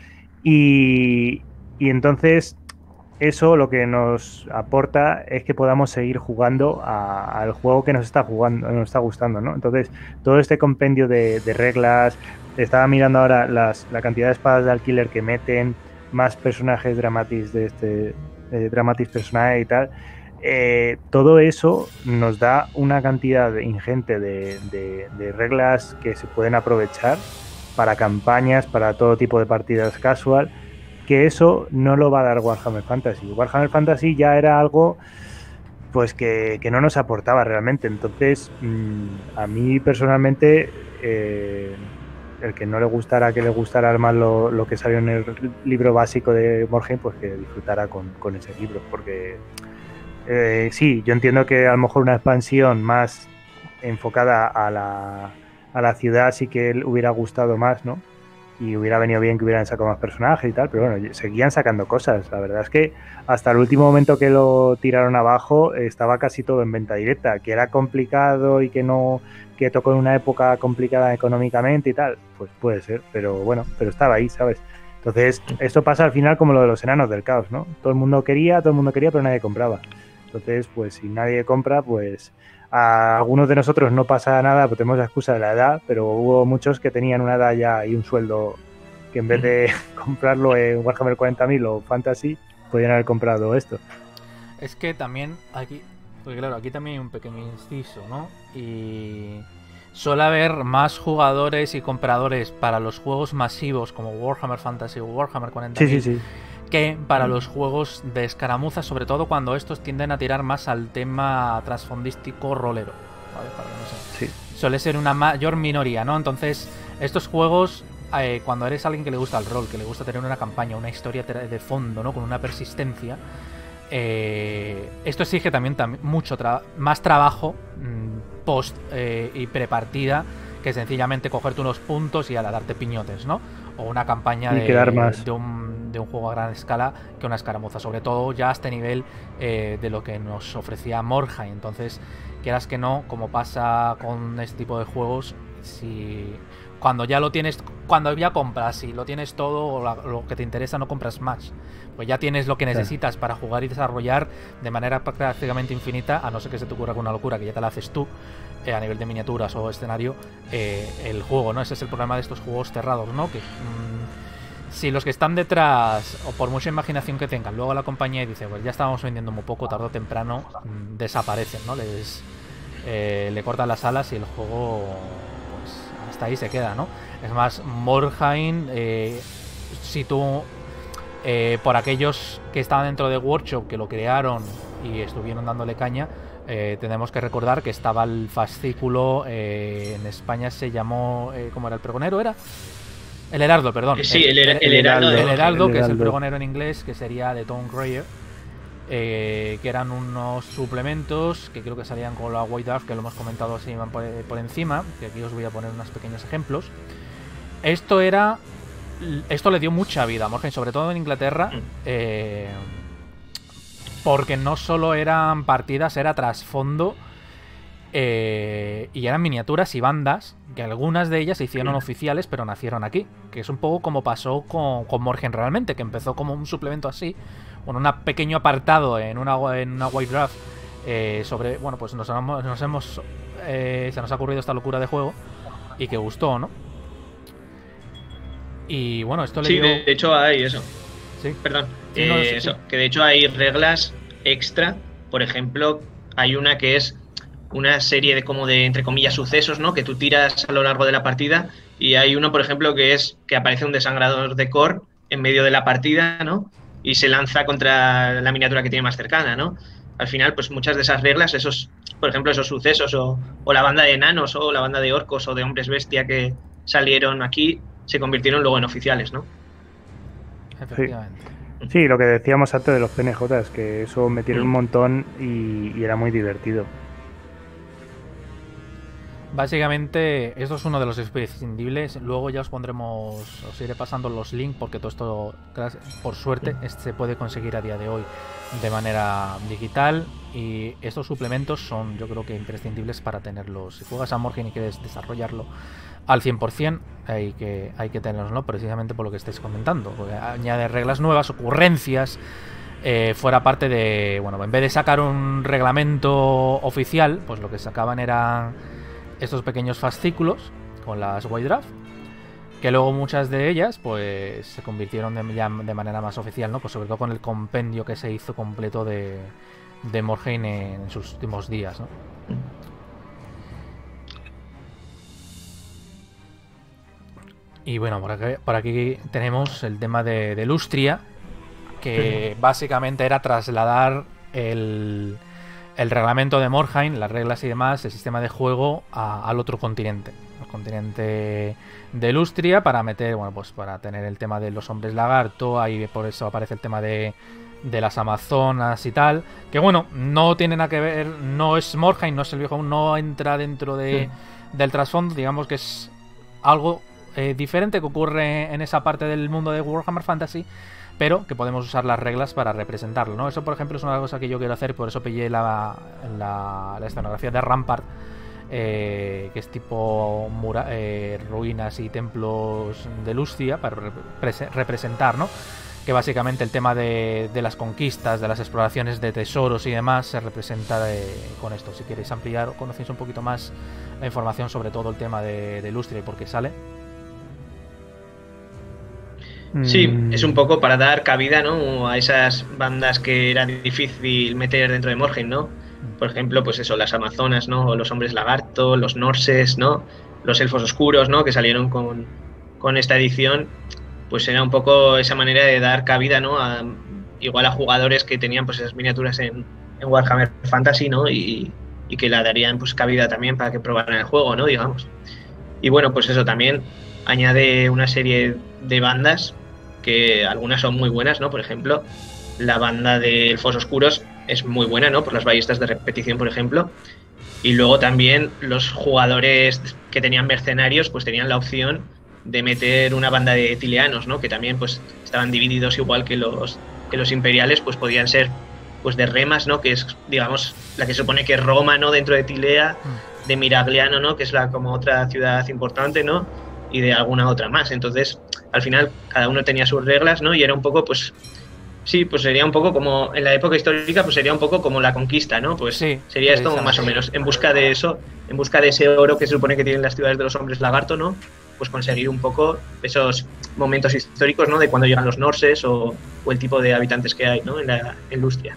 Y, y entonces eso lo que nos aporta es que podamos seguir jugando a, al juego que nos está jugando, nos está gustando, ¿no? Entonces todo este compendio de, de reglas, estaba mirando ahora las, la cantidad de espadas de Alkiller que meten, más personajes dramatis de este eh, dramatis personaje y tal, eh, todo eso nos da una cantidad ingente de, de, de reglas que se pueden aprovechar para campañas, para todo tipo de partidas casual, que eso no lo va a dar Warhammer Fantasy. Warhammer Fantasy ya era algo pues que, que no nos aportaba realmente. Entonces mmm, a mí personalmente eh, el que no le gustara, que le gustara más lo, lo que salió en el libro básico de Morhaime, pues que disfrutara con, con ese libro, porque eh, sí, yo entiendo que a lo mejor una expansión más enfocada a la, a la ciudad sí que le hubiera gustado más, ¿no? Y hubiera venido bien que hubieran sacado más personajes y tal, pero bueno, seguían sacando cosas. La verdad es que hasta el último momento que lo tiraron abajo estaba casi todo en venta directa, que era complicado y que no, que tocó en una época complicada económicamente y tal, pues puede ser, pero bueno, pero estaba ahí, ¿sabes? Entonces, esto pasa al final como lo de los enanos del caos, ¿no? Todo el mundo quería, todo el mundo quería, pero nadie compraba. Entonces, pues si nadie compra, pues a algunos de nosotros no pasa nada, pues tenemos la excusa de la edad, pero hubo muchos que tenían una edad ya y un sueldo que en vez de comprarlo en Warhammer cuarenta mil o Fantasy, podían haber comprado esto. Es que también aquí, porque claro, aquí también hay un pequeño inciso, ¿no? Y suele haber más jugadores y compradores para los juegos masivos como Warhammer Fantasy o Warhammer cuarenta mil. Sí, sí, sí. Que para los juegos de escaramuza, sobre todo cuando estos tienden a tirar más al tema trasfondístico rolero, ¿vale? Para que no sé. Sí. Suele ser una mayor minoría, ¿no? Entonces, estos juegos eh, cuando eres alguien que le gusta el rol, que le gusta tener una campaña, una historia de fondo, ¿no? Con una persistencia, eh, esto exige también tam mucho tra más trabajo mmm, post eh, y prepartida que sencillamente cogerte unos puntos y a la darte piñotes, ¿no? O una campaña de, de, un, de un juego a gran escala que una escaramuza, sobre todo ya a este nivel eh, de lo que nos ofrecía Mordheim. Entonces, quieras que no, como pasa con este tipo de juegos, si cuando ya lo tienes, cuando ya compras, si lo tienes todo o la, lo que te interesa, no compras más, pues ya tienes lo que necesitas para jugar y desarrollar de manera prácticamente infinita, a no ser que se te ocurra alguna locura que ya te la haces tú eh, a nivel de miniaturas o escenario, eh, el juego, ¿no? Ese es el problema de estos juegos cerrados, ¿no? Que mmm, si los que están detrás, o por mucha imaginación que tengan, luego la compañía dice, pues ya estábamos vendiendo muy poco, tarde o temprano mmm, desaparecen, ¿no? Les eh, le cortan las alas y el juego pues hasta ahí se queda, ¿no? Es más, Mordheim, eh, si tú eh, por aquellos que estaban dentro de Workshop, que lo crearon y estuvieron dándole caña, eh, tenemos que recordar que estaba el fascículo, eh, en España se llamó, eh, ¿cómo era? ¿El pregonero era? El heraldo, perdón. Sí, el, el, el, el heraldo. El heraldo, que es el pregonero en inglés, que sería de Tom Greyer, eh, que eran unos suplementos que creo que salían con la White Dwarf, que lo hemos comentado así por, por encima, que aquí os voy a poner unos pequeños ejemplos. Esto era... Esto le dio mucha vida a Mordheim, sobre todo en Inglaterra, eh, porque no solo eran partidas, era trasfondo, eh, y eran miniaturas y bandas, que algunas de ellas se hicieron oficiales, pero nacieron aquí, que es un poco como pasó con, con Mordheim realmente, que empezó como un suplemento así, con un pequeño apartado en una, en una White Draft, eh, sobre, bueno, pues nos, nos hemos, eh, se nos ha ocurrido esta locura de juego, y que gustó, ¿no? Y bueno, esto le sí, dio... de hecho hay eso. Sí. Perdón. Sí, eh, no, sí, eso, sí. que de hecho hay reglas extra. Por ejemplo, hay una que es una serie de como de, entre comillas, sucesos, ¿no? Que tú tiras a lo largo de la partida. Y hay uno, por ejemplo, que es que aparece un desangrador de core en medio de la partida, ¿no? Y se lanza contra la miniatura que tiene más cercana, ¿no? Al final, pues muchas de esas reglas, esos, por ejemplo, esos sucesos, o, o la banda de enanos, o la banda de orcos, o de hombres bestia que salieron aquí, se convirtieron luego en oficiales, ¿no? Efectivamente. Sí. Sí, lo que decíamos antes de los P N Js, que eso metieron Mm. un montón y, y era muy divertido. Básicamente, esto es uno de los imprescindibles. Luego ya os pondremos, os iré pasando los links, porque todo esto, por suerte, se puede conseguir a día de hoy de manera digital. Y estos suplementos son, yo creo que imprescindibles para tenerlos. Si juegas a Mordheim y quieres desarrollarlo al cien por cien, hay que, hay que tenerlos, ¿no? Precisamente por lo que estáis comentando, porque añade reglas nuevas, ocurrencias. Eh, fuera parte de, bueno, en vez de sacar un reglamento oficial, pues lo que sacaban eran estos pequeños fascículos con las White Draft, que luego muchas de ellas pues se convirtieron de, ya de manera más oficial, ¿no? Pues sobre todo con el compendio que se hizo completo de, de Mordheim en, en sus últimos días, ¿no? Y bueno, por aquí, por aquí tenemos el tema de, de Lustria, que básicamente era trasladar el, el reglamento de Mordheim, las reglas y demás, el sistema de juego a, al otro continente, el continente de Lustria, para meter, bueno, pues para tener el tema de los hombres lagarto, ahí por eso aparece el tema de, de las amazonas y tal, que bueno, no tiene nada que ver, no es Mordheim, no es el viejo, no entra dentro de, sí. del trasfondo, digamos que es algo eh, diferente que ocurre en esa parte del mundo de Warhammer Fantasy, pero que podemos usar las reglas para representarlo, ¿no? Eso, por ejemplo, es una cosa que yo quiero hacer, por eso pillé la, la, la escenografía de Rampart, eh, que es tipo mura, eh, ruinas y templos de Lustria, para repre representar, ¿no? Que básicamente el tema de, de las conquistas, de las exploraciones de tesoros y demás, se representa de, con esto. Si queréis ampliar o conocéis un poquito más la información sobre todo el tema de, de Lustria y por qué sale. Sí, es un poco para dar cabida, ¿no? A esas bandas que era difícil meter dentro de Mordheim, ¿no? Por ejemplo, pues eso, las amazonas, ¿no? O los hombres lagarto, los norses, ¿no? Los elfos oscuros, ¿no? Que salieron con, con esta edición. Pues era un poco esa manera de dar cabida, ¿no? A, igual a jugadores que tenían pues esas miniaturas en, en Warhammer Fantasy, ¿no? Y, y que la darían pues cabida también para que probaran el juego, ¿no? Digamos. Y bueno, pues eso también añade una serie de bandas que algunas son muy buenas, ¿no? Por ejemplo, la banda de Elfos Oscuros es muy buena, ¿no? Por las ballestas de repetición, por ejemplo. Y luego también los jugadores que tenían mercenarios pues tenían la opción de meter una banda de tileanos, ¿no? Que también pues estaban divididos igual que los, que los imperiales, pues podían ser pues de Remas, ¿no? Que es, digamos, la que se supone que es Roma, ¿no? Dentro de Tilea, de Miragliano, ¿no? Que es la como otra ciudad importante, ¿no? Y de alguna otra más. Entonces, al final, cada uno tenía sus reglas, ¿no? Y era un poco, pues, sí, pues sería un poco como, en la época histórica, pues sería un poco como la conquista, ¿no? Pues sí, sería esto más o menos, en busca de eso, en busca de ese oro que se supone que tienen las ciudades de los hombres lagarto, ¿no? Pues conseguir un poco esos momentos históricos, ¿no? De cuando llegan los norses o, o el tipo de habitantes que hay, ¿no? En la industria.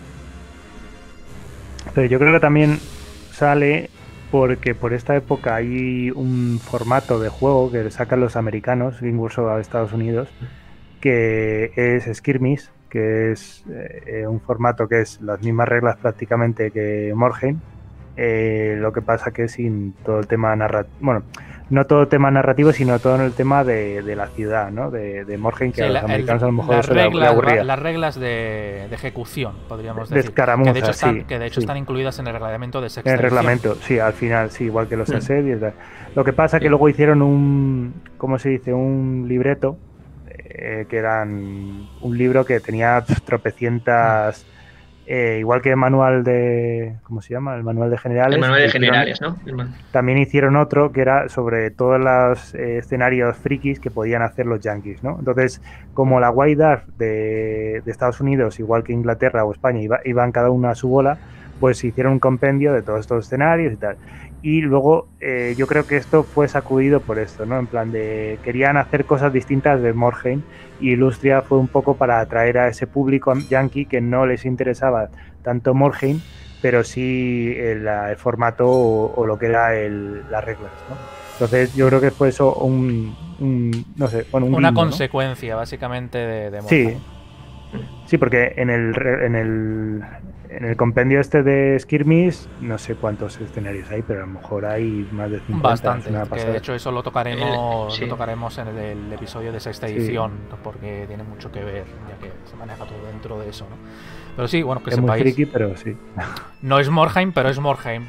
Pero yo creo que también sale porque por esta época hay un formato de juego que sacan los americanos, incluso a Estados Unidos, que es Skirmish, que es eh, un formato que es las mismas reglas prácticamente que Morhaime, eh, lo que pasa que sin todo el tema narrativo, bueno, no todo el tema narrativo, sino todo el tema de, de la ciudad, ¿no? De, de Morhaime, que sí, a los la, americanos el, a lo mejor las se reglas, aburría. Las reglas de, de ejecución, podríamos de decir. escaramuza, que de hecho, están, sí, que de hecho sí. están incluidas en el reglamento de sexta En el edición. reglamento, sí, al final, sí, igual que los Mm. asedios. Lo que pasa es que Sí. luego hicieron un, ¿cómo se dice? Un libreto, eh, que eran un libro que tenía pf, tropecientas, eh, igual que el manual de, ¿cómo se llama? El manual de generales. El manual de hicieron- generales, ¿no? El man- También hicieron otro que era sobre todos los eh, escenarios frikis que podían hacer los yankees, ¿no? Entonces, como la White Dwarf de, de Estados Unidos, igual que Inglaterra o España, iba, iban cada una a su bola, pues hicieron un compendio de todos estos escenarios y tal. Y luego eh, yo creo que esto fue sacudido por esto, ¿no? En plan de querían hacer cosas distintas de Morhaime, y Illustria fue un poco para atraer a ese público yankee que no les interesaba tanto Morhaime, pero sí el, el formato o, o lo que era el, las reglas, ¿no? Entonces yo creo que fue eso un, un no sé, bueno, un Una guiño, ¿no? consecuencia, básicamente, de, de Morhaime. Sí, sí, porque en el re- en el en el compendio este de Skirmish no sé cuántos escenarios hay, pero a lo mejor hay más de cincuenta. Bastante, es una que pasada. de hecho eso lo tocaremos, Eh, sí. lo tocaremos en el, el episodio de sexta Sí. edición, porque tiene mucho que ver, ya que se maneja todo dentro de eso, ¿no? Pero sí, bueno, que es muy sepáis, friki, pero sí. no es Morhaime, pero es Morhaime,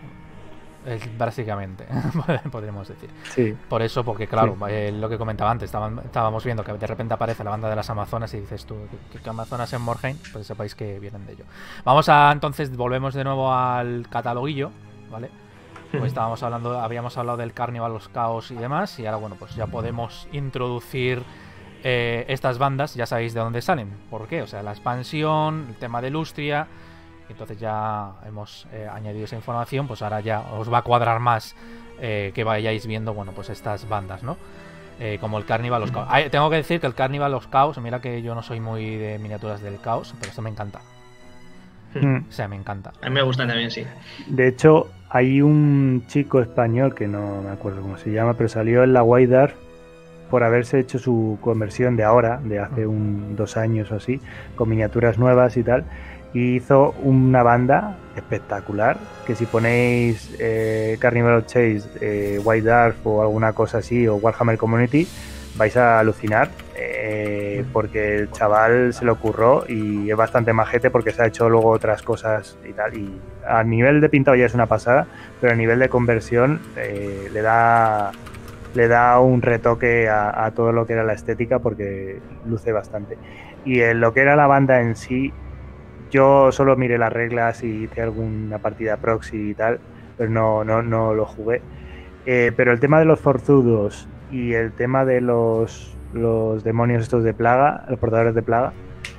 es básicamente, podríamos decir. Sí, Por eso, porque claro, Sí. eh, lo que comentaba antes, estaban- estábamos viendo que de repente aparece la banda de las Amazonas y dices tú, ¿qué, qué Amazonas en Morhaime? Pues sepáis que vienen de ello. Vamos a, entonces, volvemos de nuevo al cataloguillo, ¿vale? Pues estábamos hablando, habíamos hablado del Carnival, los Caos y demás, y ahora, bueno, pues ya podemos introducir eh, estas bandas, ya sabéis de dónde salen. ¿Por qué? O sea, la expansión, el tema de Lustria. Entonces ya hemos eh, añadido esa información, pues ahora ya os va a cuadrar más eh, que vayáis viendo, bueno, pues estas bandas, ¿no? Eh, como el Carnival, los Caos. Ah, tengo que decir que el Carnival, los Caos, mira que yo no soy muy de miniaturas del Caos, pero esto me encanta. Mm. O sea, me encanta. A mí me gustan también, sí. De hecho, hay un chico español que no me acuerdo cómo se llama, pero salió en la White Dwarf por haberse hecho su conversión de ahora, de hace un dos años o así, con miniaturas nuevas y tal, y hizo una banda espectacular, que si ponéis eh, Carnival of Chase, eh, White Dwarf o alguna cosa así, o Warhammer Community, vais a alucinar, eh, porque el chaval se lo curró y es bastante majete porque se ha hecho luego otras cosas y tal, y a nivel de pintado ya es una pasada, pero a nivel de conversión eh, le da le da un retoque a, a todo lo que era la estética porque luce bastante. Y en lo que era la banda en sí, yo solo miré las reglas y hice alguna partida proxy y tal, pero no, no, no lo jugué. Eh, pero el tema de los forzudos y el tema de los, los demonios estos de plaga, los portadores de plaga,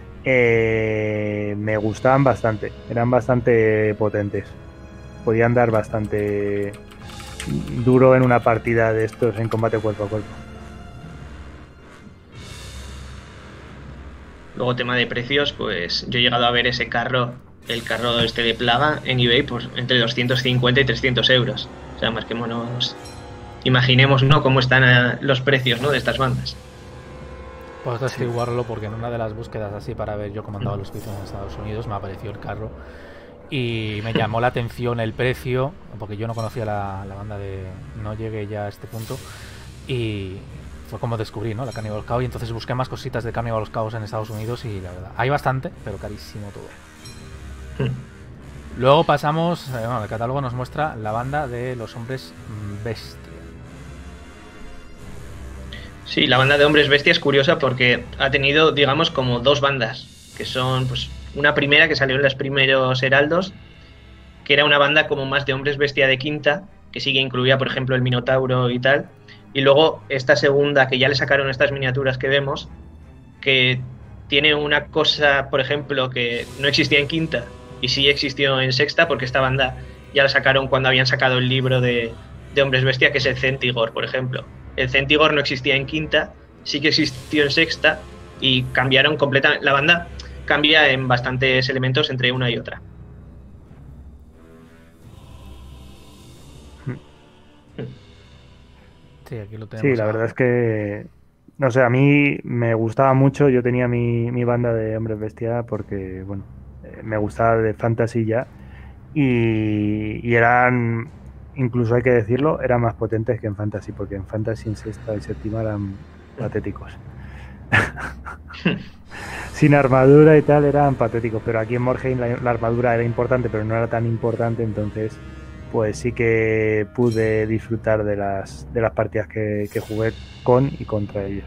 eh, me gustaban bastante, eran bastante potentes, podían dar bastante duro en una partida de estos en combate cuerpo a cuerpo. Luego, tema de precios, pues yo he llegado a ver ese carro, el carro este de plaga, en eBay, pues entre doscientos cincuenta y trescientos euros. O sea, más que monos. Imaginemos, ¿no?, cómo están eh, los precios, ¿no?, de estas bandas. Puedo testiguarlo porque en una de las búsquedas así para ver yo cómo andaban los precios en Estados Unidos me apareció el carro Y me llamó la atención el precio, porque yo no conocía la, la banda de... No llegué ya a este punto. Y fue como descubrí, ¿no? La Cannibal Cow. Y entonces busqué más cositas de Cannibal Cow en Estados Unidos y la verdad, hay bastante, pero carísimo todo. Hmm. Luego pasamos, eh, bueno, el catálogo nos muestra la banda de los hombres bestia. Sí, la banda de hombres bestia es curiosa porque ha tenido, digamos, como dos bandas, que son, pues, una primera que salió en los primeros Heraldos, que era una banda como más de hombres bestia de quinta, que sí que incluía, por ejemplo, el Minotauro y tal, y luego esta segunda, que ya le sacaron estas miniaturas que vemos, que tiene una cosa, por ejemplo, que no existía en quinta, y sí existió en sexta, porque esta banda ya la sacaron cuando habían sacado el libro de, de hombres bestia, que es el Centigor, por ejemplo. El Centigor no existía en quinta, sí que existió en sexta, y cambiaron completamente. La banda cambia en bastantes elementos entre una y otra. Sí, aquí lo tenemos. Sí, la verdad es que, no sé, a mí me gustaba mucho. Yo tenía mi, mi banda de hombres bestia porque, bueno, eh, me gustaba de fantasy ya. Y, y eran, incluso hay que decirlo, eran más potentes que en fantasy, porque en fantasy en sexta y séptima eran patéticos. Sin armadura y tal eran patéticos, pero aquí en Morhaime la, la armadura era importante, pero no era tan importante, entonces pues sí que pude disfrutar de las de las partidas que, que jugué con y contra ellos.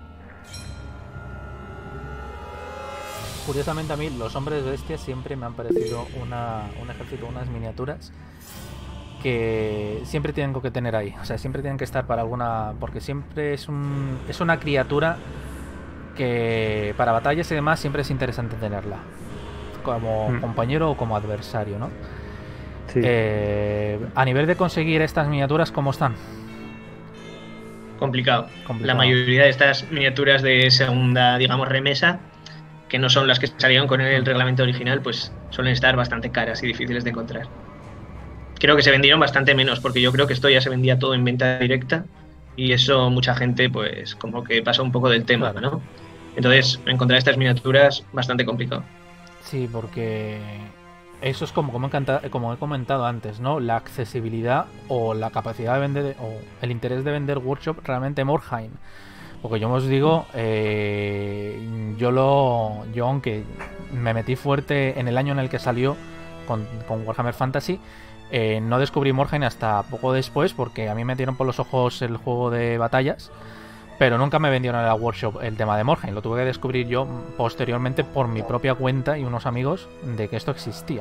Curiosamente a mí los hombres bestias siempre me han parecido una, un ejército, unas miniaturas que siempre tienen que tener ahí, o sea, siempre tienen que estar para alguna, porque siempre es un es una criatura que para batallas y demás siempre es interesante tenerla como mm. compañero o como adversario, ¿no? Sí. Eh, a nivel de conseguir estas miniaturas, ¿cómo están? Complicado. Complicado. La mayoría de estas miniaturas de segunda, digamos, remesa, que no son las que salieron con el reglamento original, pues suelen estar bastante caras y difíciles de encontrar. Creo que se vendieron bastante menos, porque yo creo que esto ya se vendía todo en venta directa y eso mucha gente, pues, como que pasa un poco del tema, claro, ¿no? Entonces, encontrar estas miniaturas bastante complicado. Sí, porque eso es como, como, encanta, como he comentado antes, ¿no? La accesibilidad o la capacidad de vender, o el interés de vender Workshop realmente Morhaime. Porque yo os digo, eh, yo lo yo aunque me metí fuerte en el año en el que salió con, con Warhammer Fantasy, eh, no descubrí Morhaime hasta poco después, porque a mí me metieron por los ojos el juego de batallas, pero nunca me vendieron en la workshop el tema de Morhaime. Lo tuve que descubrir yo posteriormente por mi propia cuenta y unos amigos de que esto existía,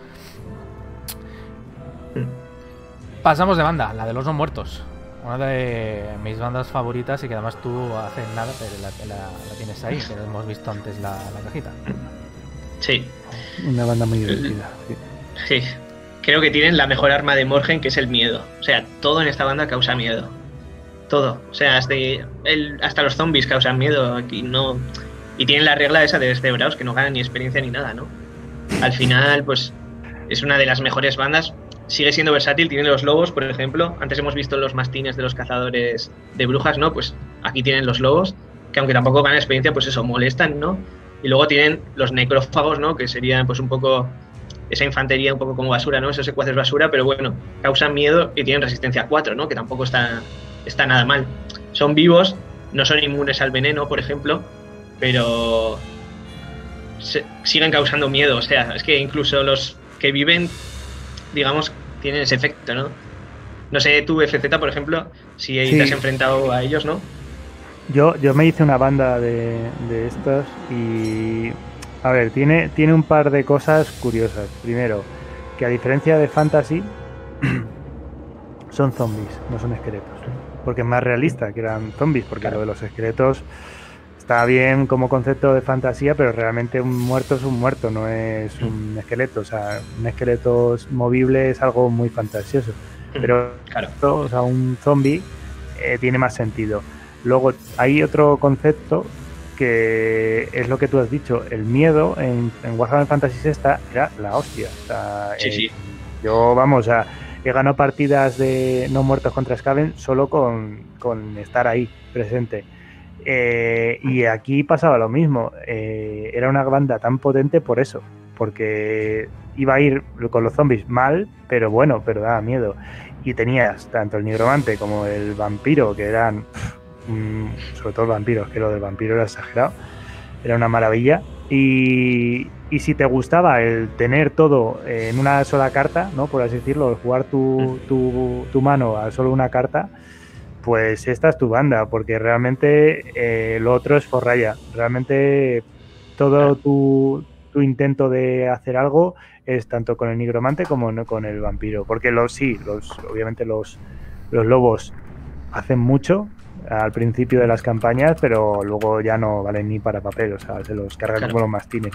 ¿no? Pasamos de banda, la de los no muertos. Una de mis bandas favoritas y que además tú hace nada la, la, la tienes ahí, que hemos visto antes la, la cajita. Sí. Una banda muy divertida. Sí. sí. Creo que tienen la mejor arma de Morhaime, que es el miedo. O sea, todo en esta banda causa miedo. Todo. O sea, hasta, el, hasta los zombies causan miedo aquí, no. Y tienen la regla esa de descebrados, que no ganan ni experiencia ni nada, ¿no? Al final, pues, es una de las mejores bandas. Sigue siendo versátil, tienen los lobos, por ejemplo. Antes hemos visto los mastines de los cazadores de brujas, ¿no? Pues aquí tienen los lobos, que aunque tampoco ganan experiencia, pues eso, molestan, ¿no? Y luego tienen los necrófagos, ¿no? Que serían, pues, un poco esa infantería un poco como basura, ¿no? Esos secuaces basura, pero bueno, causan miedo y tienen resistencia a cuatro, ¿no? Que tampoco está, está nada mal. Son vivos, no son inmunes al veneno, por ejemplo, pero se, siguen causando miedo. O sea, es que incluso los que viven, digamos, tienen ese efecto, ¿no? No sé, tú, F Z, por ejemplo, si sí. te has enfrentado a ellos, ¿no? Yo, yo me hice una banda de, de estas y... A ver, tiene, tiene un par de cosas curiosas. Primero, que a diferencia de Fantasy, son zombies, no son esqueletos. Porque es más realista que eran zombies, porque claro, lo de los esqueletos está bien como concepto de fantasía, pero realmente un muerto es un muerto, no es un esqueleto. O sea, un esqueleto movible es algo muy fantasioso. Pero claro, o sea, un zombie eh, tiene más sentido. Luego, hay otro concepto que es lo que tú has dicho, el miedo en, en Warhammer Fantasy Sexta era la hostia. O sea, sí, eh, sí. Yo, vamos, o sea, he ganado partidas de no muertos contra Skaven solo con, con estar ahí, presente. Eh, y aquí pasaba lo mismo. Eh, era una banda tan potente por eso, porque iba a ir con los zombies mal, pero bueno, pero daba miedo. Y tenías tanto el nigromante como el vampiro, que eran, mmm, sobre todo vampiros, que lo del vampiro era exagerado, era una maravilla. Y, y si te gustaba el tener todo en una sola carta, ¿no? Por así decirlo, el jugar tu, tu, tu mano a solo una carta, pues esta es tu banda, porque realmente eh, lo otro es forraya. Realmente todo tu, tu intento de hacer algo es tanto con el nigromante como no con el vampiro, porque los sí, los obviamente los, los lobos hacen mucho al principio de las campañas, pero luego ya no valen ni para papel, o sea, se los cargan claro. como los mastines.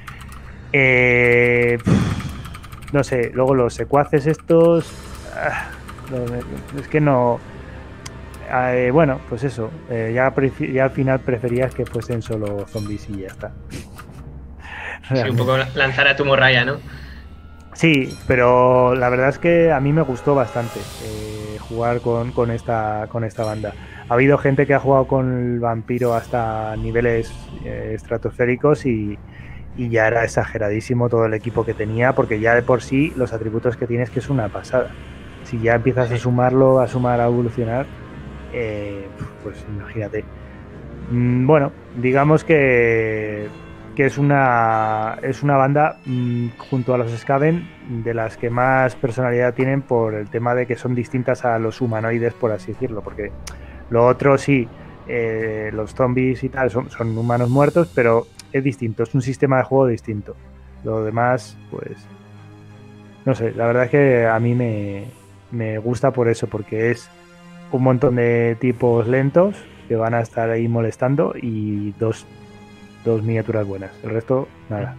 Eh, no sé, luego los secuaces estos, ah, es que no... Eh, bueno, pues eso, eh, ya, ya al final preferías que fuesen solo zombies y ya está. Sí, un poco lanzar a tu morralla, ¿no? Sí, pero la verdad es que a mí me gustó bastante eh, jugar con, con, esta, con esta banda. Ha habido gente que ha jugado con el vampiro hasta niveles eh, estratosféricos y, y ya era exageradísimo todo el equipo que tenía, porque ya de por sí los atributos que tienes que es una pasada. Si ya empiezas a sumarlo, a sumar, a evolucionar, eh, pues imagínate. Mm, bueno, digamos que, que es una es una banda mmm, junto a los Skaven de las que más personalidad tienen por el tema de que son distintas a los humanoides, por así decirlo, porque lo otro sí, eh, los zombies y tal son, son humanos muertos, pero es distinto, es un sistema de juego distinto. Lo demás, pues no sé, la verdad es que a mí me, me gusta por eso, porque es un montón de tipos lentos que van a estar ahí molestando y dos, dos miniaturas buenas. El resto, nada.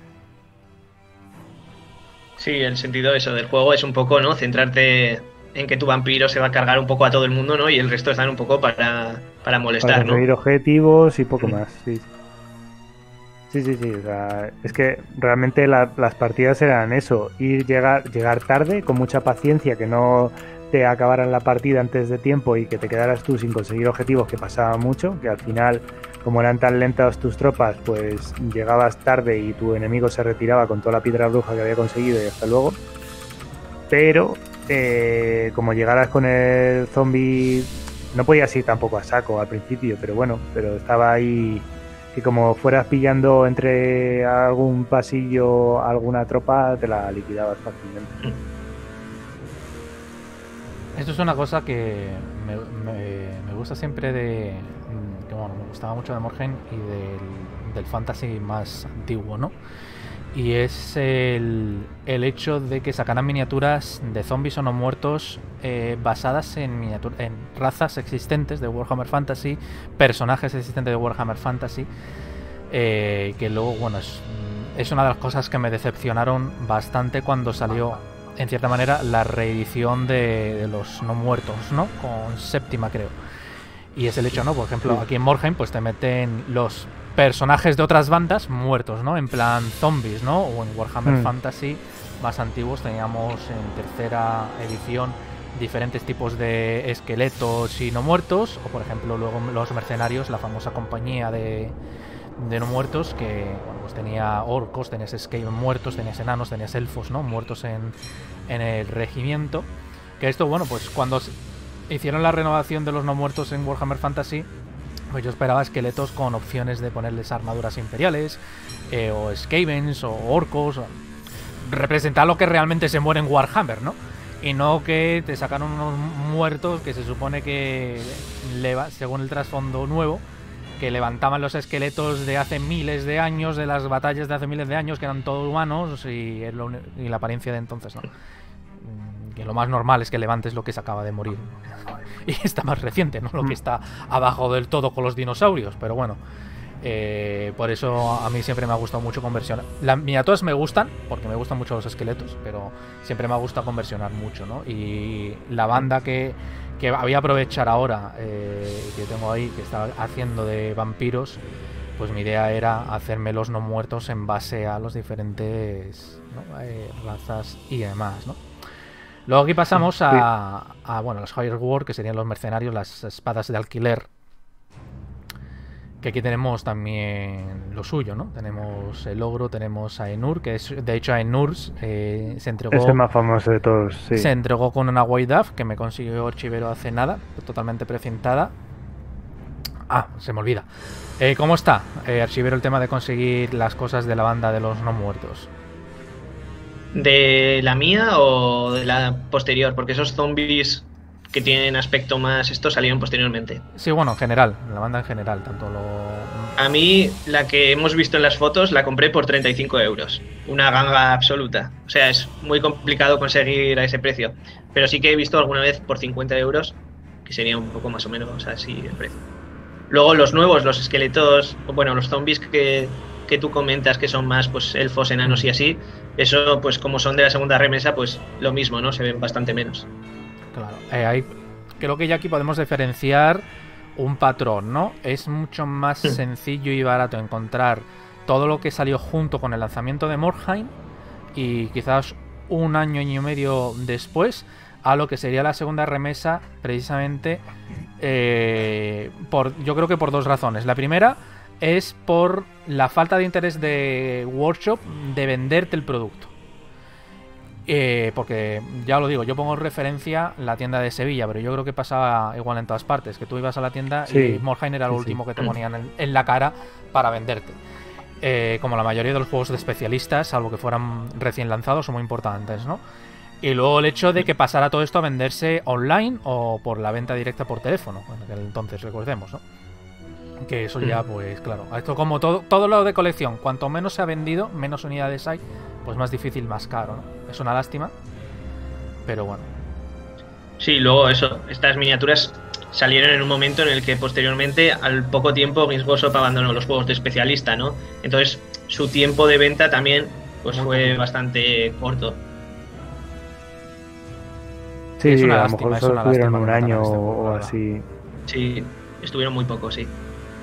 Sí, el sentido de eso del juego es un poco, ¿no? Centrarte en que tu vampiro se va a cargar un poco a todo el mundo, ¿no? Y el resto están un poco para, para molestar, para conseguir ¿no? objetivos y poco más, sí. Sí, sí, sí. O sea, es que realmente la, las partidas eran eso, ir llegar, llegar tarde, con mucha paciencia, que no te acabaran la partida antes de tiempo y que te quedaras tú sin conseguir objetivos, que pasaba mucho, que al final, como eran tan lentas tus tropas, pues llegabas tarde y tu enemigo se retiraba con toda la piedra bruja que había conseguido y hasta luego. Pero eh, como llegaras con el zombie, no podías ir tampoco a saco al principio, pero bueno, pero estaba ahí, que como fueras pillando entre algún pasillo alguna tropa, te la liquidabas fácilmente. Esto es una cosa que me, me, me gusta siempre de... que bueno, me gustaba mucho de Morhen y del, del fantasy más antiguo, ¿no? Y es el, el hecho de que sacaran miniaturas de zombies o no muertos eh, basadas en, miniatura, en razas existentes de Warhammer Fantasy, personajes existentes de Warhammer Fantasy, eh, que luego, bueno, es, es una de las cosas que me decepcionaron bastante cuando salió, en cierta manera, la reedición de, de los no muertos, ¿no? Con séptima, creo. Y es el hecho, ¿no? Por ejemplo, aquí en Morhen, pues te meten los personajes de otras bandas muertos, ¿no? En plan zombies, ¿no? O en Warhammer mm. Fantasy más antiguos teníamos en tercera edición diferentes tipos de esqueletos y no muertos, o por ejemplo luego los mercenarios, la famosa compañía de, de no muertos, que bueno, pues tenía orcos, tenías Skaven muertos, tenías enanos, tenías elfos, ¿no? Muertos en, en el regimiento. Que esto, bueno, pues cuando hicieron la renovación de los no muertos en Warhammer Fantasy, pues yo esperaba esqueletos con opciones de ponerles armaduras imperiales, eh, o Skavens, o orcos, o representar lo que realmente se muere en Warhammer, ¿no? Y no que te sacaron unos muertos que se supone que, según el trasfondo nuevo, que levantaban los esqueletos de hace miles de años, de las batallas de hace miles de años, que eran todos humanos, y, y la apariencia de entonces, ¿no? Que lo más normal es que levantes lo que se acaba de morir. Y está más reciente, no lo que está abajo del todo con los dinosaurios. Pero bueno, eh, por eso a mí siempre me ha gustado mucho conversionar. Las miniaturas me gustan, porque me gustan mucho los esqueletos, pero siempre me ha gustado conversionar mucho, ¿no? Y la banda que, que voy a aprovechar ahora, eh, que tengo ahí, que está haciendo de vampiros, pues mi idea era hacerme los no muertos en base a los diferentes, ¿no? eh, razas y demás, ¿no? Luego aquí pasamos a, a bueno, los Hire War, que serían los mercenarios, las espadas de alquiler, Que aquí tenemos también lo suyo, ¿no? Tenemos el ogro, tenemos a Enur, que es, de hecho a Enur eh, se entregó... Es el más famoso de todos, sí. Se entregó con una White Dove que me consiguió Archivero hace nada, totalmente precintada. Ah, se me olvida. Eh, ¿Cómo está, eh, Archivero, el tema de conseguir las cosas de la banda de los no muertos? ¿De la mía o de la posterior? Porque esos zombies que tienen aspecto más... Estos salieron posteriormente. Sí, bueno, en general, la banda en general, tanto lo... A mí, la que hemos visto en las fotos, la compré por treinta y cinco euros. Una ganga absoluta. O sea, es muy complicado conseguir a ese precio. Pero sí que he visto alguna vez por cincuenta euros, que sería un poco más o menos así el precio. Luego los nuevos, los esqueletos, bueno, los zombies que, que tú comentas, que son más pues elfos, enanos y así, eso, pues como son de la segunda remesa, pues lo mismo, ¿no? Se ven bastante menos. Claro, eh, hay, creo que ya aquí podemos diferenciar un patrón, ¿no? Es mucho más sencillo y barato encontrar todo lo que salió junto con el lanzamiento de Mordheim y quizás un año, año y medio después a lo que sería la segunda remesa, precisamente eh, por, yo creo que por dos razones. La primera es por la falta de interés de Workshop de venderte el producto. Eh, porque ya lo digo, yo pongo en referencia la tienda de Sevilla, pero yo creo que pasaba igual en todas partes, que tú ibas a la tienda sí, y Mordheim era lo sí, último sí. que te ponían en, en la cara para venderte. Eh, como la mayoría de los juegos de especialistas, salvo que fueran recién lanzados, son muy importantes, ¿no? Y luego el hecho de que pasara todo esto a venderse online o por la venta directa por teléfono, bueno, que entonces recordemos, ¿no? Que eso ya, pues claro, esto como todo, todo lo de colección, cuanto menos se ha vendido, menos unidades hay, pues más difícil, más caro, ¿no? Es una lástima, pero bueno. Sí, luego eso, estas miniaturas salieron en un momento en el que posteriormente, al poco tiempo, Games Workshop abandonó los juegos de especialista, ¿no? Entonces, su tiempo de venta también pues muy fue poco. bastante corto. Sí, es una a lo lástima, mejor solo tuvieron un año este juego, o así. Sí, estuvieron muy poco, sí.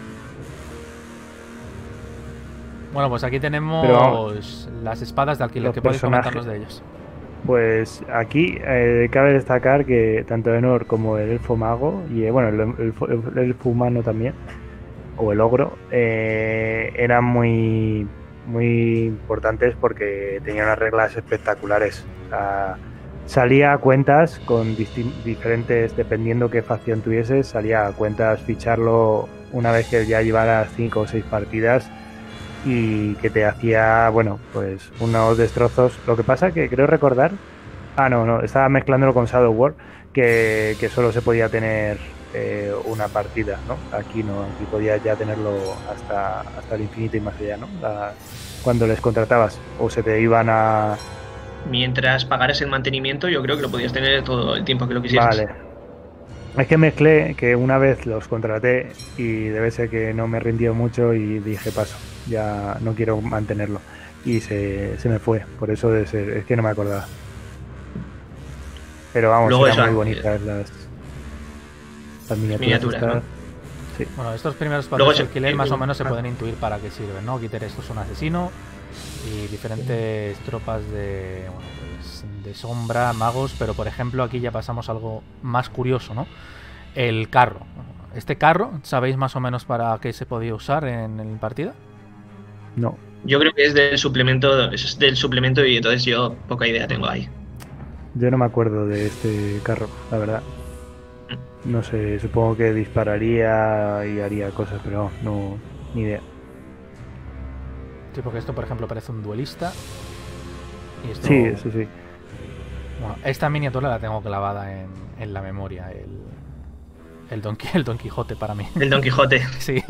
Bueno, pues aquí tenemos Pero, las espadas de alquiler, que podéis comentarnos de ellos. Pues aquí eh, cabe destacar que tanto Enor como el elfo mago, y eh, bueno, el, el, el, el elfo humano también, o el ogro, eh, eran muy, muy importantes porque tenían unas reglas espectaculares. O sea, salía a cuentas con diferentes, dependiendo qué facción tuvieses, salía a cuentas ficharlo una vez que ya llevaras cinco o seis partidas y que te hacía, bueno, pues unos destrozos. Lo que pasa que creo recordar, ah no, no, estaba mezclándolo con Shadow War, que, que solo se podía tener eh, una partida, ¿no? Aquí no, aquí podías ya tenerlo hasta, hasta el infinito y más allá, ¿no? La, cuando les contratabas o se te iban a... Mientras pagaras el mantenimiento, yo creo que lo podías tener todo el tiempo que lo quisieras. Vale. Es que mezclé que una vez los contraté y debe ser que no me rindió mucho y dije paso, ya no quiero mantenerlo. Y se, se me fue, por eso de ser, es que no me acordaba. Pero vamos, Luego eran eso, muy bonitas las, las miniaturas. Miniaturas, ¿no? Sí. Bueno, estos primeros patrones de alquiler más o menos se pueden intuir para qué sirven, ¿no? Quiter esto es un asesino y diferentes tropas de, bueno, pues, de sombra, magos, pero por ejemplo aquí ya pasamos a algo más curioso, ¿no? El carro. Este carro, ¿sabéis más o menos para qué se podía usar en el partida? No. Yo creo que es del suplemento, es del suplemento y entonces yo poca idea tengo ahí. Yo no me acuerdo de este carro, la verdad. No sé, supongo que dispararía y haría cosas, pero no, ni idea. Sí, porque esto, por ejemplo, parece un duelista. Y esto... Sí, sí, sí. Bueno, esta miniatura la tengo clavada en, en la memoria. El, el, don, el Don Quijote para mí. El Don Quijote. Sí.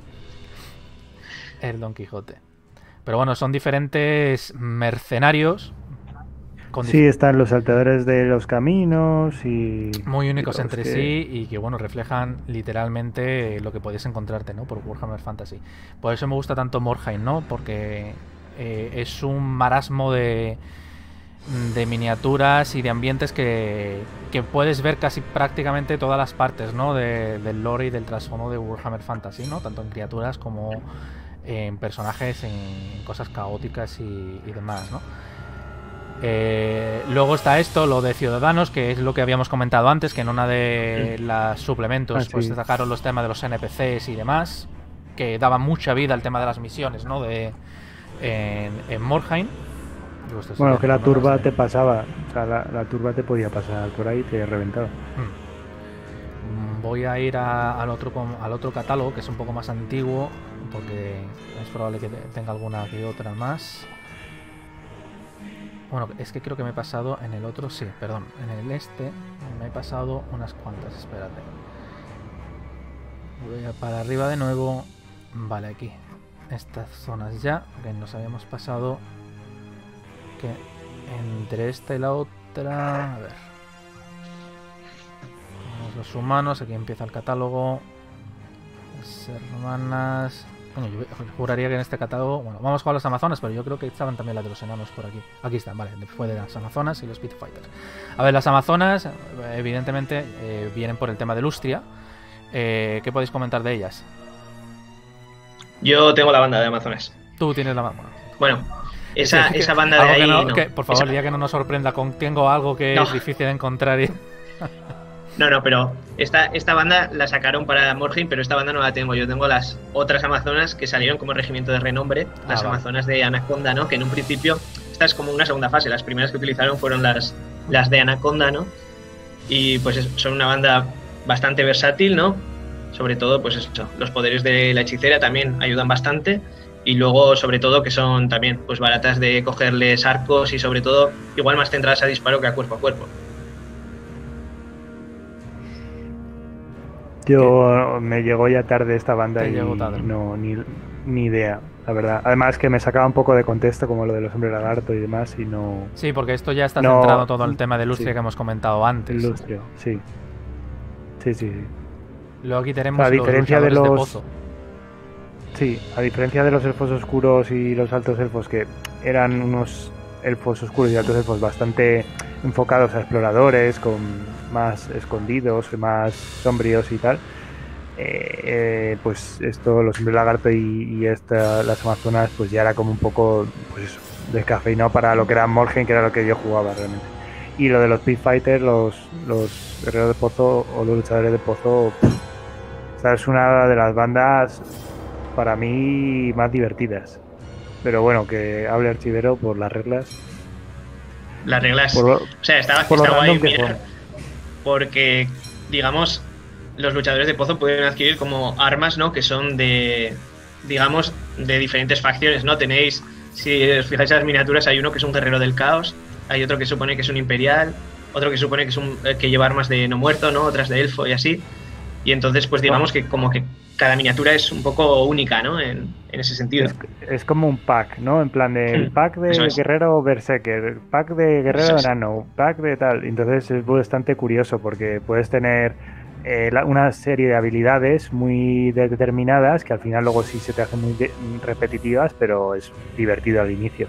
El Don Quijote. Pero bueno, son diferentes mercenarios. Con sí, están los saltadores de los caminos y... Muy únicos entre que... sí y que, bueno, reflejan literalmente lo que podéis encontrarte, ¿no? Por Warhammer Fantasy. Por eso me gusta tanto Mordheim, ¿no? Porque eh, es un marasmo de, de miniaturas y de ambientes que, que puedes ver casi prácticamente todas las partes, ¿no? De, del lore y del trasfondo de Warhammer Fantasy, ¿no? Tanto en criaturas como en personajes, en cosas caóticas y, y demás, ¿no? Eh, luego está esto, lo de Ciudadanos, que es lo que habíamos comentado antes, que en una de los suplementos ah, sí. pues sacaron los temas de los N P Cs y demás. que daba mucha vida al tema de las misiones, ¿no? De, en, en Morhaime. Bueno, que la turba te pasaba, o sea, la, la turba te podía pasar por ahí y te reventaba. Hmm. Voy a ir a, al, otro, al otro catálogo, que es un poco más antiguo, porque es probable que tenga alguna que otra más. Bueno, es que creo que me he pasado en el otro, sí, perdón, en el este me he pasado unas cuantas, espérate. Voy a para arriba de nuevo. Vale, aquí. Estas zonas ya, que nos habíamos pasado. Que entre esta y la otra... A ver. Tenemos los humanos, aquí empieza el catálogo. Las hermanas... Bueno, yo juraría que en este catálogo... Bueno, vamos con las amazonas, pero yo creo que estaban también las de los enanos por aquí. Aquí están, vale, después de las amazonas y los pit fighters. A ver, las amazonas, evidentemente, eh, vienen por el tema de Lustria. Eh, ¿Qué podéis comentar de ellas? Yo tengo la banda de amazonas. Tú tienes la banda. Bueno, esa, que, esa banda de ahí... Que no, no. Que, por favor, esa... ya que no nos sorprenda con tengo algo que no. es difícil de encontrar. Y... No, no, pero esta, esta banda la sacaron para Morhaime, pero esta banda no la tengo. Yo tengo las otras amazonas que salieron como regimiento de renombre, las ah, amazonas vale. de Anaconda, ¿no? Que en un principio, esta es como una segunda fase. Las primeras que utilizaron fueron las, las de Anaconda, ¿no? Y pues es, son una banda bastante versátil, ¿no? Sobre todo, pues eso, los poderes de la hechicera también ayudan bastante. Y luego, sobre todo, que son también pues baratas de cogerles arcos y sobre todo, igual más centradas a disparo que a cuerpo a cuerpo. Yo me llegó ya tarde esta banda y tarde. no ni, ni idea, la verdad. Además que me sacaba un poco de contexto como lo de los hombres lagarto y demás y no... Sí, porque esto ya está no, centrado todo el tema de Lustria sí, que hemos comentado antes. Lustria, sí. Sí, sí, sí. Luego aquí tenemos a diferencia los de los de pozo. Sí, a diferencia de los elfos oscuros y los altos elfos, que eran unos elfos oscuros y altos elfos bastante enfocados a exploradores, con más escondidos, más sombríos y tal, eh, eh, pues esto, los hombres lagarto y, y esta, las amazonas, pues ya era como un poco, pues eso, descafeinado para lo que era Morhaime, que era lo que yo jugaba realmente. Y lo de los pit fighters, los, los guerreros de pozo o los luchadores de pozo, esta es una de las bandas para mí más divertidas. Pero bueno, que hable Archivero por las reglas. Las reglas. Lo, o sea, estaba, estaba guay mirar, porque, digamos, los luchadores de pozo pueden adquirir como armas, ¿no? Que son de, digamos, de diferentes facciones, ¿no? Tenéis, si os fijáis en las miniaturas, hay uno que es un guerrero del caos, hay otro que supone que es un imperial, otro que supone que es un que lleva armas de no muerto, ¿no? Otras de elfo y así. Y entonces, pues digamos que como que cada miniatura es un poco única, ¿no? En, en ese sentido. Es, es como un pack, ¿no? En plan de el pack de es. guerrero berserker, pack de guerrero es. enano, pack de tal. Entonces es bastante curioso porque puedes tener eh, la, una serie de habilidades muy determinadas que al final luego sí se te hacen muy de, repetitivas, pero es divertido al inicio.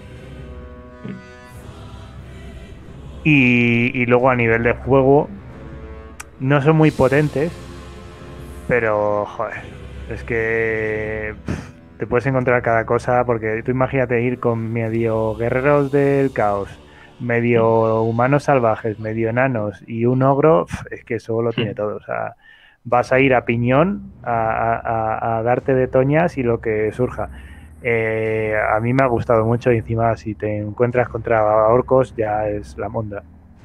Y, y luego a nivel de juego no son muy potentes, pero joder, es que pff, te puedes encontrar cada cosa, porque tú imagínate ir con medio guerreros del caos, medio humanos salvajes, medio enanos y un ogro, pff, es que eso lo tiene todo. O sea, vas a ir a piñón a, a, a darte de toñas y lo que surja. Eh, a mí me ha gustado mucho y encima si te encuentras contra orcos ya es la monda.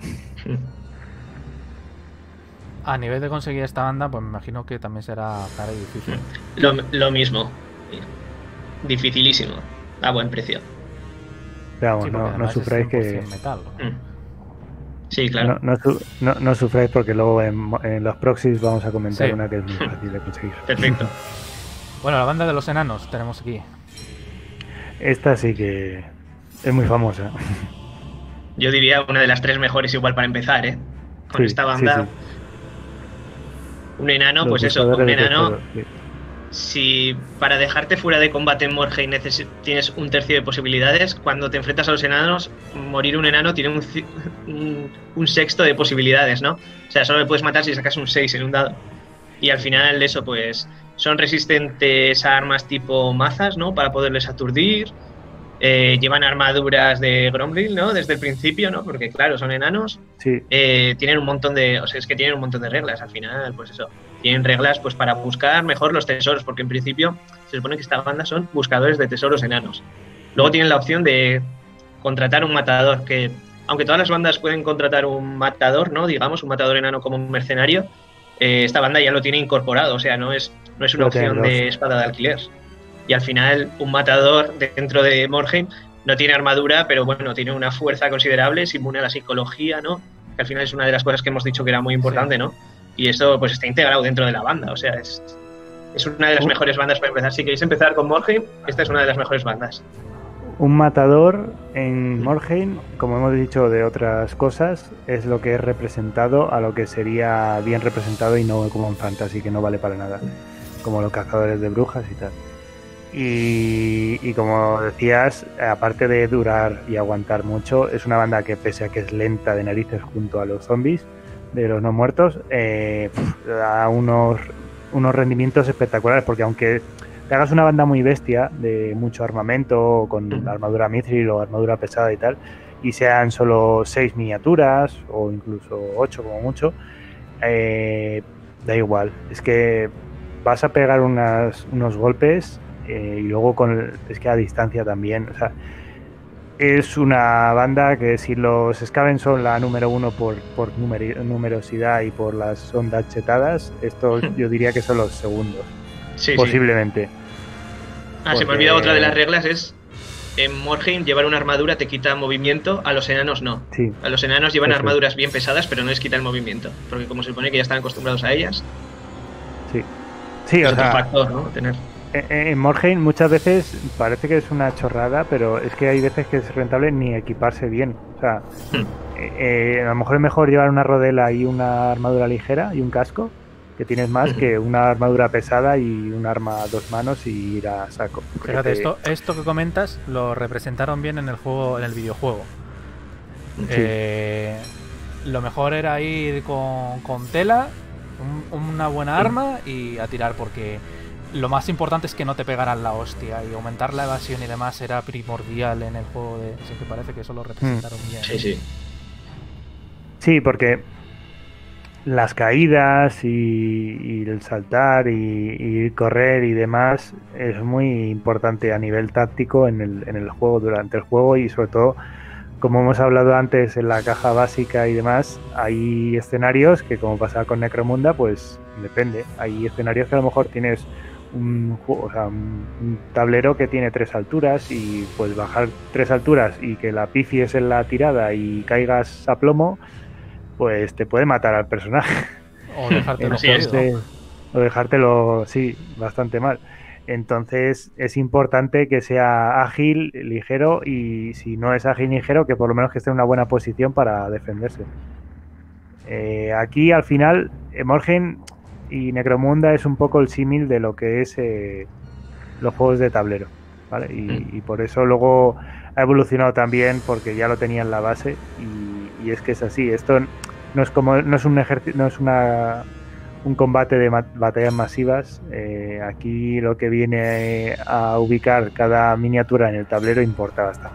A nivel de conseguir esta banda, pues me imagino que también será cara y difícil. Lo, lo mismo. Dificilísimo. A buen precio. Pero sí, no, no sufráis que... metal, ¿no? Mm. Sí, claro. No, no, no, no sufráis porque luego en, en los proxies vamos a comentar sí. una que es muy fácil de conseguir. Perfecto. Bueno, la banda de los enanos tenemos aquí. Esta sí que es muy famosa. Yo diría una de las tres mejores igual para empezar, ¿eh? Con sí, esta banda... Sí, sí. Un enano, los pues eso, un enano... Sí. Si para dejarte fuera de combate en Morhaime tienes un tercio de posibilidades, cuando te enfrentas a los enanos, morir un enano tiene un, un, un sexto de posibilidades, ¿no? O sea, solo le puedes matar si sacas un seis en un dado. Y al final eso, pues, son resistentes a armas tipo mazas, ¿no? Para poderles aturdir. Eh, llevan armaduras de Grombril, ¿no? Desde el principio, ¿no? Porque, claro, son enanos. Sí. Eh, tienen un montón de... O sea, es que tienen un montón de reglas. Al final, pues eso. Tienen reglas pues para buscar mejor los tesoros. Porque, en principio, se supone que esta banda son buscadores de tesoros enanos. Luego tienen la opción de contratar un matador. Que, aunque todas las bandas pueden contratar un matador, ¿no? Digamos, un matador enano como un mercenario. Eh, esta banda ya lo tiene incorporado. O sea, no es, no es una opción de espada de alquiler. Y al final un matador dentro de Morhaime no tiene armadura, pero bueno, tiene una fuerza considerable, es inmune a la psicología, ¿no? Que al final es una de las cosas que hemos dicho que era muy importante, sí. ¿no? Y esto pues está integrado dentro de la banda, o sea, es, es una de las mejores bandas para empezar. Si queréis empezar con Morhaime, esta es una de las mejores bandas. Un matador en Morhaime, como hemos dicho de otras cosas, es lo que es representado a lo que sería bien representado y no como en Fantasy, que no vale para nada, como los cazadores de brujas y tal. Y, y como decías, aparte de durar y aguantar mucho, es una banda que pese a que es lenta de narices junto a los zombies de los no muertos, eh, da unos, unos rendimientos espectaculares, porque aunque te hagas una banda muy bestia de mucho armamento, con armadura mithril o armadura pesada y tal, y sean solo seis miniaturas o incluso ocho como mucho, eh, da igual, es que vas a pegar unas, unos golpes. Eh, y luego con es que a distancia también, o sea, es una banda que si los Skaven son la número uno por, por numeri, numerosidad y por las ondas chetadas, estos yo diría que son los segundos, sí, posiblemente. Sí. Ah, porque... se me ha olvidado otra de las reglas, es en Morhaime llevar una armadura te quita movimiento, a los enanos no. Sí. A los enanos llevan Eso. armaduras bien pesadas, pero no les quita el movimiento, porque como se supone que ya están acostumbrados a ellas. Sí, sí, es o otro sea, factor, ¿no? Tener... En Morhaime muchas veces parece que es una chorrada, pero es que hay veces que es rentable ni equiparse bien. O sea, hmm. eh, a lo mejor es mejor llevar una rodela y una armadura ligera y un casco, que tienes más que una armadura pesada y un arma a dos manos y ir a saco. Fíjate, esto, esto que comentas lo representaron bien en el juego, en el videojuego. Sí. Eh, lo mejor era ir con, con tela, un, una buena arma y a tirar, porque lo más importante es que no te pegaran la hostia, y aumentar la evasión y demás era primordial en el juego de... Así que parece que eso lo representaron mm. bien. Sí, sí. Sí, porque las caídas y, y el saltar y, y correr y demás es muy importante a nivel táctico en el, en el juego, durante el juego, y sobre todo, como hemos hablado antes en la caja básica y demás, hay escenarios que, como pasaba con Necromunda, pues depende. Hay escenarios que a lo mejor tienes un, o sea, un tablero que tiene tres alturas y pues bajar tres alturas y que la pifies en la tirada y caigas a plomo, pues te puede matar al personaje. O dejártelo Entonces, o dejártelo, sí, bastante mal. Entonces es importante que sea ágil, ligero, y si no es ágil ligero, que por lo menos que esté en una buena posición para defenderse. Eh, aquí al final, Morhaime y Necromunda es un poco el símil de lo que es eh, los juegos de tablero, ¿vale? Y, mm. y por eso luego ha evolucionado también, porque ya lo tenía en la base, y, y es que es así. Esto no es como no es un ejercicio, no es una un combate de ma batallas masivas. Eh, aquí lo que viene a ubicar cada miniatura en el tablero importa bastante.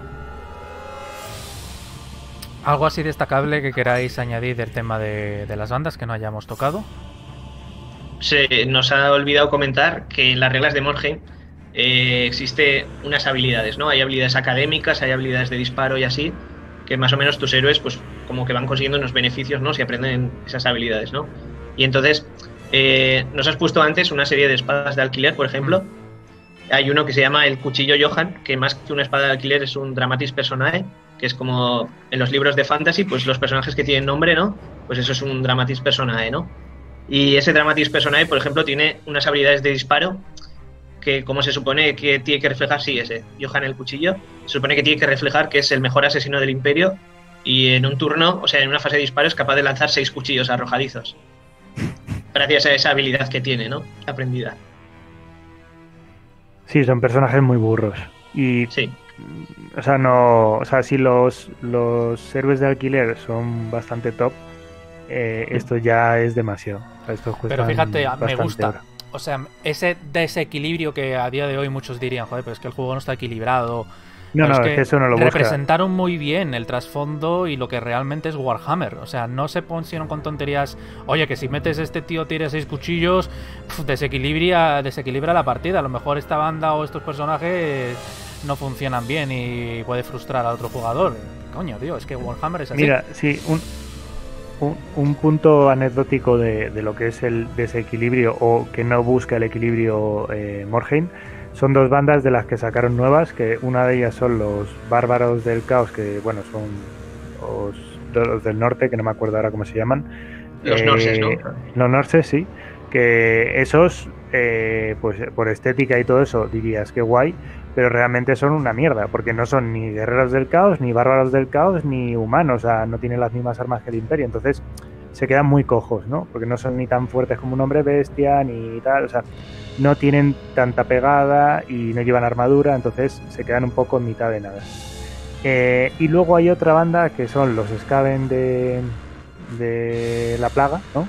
¿Algo así destacable que queráis añadir del tema de, de las bandas que no hayamos tocado? Se nos ha olvidado comentar que en las reglas de Morhaime eh, existe unas habilidades, ¿no? Hay habilidades académicas, hay habilidades de disparo y así, que más o menos tus héroes pues como que van consiguiendo unos beneficios, ¿no? Si aprenden esas habilidades, ¿no? Y entonces, eh, nos has puesto antes una serie de espadas de alquiler, por ejemplo. Hay uno que se llama el Cuchillo Johan, que más que una espada de alquiler es un Dramatis Personae, que es como en los libros de fantasy, pues los personajes que tienen nombre, ¿no? Pues eso es un Dramatis Personae, ¿no? Y ese Dramatis Personae, por ejemplo, tiene unas habilidades de disparo que, como se supone que tiene que reflejar, sí, ese, Johan el Cuchillo, se supone que tiene que reflejar que es el mejor asesino del Imperio, y en un turno, o sea, en una fase de disparo, es capaz de lanzar seis cuchillos arrojadizos. Gracias a esa habilidad que tiene, ¿no? Aprendida. Sí, son personajes muy burros. Y, sí. O sea, no... O sea, si los, los héroes de alquiler son bastante top, eh, esto ya es demasiado. O sea, esto Pero fíjate, me gusta. Oro. o sea, ese desequilibrio que a día de hoy muchos dirían, joder, pero es que el juego no está equilibrado. No, no, es que, es que eso no lo busca. Representaron muy bien el trasfondo y lo que realmente es Warhammer. O sea, no se pusieron con tonterías. Oye, que si metes este tío tira seis cuchillos, pf, desequilibra, desequilibra la partida. A lo mejor esta banda o estos personajes no funcionan bien y puede frustrar a otro jugador. Coño, tío, es que Warhammer es así. Mira, sí, un, un, un punto anecdótico de, de lo que es el desequilibrio o que no busca el equilibrio eh, Morhaime. Son dos bandas de las que sacaron nuevas, que una de ellas son los Bárbaros del Caos, que bueno, son los, los del norte, que no me acuerdo ahora cómo se llaman. Los eh, Norses, ¿no? Los Norses, sí. Que esos, eh, pues por estética y todo eso, dirías que guay, pero realmente son una mierda, porque no son ni guerreros del caos, ni bárbaros del caos, ni humanos, o sea, no tienen las mismas armas que el Imperio, entonces se quedan muy cojos, ¿no? Porque no son ni tan fuertes como un hombre bestia, ni tal, o sea, no tienen tanta pegada y no llevan armadura, entonces se quedan un poco en mitad de nada. Eh, y luego hay otra banda que son los Skaven de, de la plaga, ¿no?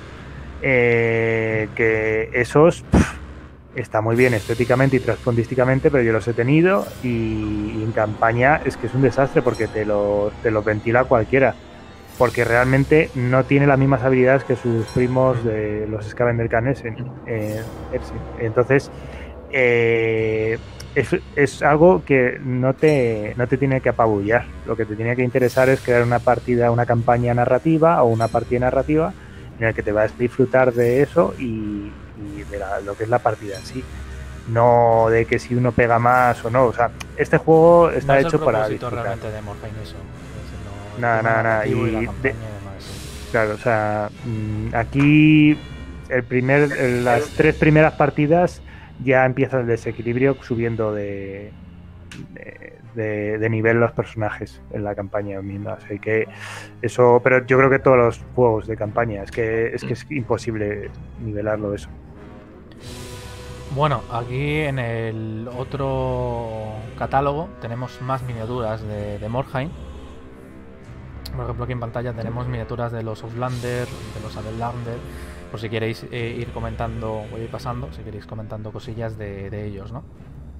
Eh, que esos pff, está muy bien estéticamente y transfondísticamente, pero yo los he tenido y, y en campaña es que es un desastre porque te lo, te lo ventila cualquiera, porque realmente no tiene las mismas habilidades que sus primos de los Skaven del Canes. Eh, entonces eh, es, es algo que no te, no te tiene que apabullar. Lo que te tiene que interesar es crear una partida, una campaña narrativa o una partida narrativa en la que te vas a disfrutar de eso y, y de la, lo que es la partida en sí. No de que si uno pega más o no. O sea, este juego está no hecho es para disfrutar. Realmente de Morhaime eso. Nada, nada, nada. Y, y de, claro, o sea, aquí el primer, las tres primeras partidas ya empieza el desequilibrio subiendo de, de, de, de nivel los personajes en la campaña misma. Así que eso, pero yo creo que todos los juegos de campaña es que es que es imposible nivelarlo eso. Bueno, aquí en el otro catálogo tenemos más miniaturas de, de Morhaime. Por ejemplo, aquí en pantalla tenemos miniaturas de los Outlander, de los Adelander, por si queréis eh, ir comentando, voy a ir pasando, si queréis comentando cosillas de, de ellos, ¿no?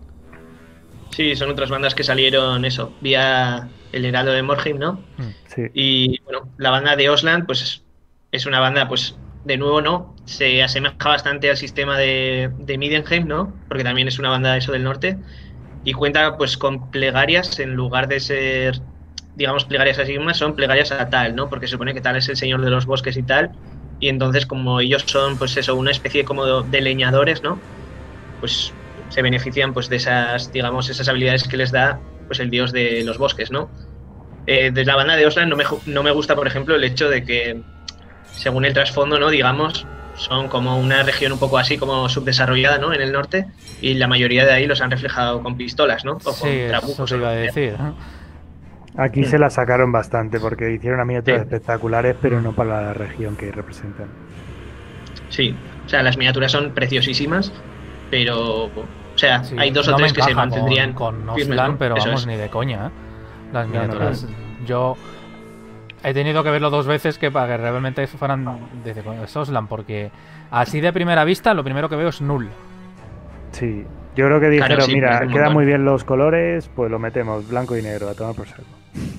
Sí, son otras bandas que salieron, eso, vía el Heraldo de Morhaime, ¿no? Sí. Y, bueno, la banda de Osland, pues es, es una banda, pues, de nuevo, ¿no? Se asemeja bastante al sistema de, de Middenheim, ¿no? Porque también es una banda, eso, del norte, y cuenta, pues, con plegarias en lugar de ser... digamos, plegarias así mismas, son plegarias a Tal, ¿no? Porque se supone que Tal es el señor de los bosques y tal, y entonces como ellos son, pues eso, una especie como de leñadores, ¿no? Pues se benefician, pues, de esas, digamos, esas habilidades que les da, pues, el dios de los bosques, ¿no? Eh, desde la banda de Osland no me, no me gusta, por ejemplo, el hecho de que, según el trasfondo, ¿no? Digamos, son como una región un poco así como subdesarrollada, ¿no? En el norte, y la mayoría de ahí los han reflejado con pistolas, ¿no? O sí, con trabucos. Eso te iba a decir, ¿eh? Aquí se la sacaron bastante porque hicieron a miniaturas sí. espectaculares, pero no para la región que representan. Sí, o sea, las miniaturas son preciosísimas, pero, o sea, sí, hay dos no o tres que se con, mantendrían con firmes, Osland, ¿no? pero Eso vamos, es. ni de coña, ¿eh? Las miniaturas. No, no, no. Yo he tenido que verlo dos veces que para que realmente fueran de, de Osland, porque así de primera vista lo primero que veo es null. Sí, yo creo que dijeron, Claro, sí, mira, parece un quedan montón. muy bien los colores, pues lo metemos blanco y negro, a tomar por saco.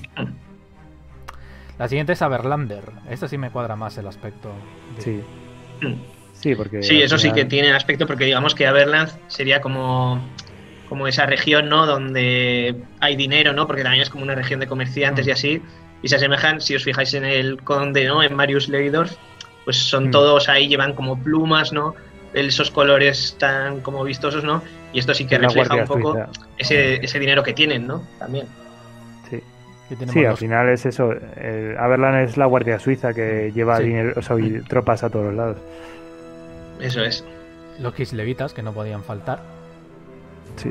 La siguiente es Aberlander. Esta sí me cuadra más el aspecto. de- Sí, Mm. sí, porque... Sí, al eso sí final- que tiene aspecto, porque digamos que Aberland sería como, como esa región, ¿no? Donde hay dinero, ¿no? Porque también es como una región de comerciantes Mm. y así. Y se asemejan, si os fijáis en el conde, ¿no? En Marius Leidorf, pues son Mm. todos ahí, llevan como plumas, ¿no? Esos colores tan como vistosos, ¿no? Y esto sí que Es la refleja un Guardia poco Suiza. ese, ese dinero que tienen, ¿no? También. Sí, que tenemos sí al los- final es eso. El Aberland es la Guardia Suiza que lleva Sí. dinero, o sea, y tropas a todos los lados. Eso es. los kislevitas, que no podían faltar. Sí.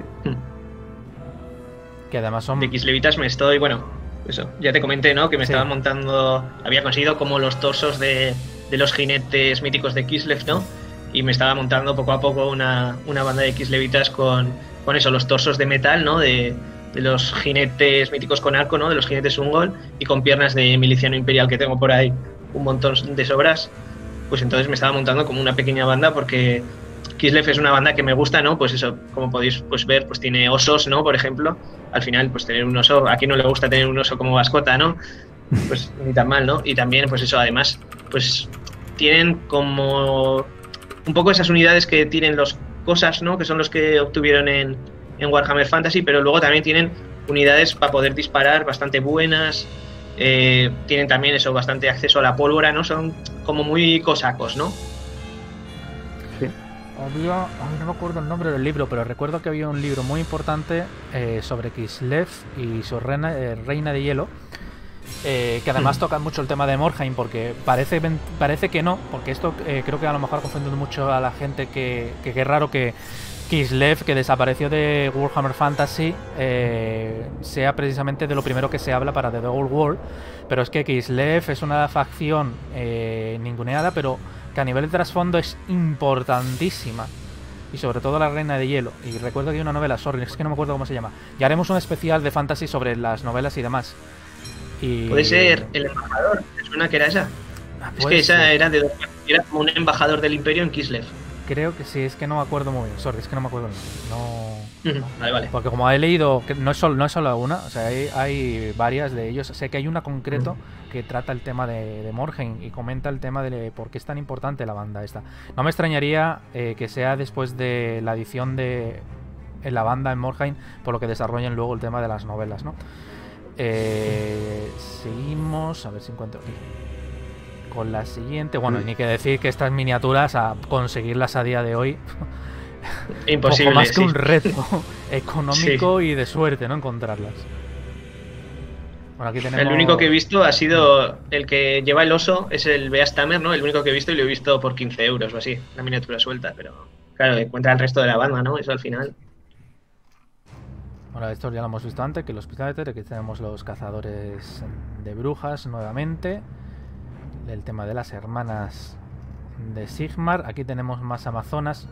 Que además son... De Kislevitas me estoy, bueno, eso, ya te comenté, ¿no? Que me Sí. estaba montando, había conseguido como los torsos de, de los jinetes míticos de Kislev, ¿no? Y me estaba montando poco a poco una, una banda de Kislevitas con, con eso, los torsos de metal, ¿no? De, de los jinetes míticos con arco, ¿no? De los jinetes Ungol y con piernas de miliciano imperial que tengo por ahí un montón de sobras. Pues entonces me estaba montando como una pequeña banda porque Kislev es una banda que me gusta, ¿no? Pues eso, como podéis pues, ver, pues tiene osos, ¿no? Por ejemplo, al final, pues tener un oso, a quien no le gusta tener un oso como mascota, ¿no? Pues ni tan mal, ¿no? Y también, pues eso, además, pues tienen como un poco esas unidades que tienen los cosas, ¿no? Que son los que obtuvieron en, en Warhammer Fantasy, pero luego también tienen unidades para poder disparar bastante buenas. Eh, tienen también eso, bastante acceso a la pólvora, ¿no? Son como muy cosacos, ¿no? Sí. Había, ay, no me acuerdo el nombre del libro, pero recuerdo que había un libro muy importante eh, sobre Kislev y su reina, eh, reina de hielo, eh, que además toca mucho el tema de Morhaime, porque parece, parece que no, porque esto eh, creo que a lo mejor confunde mucho a la gente, que, que, que es raro que Kislev, que desapareció de Warhammer Fantasy, eh, sea precisamente de lo primero que se habla para The Old World, pero es que Kislev es una facción eh, ninguneada, pero que a nivel de trasfondo es importantísima, y sobre todo la Reina de Hielo. Y recuerdo que hay una novela, sorry, es que no me acuerdo cómo se llama, y haremos un especial de fantasy sobre las novelas y demás. Y... Puede ser el embajador, ¿te suena que era esa? Ah, es que esa ser. era de era como un embajador del Imperio en Kislev. Creo que sí, es que no me acuerdo muy bien, sorry, es que no me acuerdo no... Uh-huh. Vale, vale. Porque como he leído, que no es solo, no es solo una, o sea, hay, hay varias de ellos. Sé que hay una concreto que trata el tema de, de Morhaime y comenta el tema de por qué es tan importante la banda esta. No me extrañaría eh, que sea después de la edición de en la banda en Morhaime, por lo que desarrollen luego el tema de las novelas, ¿no? Eh, seguimos, a ver si encuentro aquí con la siguiente. Bueno, ni que decir que estas miniaturas, a conseguirlas a día de hoy, imposible, poco más que sí. un reto económico sí. y de suerte, ¿no? Encontrarlas. Bueno, aquí tenemos... El único que he visto ha sido el que lleva el oso, es el Beastammer, ¿no? El único que he visto, y lo he visto por quince euros o así, la miniatura suelta, pero claro, encuentra el resto de la banda, ¿no? Eso al final. Bueno, esto ya lo hemos visto antes, que los Pizzaeter, aquí tenemos los cazadores de brujas nuevamente. El tema de las hermanas de Sigmar. Aquí tenemos más amazonas.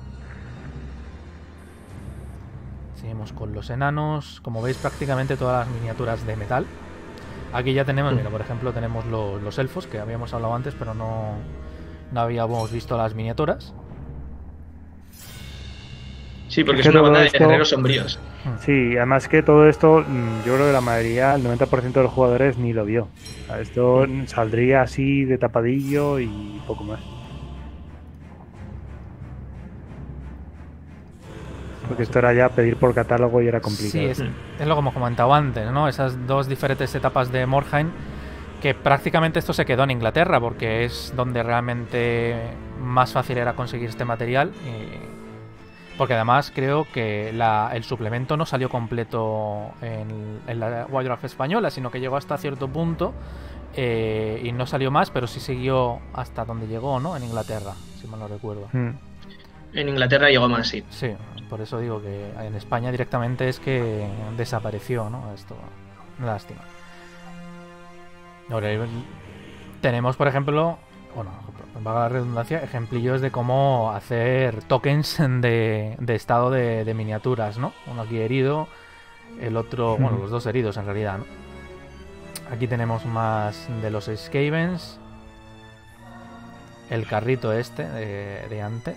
Seguimos con los enanos. Como veis, prácticamente todas las miniaturas de metal. Aquí ya tenemos, mira, por ejemplo, tenemos los, los elfos, que habíamos hablado antes, pero no, no habíamos visto las miniaturas. Sí, porque es, es una banda esto, de guerreros sombríos. Sí, además que todo esto, yo creo que la mayoría, el noventa por ciento de los jugadores ni lo vio. O sea, esto saldría así de tapadillo y poco más. Porque esto era ya pedir por catálogo y era complicado. Sí, es, es lo que hemos comentado antes, ¿no? Esas dos diferentes etapas de Morhaime, que prácticamente esto se quedó en Inglaterra, porque es donde realmente más fácil era conseguir este material. Y... porque además creo que la, el suplemento no salió completo en, en la Warcraft española, sino que llegó hasta cierto punto eh, y no salió más, pero sí siguió hasta donde llegó, ¿no? En Inglaterra, si mal no recuerdo. Mm. En Inglaterra llegó más, sí. Sí, por eso digo que en España directamente es que desapareció, ¿no? Esto, lástima. Ahora, tenemos, por ejemplo, bueno, valga la redundancia, ejemplillos de cómo hacer tokens de, de estado de, de miniaturas, ¿no? Uno aquí herido, el otro, bueno, los dos heridos en realidad, ¿no? Aquí tenemos más de los Skavens, el carrito este de, de Ante.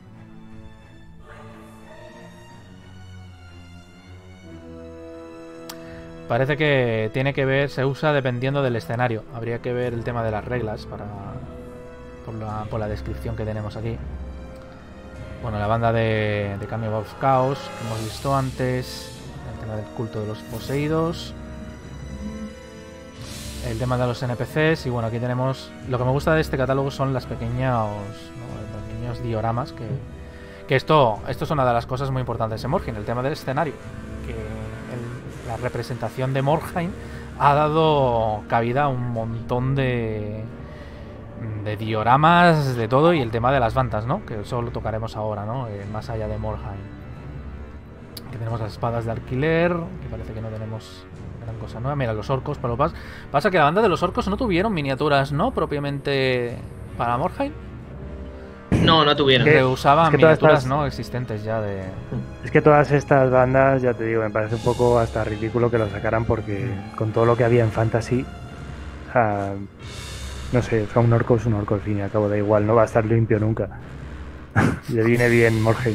Parece que tiene que ver, se usa dependiendo del escenario. Habría que ver el tema de las reglas para por la, por la descripción que tenemos aquí. Bueno, la banda de, de Cameo of Chaos que hemos visto antes. El tema del culto de los poseídos. El tema de los N P Cs. Y bueno, aquí tenemos... Lo que me gusta de este catálogo son las pequeños, ¿no? Los pequeños dioramas que... Que esto, esto es una de las cosas muy importantes en Morhaime, el tema del escenario. Que... El, la representación de Morhaime ha dado cabida a un montón de, de dioramas, de todo, y el tema de las bandas, ¿no? Que eso lo tocaremos ahora, ¿no? Eh, más allá de Morhaime. Aquí tenemos las espadas de alquiler, que parece que no tenemos gran cosa nueva. Mira, los orcos, pero pasa, pasa que la banda de los orcos no tuvieron miniaturas, ¿no? Propiamente para Morhaime. No, no tuvieron. Que usaban es que miniaturas, estas... ¿no? Existentes ya de... Es que todas estas bandas, ya te digo, me parece un poco hasta ridículo que lo sacaran, porque mm. con todo lo que había en Fantasy, o sea, no sé, o sea, un orco es un orco, al fin y al cabo, da igual, no va a estar limpio nunca. Le viene bien Morhaime.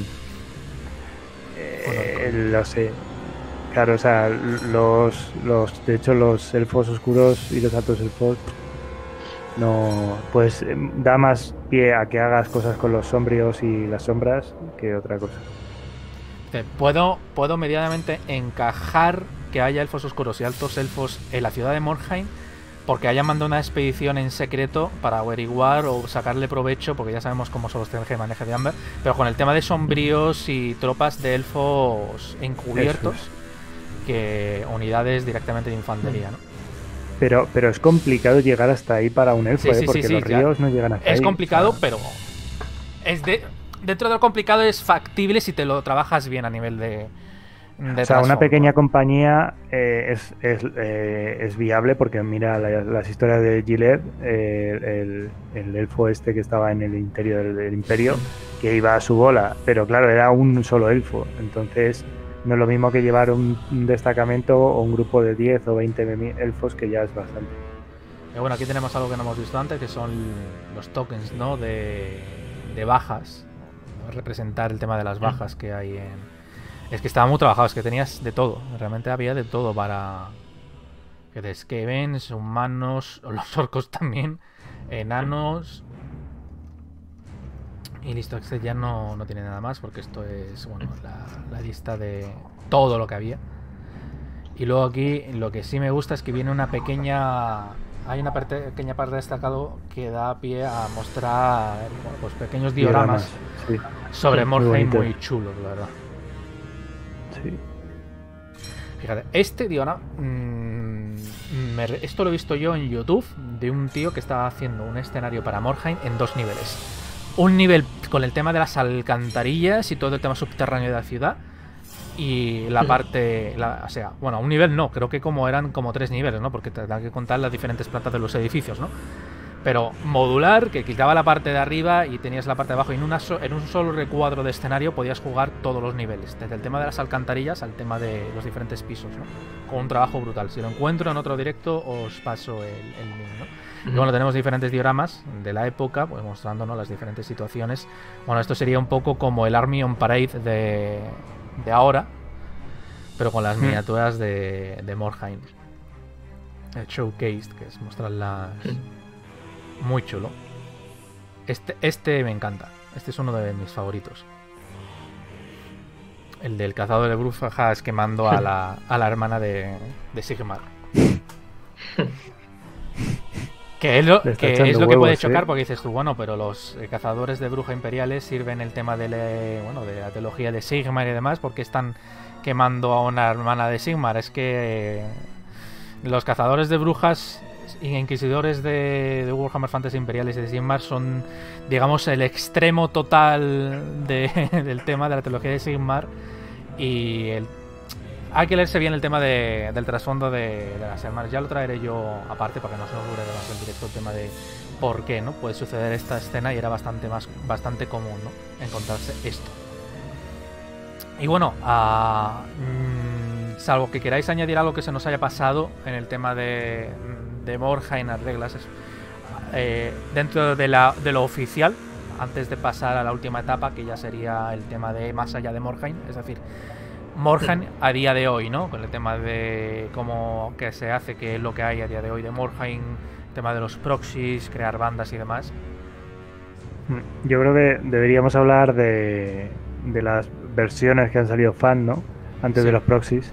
Eh, lo sé. Claro, o sea, los, los, de hecho los elfos oscuros y los altos elfos no, pues da más pie a que hagas cosas con los sombríos y las sombras que otra cosa. Puedo, puedo medianamente encajar que haya elfos oscuros y altos elfos en la ciudad de Morhaime porque hayan mandado una expedición en secreto para averiguar o sacarle provecho, porque ya sabemos cómo son los T N G maneja de Amber, pero con el tema de sombríos y tropas de elfos encubiertos, que unidades directamente de infantería, ¿no? Pero, pero es complicado llegar hasta ahí para un elfo, sí, ¿eh? sí, Porque sí, sí, los ríos ya. no llegan hasta es ahí. Es complicado, o sea, pero es de, dentro de lo complicado es factible si te lo trabajas bien a nivel de... de o sea, una pequeña ¿no? compañía eh, es, es, eh, es viable porque mira la, las historias de Gilead, eh, el, el elfo este que estaba en el interior del, del imperio, que iba a su bola, pero claro, era un solo elfo, entonces no es lo mismo que llevar un, un destacamento o un grupo de diez o veinte elfos, que ya es bastante. Y bueno, aquí tenemos algo que no hemos visto antes, que son los tokens, ¿no? De, de bajas, ¿no? Representar el tema de las bajas que hay en... Es que estaba muy trabajado, es que tenías de todo. Realmente había de todo para... Que de Skavens, humanos, los orcos también, enanos... Y listo, este ya no, no tiene nada más porque esto es, bueno, la, la lista de todo lo que había. Y luego aquí lo que sí me gusta es que viene una pequeña... Hay una parte, pequeña parte destacado que da pie a mostrar, bueno, pues pequeños dioramas, dioramas sí. sobre sí, Morhaime muy, muy chulos, la verdad. Sí. Fíjate, este diorama... Mmm, me, esto lo he visto yo en YouTube de un tío que estaba haciendo un escenario para Morhaime en dos niveles. Un nivel con el tema de las alcantarillas y todo el tema subterráneo de la ciudad. Y la parte... La, o sea, bueno, un nivel no, creo que como eran como tres niveles, ¿no? Porque te da que contar las diferentes plantas de los edificios, ¿no? Pero modular, que quitaba la parte de arriba y tenías la parte de abajo. Y en, una so, en un solo recuadro de escenario podías jugar todos los niveles. Desde el tema de las alcantarillas al tema de los diferentes pisos, ¿no? Con un trabajo brutal. Si lo encuentro en otro directo os paso el, el link, ¿no? Y bueno, tenemos diferentes dioramas de la época, pues mostrándonos las diferentes situaciones. Bueno, esto sería un poco como el Army on Parade de, de ahora, pero con las miniaturas de, de Morhaime. El showcase, que es mostrarlas. Muy chulo. Este, este me encanta. Este es uno de mis favoritos. El del cazador de brujas quemando a la, a la hermana de, de Sigmar. Que es lo, que, es lo huevos, que puede chocar, ¿eh? Porque dices tú, bueno, pero los eh, cazadores de bruja imperiales sirven el tema de, le, bueno, de la teología de Sigmar y demás, porque están quemando a una hermana de Sigmar. Es que eh, los cazadores de brujas y inquisidores de, de Warhammer Fantasy Imperiales y de Sigmar son, digamos, el extremo total de, del tema de la teología de Sigmar. Y el hay que leerse bien el tema de, del trasfondo de, de las hermanas. Ya lo traeré yo aparte para que no se nos dure demasiado el directo el tema de por qué, ¿no? Puede suceder esta escena y era bastante más bastante común, ¿no? Encontrarse esto. Y bueno, uh, mmm, salvo que queráis añadir algo que se nos haya pasado en el tema de, de Morhaime, las reglas, es, eh, dentro de, la, de lo oficial, antes de pasar a la última etapa, que ya sería el tema de más allá de Morhaime, es decir, Morhaime a día de hoy, ¿no? Con el tema de cómo que se hace, qué es lo que hay a día de hoy de Morhaime, el tema de los proxies, crear bandas y demás. Yo creo que deberíamos hablar de, de las versiones que han salido fan, ¿no? Antes sí. de los proxies.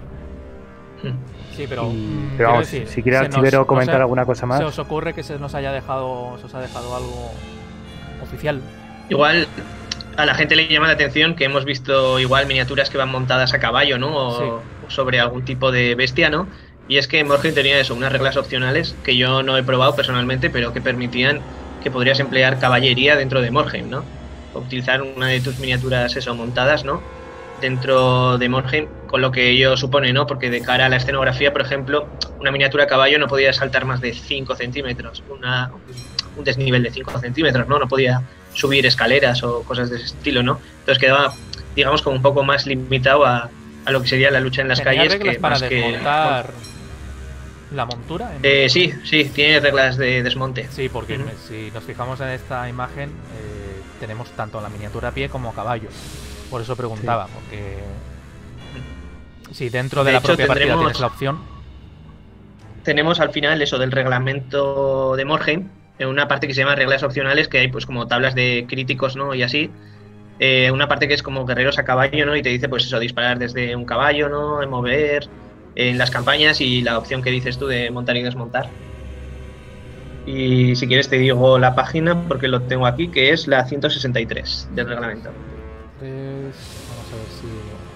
Sí, pero, y, pero vamos, decir, si quiere Archivero comentar nos, alguna cosa más. ¿Se os ocurre que se nos haya dejado, se os ha dejado algo oficial? Igual a la gente le llama la atención que hemos visto igual miniaturas que van montadas a caballo, ¿no? O, sí. o sobre algún tipo de bestia, ¿no? Y es que Morhaime tenía eso, unas reglas opcionales que yo no he probado personalmente, pero que permitían que podrías emplear caballería dentro de Morhaime, ¿no? O utilizar una de tus miniaturas eso, montadas, ¿no? Dentro de Morhaime, con lo que ello supone, ¿no? Porque de cara a la escenografía, por ejemplo, una miniatura a caballo no podía saltar más de cinco centímetros, una, un desnivel de cinco centímetros, ¿no? No podía subir escaleras o cosas de ese estilo, ¿no? Entonces quedaba, digamos, como un poco más limitado a, a lo que sería la lucha en las ¿Tenía calles. reglas que para más desmontar que, la montura? Eh, sí, sí, tiene reglas de desmonte. Sí, porque uh-huh. me, si nos fijamos en esta imagen, eh, tenemos tanto la miniatura a pie como a caballo. Por eso preguntaba, sí. porque si dentro de, de la hecho, propia tendremos... partida tienes la opción. Tenemos al final eso del reglamento de Morhaime, en una parte que se llama reglas opcionales, que hay pues como tablas de críticos, ¿no? Y así. Eh, una parte que es como guerreros a caballo, ¿no? Y te dice pues eso, disparar desde un caballo, ¿no? Mover en las campañas, y la opción que dices tú de montar y desmontar. Y si quieres te digo la página porque lo tengo aquí, que es la ciento sesenta y tres del reglamento. Pues, vamos a ver si...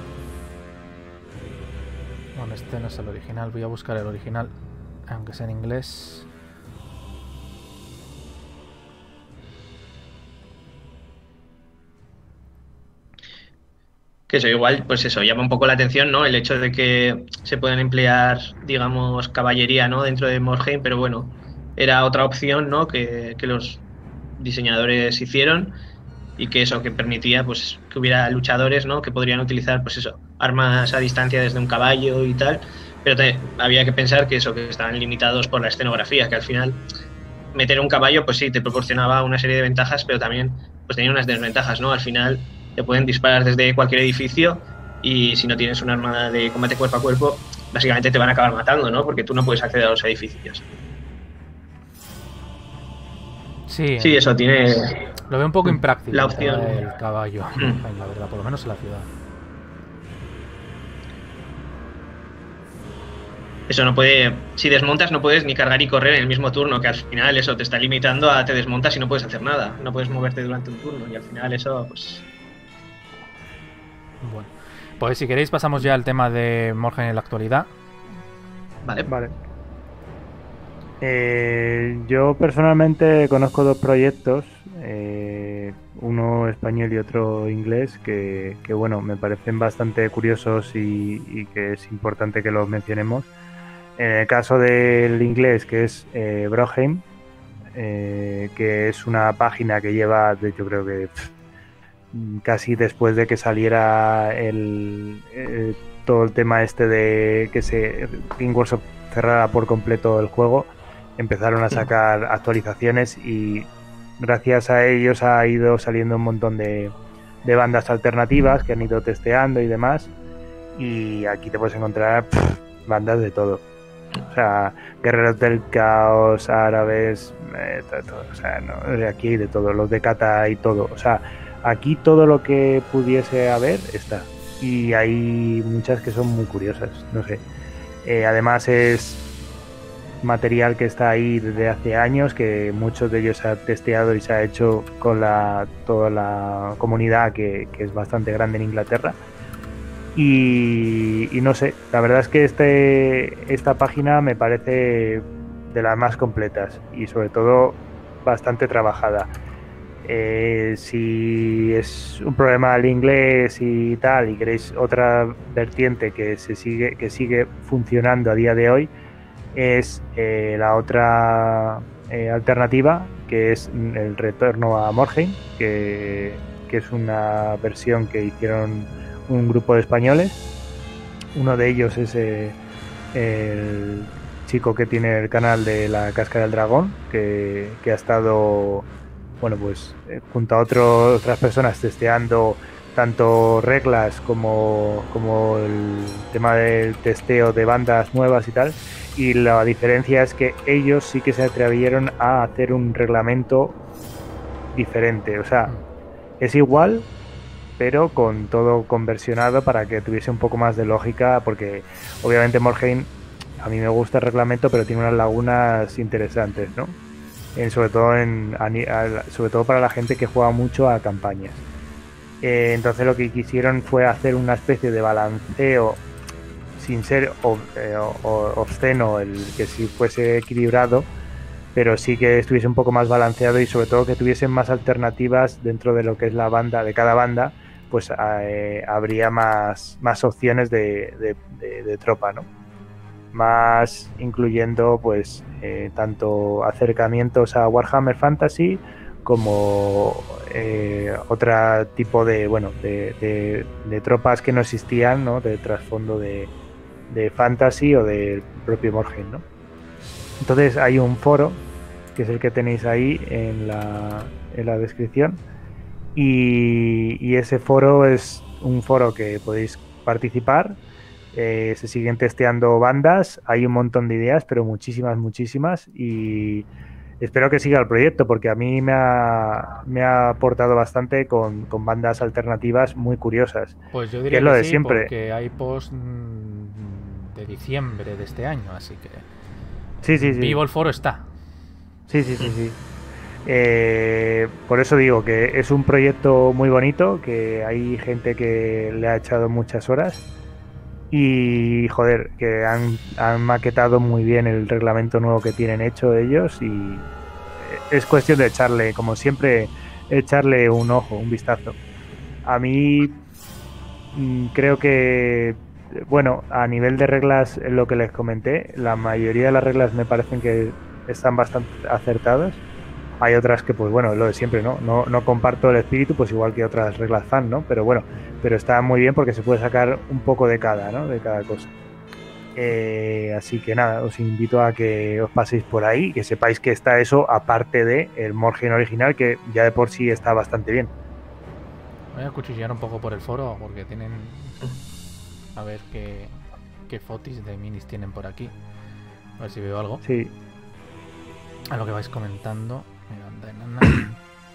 Bueno, este no es el original, voy a buscar el original, aunque sea en inglés. Que eso igual, pues eso, llama un poco la atención, ¿no? El hecho de que se pueden emplear, digamos, caballería, ¿no? Dentro de Morhaime, pero bueno, era otra opción, ¿no? Que, que los diseñadores hicieron, y que eso, que permitía, pues, que hubiera luchadores, ¿no? Que podrían utilizar, pues eso, armas a distancia desde un caballo y tal, pero te, había que pensar que eso, que estaban limitados por la escenografía, que al final meter un caballo, pues sí, te proporcionaba una serie de ventajas, pero también, pues tenía unas desventajas, ¿no? Al final te pueden disparar desde cualquier edificio, y si no tienes un arma de combate cuerpo a cuerpo, básicamente te van a acabar matando, ¿no? Porque tú no puedes acceder a los edificios. Sí, sí, eso tiene... Lo veo un poco impráctico la opción el caballo, mm. la verdad, por lo menos en la ciudad. Eso no puede... Si desmontas no puedes ni cargar y correr en el mismo turno, que al final eso te está limitando a te desmontas y no puedes hacer nada. No puedes moverte durante un turno, y al final eso, pues... Bueno, pues si queréis pasamos ya al tema de Morhaime en la actualidad. Vale. Vale. Eh, yo personalmente conozco dos proyectos, eh, uno español y otro inglés, que, que bueno, me parecen bastante curiosos y, y que es importante que los mencionemos. En el caso del inglés, que es eh, Broheim, eh, que es una página que lleva, yo creo que pff, casi después de que saliera el, eh, todo el tema este de que se Game Workshop cerrara por completo el juego, empezaron a sacar actualizaciones, y gracias a ellos ha ido saliendo un montón de, de bandas alternativas que han ido testeando y demás, y aquí te puedes encontrar pff, bandas de todo, o sea, guerreros del caos, árabes, eh, todo, todo, o sea, no, aquí hay de todo, los de Kata y todo, o sea, aquí todo lo que pudiese haber está, y hay muchas que son muy curiosas, no sé, eh, además es material que está ahí desde hace años, que muchos de ellos se ha testeado y se ha hecho con la toda la comunidad que, que es bastante grande en Inglaterra, y, y no sé, la verdad es que este esta página me parece de las más completas y sobre todo bastante trabajada. Eh, si es un problema al inglés y tal y queréis otra vertiente que se sigue que sigue funcionando a día de hoy, es eh, la otra eh, alternativa, que es el retorno a Morhaime, que, que es una versión que hicieron un grupo de españoles. Uno de ellos es eh, el chico que tiene el canal de la Cáscara del Dragón, que, que ha estado, bueno, pues eh, junto a otro, otras personas testeando tanto reglas como, como el tema del testeo de bandas nuevas y tal. Y la diferencia es que ellos sí que se atrevieron a hacer un reglamento diferente. O sea, es igual, pero con todo conversionado para que tuviese un poco más de lógica, porque obviamente Morhaime, a mí me gusta el reglamento, pero tiene unas lagunas interesantes, ¿no? En, sobre todo en, a, a, sobre todo para la gente que juega mucho a campañas. Eh, entonces lo que quisieron fue hacer una especie de balanceo sin ser ob, eh, obsceno, el que sí fuese equilibrado, pero sí que estuviese un poco más balanceado, y sobre todo que tuviesen más alternativas dentro de lo que es la banda, de cada banda, pues eh, habría más, más opciones de, de, de, de tropa, ¿no? Más incluyendo pues eh, tanto acercamientos a Warhammer Fantasy como eh, otro tipo de, bueno, de, de, de tropas que no existían, ¿no? De trasfondo de de fantasy o del propio Morhaime, ¿no? Entonces hay un foro que es el que tenéis ahí en la, en la descripción, Y, y ese foro es un foro que podéis participar. Eh, se siguen testeando bandas, hay un montón de ideas, pero muchísimas, muchísimas, y espero que siga el proyecto porque a mí me ha, me ha aportado bastante con, con bandas alternativas muy curiosas. Pues yo que diría es lo que de sí, siempre. porque hay post mm, de diciembre de este año, así que Sí, sí, sí. vivo el foro está. Sí, sí, sí, sí. Eh, por eso digo que es un proyecto muy bonito, que hay gente que le ha echado muchas horas. Y joder, que han, han maquetado muy bien el reglamento nuevo que tienen hecho ellos y es cuestión de echarle, como siempre, echarle un ojo, un vistazo. A mí mmm, creo que, bueno, a nivel de reglas, lo que les comenté, la mayoría de las reglas me parecen que están bastante acertadas. Hay otras que, pues bueno, lo de siempre, ¿no? No, no comparto el espíritu, pues igual que otras reglas fan, ¿no? Pero bueno, pero está muy bien porque se puede sacar un poco de cada, ¿no? De cada cosa. Eh, así que nada, os invito a que os paséis por ahí, que sepáis que está eso aparte de el Morhaime original, que ya de por sí está bastante bien. Voy a cuchillar un poco por el foro porque tienen... A ver qué, qué fotis de minis tienen por aquí. A ver si veo algo. Sí. A lo que vais comentando. Pero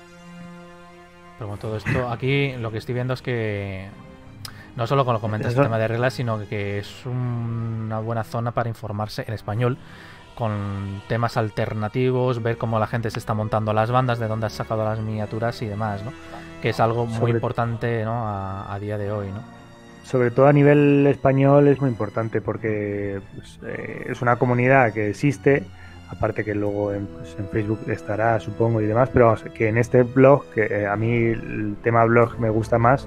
con todo esto, aquí lo que estoy viendo es que no solo con lo que comentas el tema de reglas, sino que es un, una buena zona para informarse en español con temas alternativos, ver cómo la gente se está montando las bandas, de dónde has sacado las miniaturas y demás, ¿no? Que es algo muy sobre importante, ¿no? a, a día de hoy, ¿no? Sobre todo a nivel español es muy importante porque pues, eh, es una comunidad que existe. Aparte que luego en, pues en Facebook estará, supongo, y demás, pero vamos, que en este blog, que eh, a mí el tema blog me gusta más,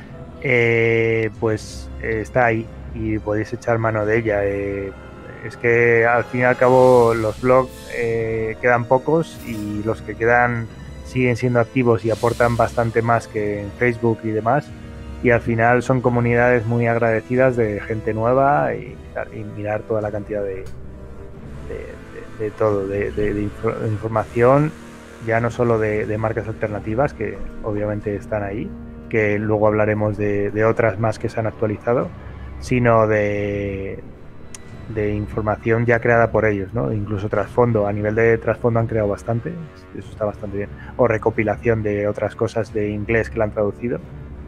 eh, pues eh, está ahí y podéis echar mano de ella. Eh, es que al fin y al cabo los blogs eh, quedan pocos y los que quedan siguen siendo activos y aportan bastante más que en Facebook y demás. Y al final son comunidades muy agradecidas de gente nueva y, y mirar toda la cantidad de... de de todo, de, de, de información, ya no solo de, de marcas alternativas, que obviamente están ahí, que luego hablaremos de, de otras más que se han actualizado, sino de, de información ya creada por ellos, ¿no? Incluso trasfondo, a nivel de trasfondo han creado bastante, eso está bastante bien, o recopilación de otras cosas de inglés que la han traducido.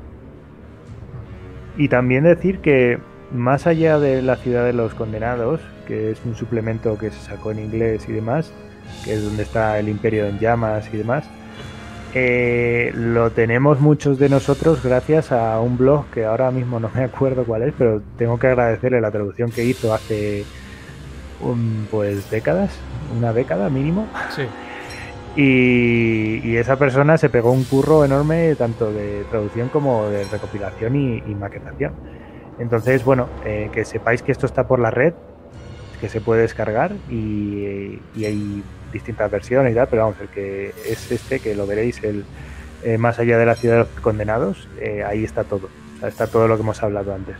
Y también decir que más allá de la ciudad de los condenados, que es un suplemento que se sacó en inglés y demás, que es donde está el Imperio en llamas y demás, eh, lo tenemos muchos de nosotros gracias a un blog que ahora mismo no me acuerdo cuál es, pero tengo que agradecerle la traducción que hizo hace un, pues décadas, una década mínimo. Sí. Y, y esa persona se pegó un curro enorme tanto de traducción como de recopilación y, y maquetación. Entonces, bueno, eh, que sepáis que esto está por la red, que se puede descargar y, y hay distintas versiones y tal, pero vamos, el que es este, que lo veréis, el eh, más allá de la ciudad de los condenados, eh, ahí está todo, o sea, está todo lo que hemos hablado antes.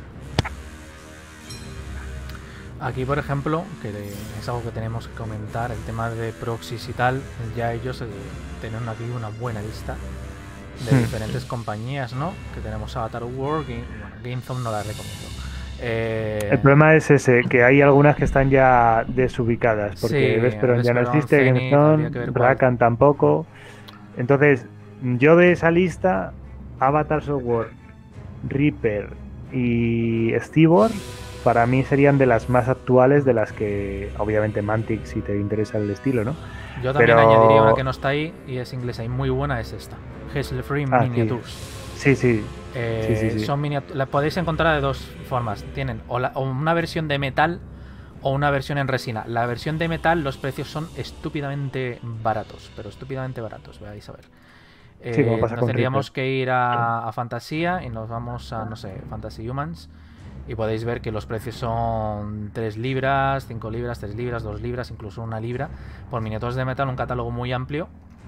Aquí, por ejemplo, que es algo que tenemos que comentar, el tema de proxies y tal, ya ellos eh, tienen aquí una buena lista de hmm. diferentes compañías, ¿no? Que tenemos Avatar World, y bueno, GameZone no la recomiendo. Eh... El problema es ese, que hay algunas que están ya desubicadas, porque sí, Vesperon ya no existe, Zenith, GameZone, Rakan tampoco. Entonces, yo de esa lista, Avatar Software, Reaper y Steward, para mí serían de las más actuales, de las que, obviamente, Mantic, si te interesa el estilo, ¿no? Yo también Pero... añadiría una que no está ahí y es inglesa y muy buena, es esta, Hazel Free ah, Miniatures. Sí, sí. Eh, sí, sí, sí. Son miniat- la podéis encontrar de dos formas. Tienen o, la, o una versión de metal o una versión en resina. La versión de metal, los precios son estúpidamente baratos, pero estúpidamente baratos, vais a ver. Eh, sí, como pasa nos con tendríamos Reaper. que ir a, a Fantasía y nos vamos a, no sé, Fantasy Humans. Y podéis ver que los precios son tres libras, cinco libras, tres libras, dos libras, incluso una libra. Por miniaturas de metal, un catálogo muy amplio.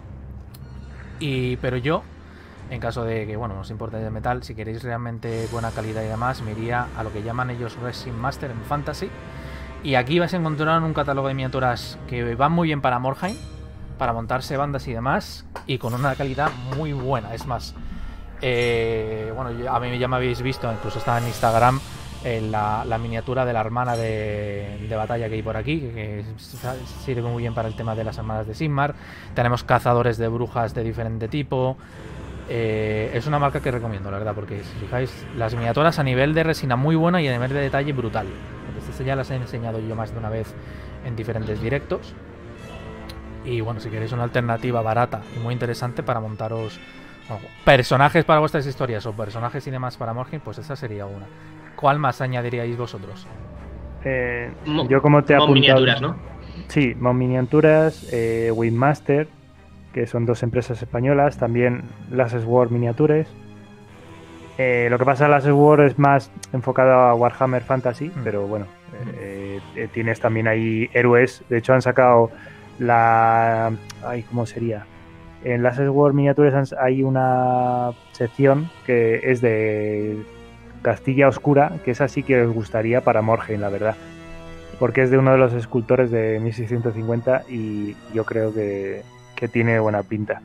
Y pero yo, en caso de que, bueno, no os importe de metal, si queréis realmente buena calidad y demás, me iría a lo que llaman ellos Resin Master en Fantasy. Y aquí vais a encontrar un catálogo de miniaturas que van muy bien para Morhaime, para montarse bandas y demás, y con una calidad muy buena. Es más, eh, bueno, yo, a mí ya me habéis visto, incluso está en Instagram, en la, la miniatura de la hermana de, de batalla que hay por aquí, que, que sirve muy bien para el tema de las hermanas de Sigmar. Tenemos cazadores de brujas de diferente tipo. Eh, es una marca que recomiendo, la verdad, porque si fijáis, las miniaturas a nivel de resina muy buena y a nivel de detalle brutal. Estas ya las he enseñado yo más de una vez en diferentes directos. Y bueno, si queréis una alternativa barata y muy interesante para montaros bueno, personajes para vuestras historias o personajes y demás para Morhaime, pues esa sería una. ¿Cuál más añadiríais vosotros? Eh, yo como te he apuntado... miniaturas, ¿no? Sí, Mon Miniaturas, eh, Windmaster, que son dos empresas españolas, también Last Sword Miniatures. Eh, lo que pasa en Last Sword es más enfocado a Warhammer Fantasy, mm. pero bueno, eh, eh, tienes también ahí héroes. De hecho han sacado la... Ay, ¿cómo sería? En Last Sword Miniatures hay una sección que es de Castilla Oscura, que esa sí que os gustaría para Morhaime, la verdad. Porque es de uno de los escultores de mil seiscientos cincuenta y yo creo que, que tiene buena pinta.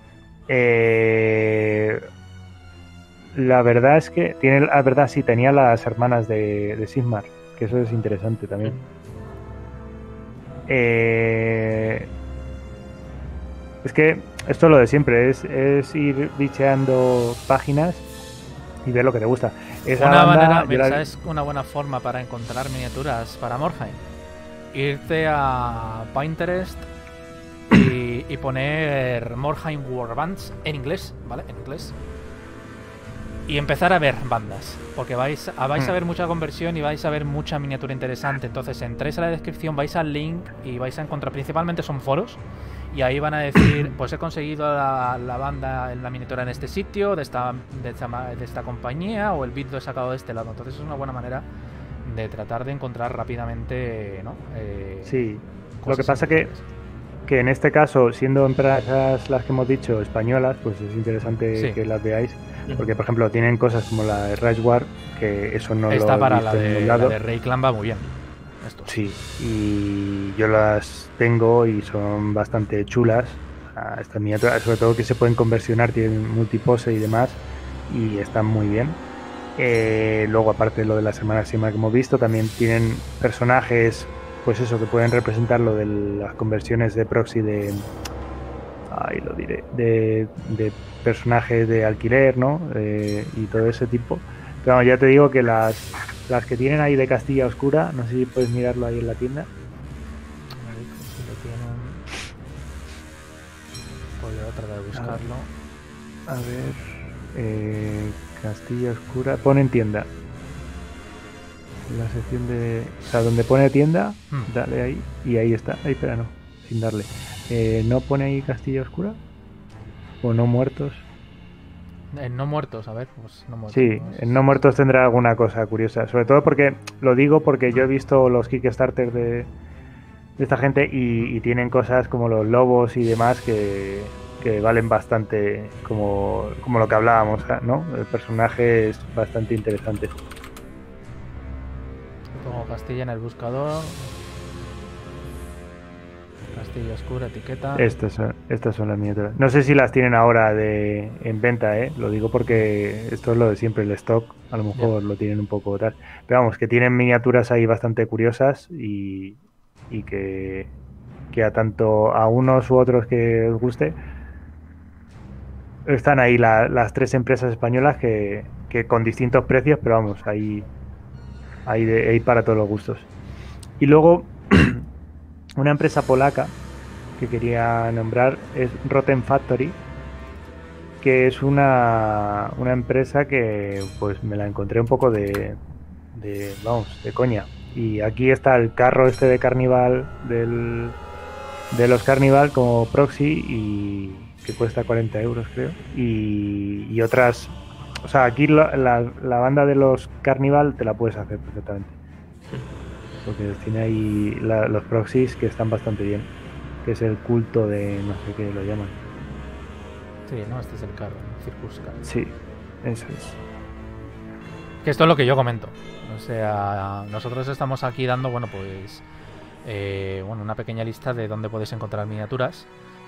Eh, la verdad es que tiene, la verdad sí, tenía las hermanas de, de Sigmar, que eso es interesante también. Eh, es que esto es lo de siempre, es, es ir bicheando páginas y ver lo que te gusta. Esa una banda, manera, mira, la... ¿sabes una buena forma para encontrar miniaturas para Morhaime? Irte a Pinterest y, y poner Morhaime Warbands en inglés, ¿vale? En inglés. Y empezar a ver bandas, porque vais, a, vais a ver mucha conversión y vais a ver mucha miniatura interesante. Entonces entréis a la descripción, vais al link y vais a encontrar, principalmente son foros, y ahí van a decir, pues he conseguido la, la banda, la miniatura en este sitio, de esta, de esta de esta compañía, o el bit lo he sacado de este lado. Entonces es una buena manera de tratar de encontrar rápidamente, ¿no? Eh, sí, lo que pasa que, que en este caso, siendo empresas las que hemos dicho españolas, pues es interesante sí. que las veáis. Porque, por ejemplo, tienen cosas como la de Rage War, que eso no Esta lo he para visto la de, en ningún lado. La de Rey Clan va muy bien. Esto. Sí, y yo las tengo y son bastante chulas. Estas miniaturas, sobre todo que se pueden conversionar, tienen multipose y demás, y están muy bien. Eh, luego, aparte de lo de la semana Sigmar que hemos visto, también tienen personajes, pues eso, que pueden representar lo de las conversiones de proxy de... Ahí lo diré, de, de personajes de alquiler, ¿no? Eh, y todo ese tipo. Pero bueno, ya te digo que las, las que tienen ahí de Castilla Oscura, no sé si puedes mirarlo ahí en la tienda. A ver si lo tienen. Voy a tratar de buscarlo. A ver, eh, Castilla Oscura, pone en tienda. La sección de... O sea, donde pone tienda, hmm. dale ahí, y ahí está. Ahí, espera, no, sin darle. Eh, ¿No pone ahí Castilla Oscura? ¿O no muertos? En no muertos, a ver, pues no muertos. Sí, en no muertos tendrá alguna cosa curiosa. Sobre todo porque, lo digo porque yo he visto los Kickstarter de, de esta gente y, y tienen cosas como los lobos y demás que, que valen bastante, como, como lo que hablábamos, ¿no? El personaje es bastante interesante. Pongo Castilla en el buscador. Castilla Oscura, etiqueta. Estas son, estas son las miniaturas. No sé si las tienen ahora de en venta, ¿eh? Lo digo porque esto es lo de siempre, el stock. A lo mejor yeah. lo tienen un poco tal. Pero vamos, que tienen miniaturas ahí bastante curiosas y, y que, que a tanto a unos u otros que os guste, están ahí la, las tres empresas españolas que, que con distintos precios, pero vamos, ahí hay, de, hay para todos los gustos. Y luego... Una empresa polaca que quería nombrar es Rotten Factory, que es una, una empresa que pues me la encontré un poco de, de, vamos, de coña. Y aquí está el carro este de Carnival, del, de los Carnival como proxy, y que cuesta cuarenta euros creo. Y, y otras, o sea, aquí la, la, la banda de los Carnival te la puedes hacer perfectamente. Porque tiene ahí la, los proxies que están bastante bien, que es el culto de no sé qué lo llaman. Sí, no, este es el carro, el Circus Car. Sí, eso es. Que esto es lo que yo comento. O sea, nosotros estamos aquí dando, bueno, pues, eh, bueno, una pequeña lista de dónde podéis encontrar miniaturas.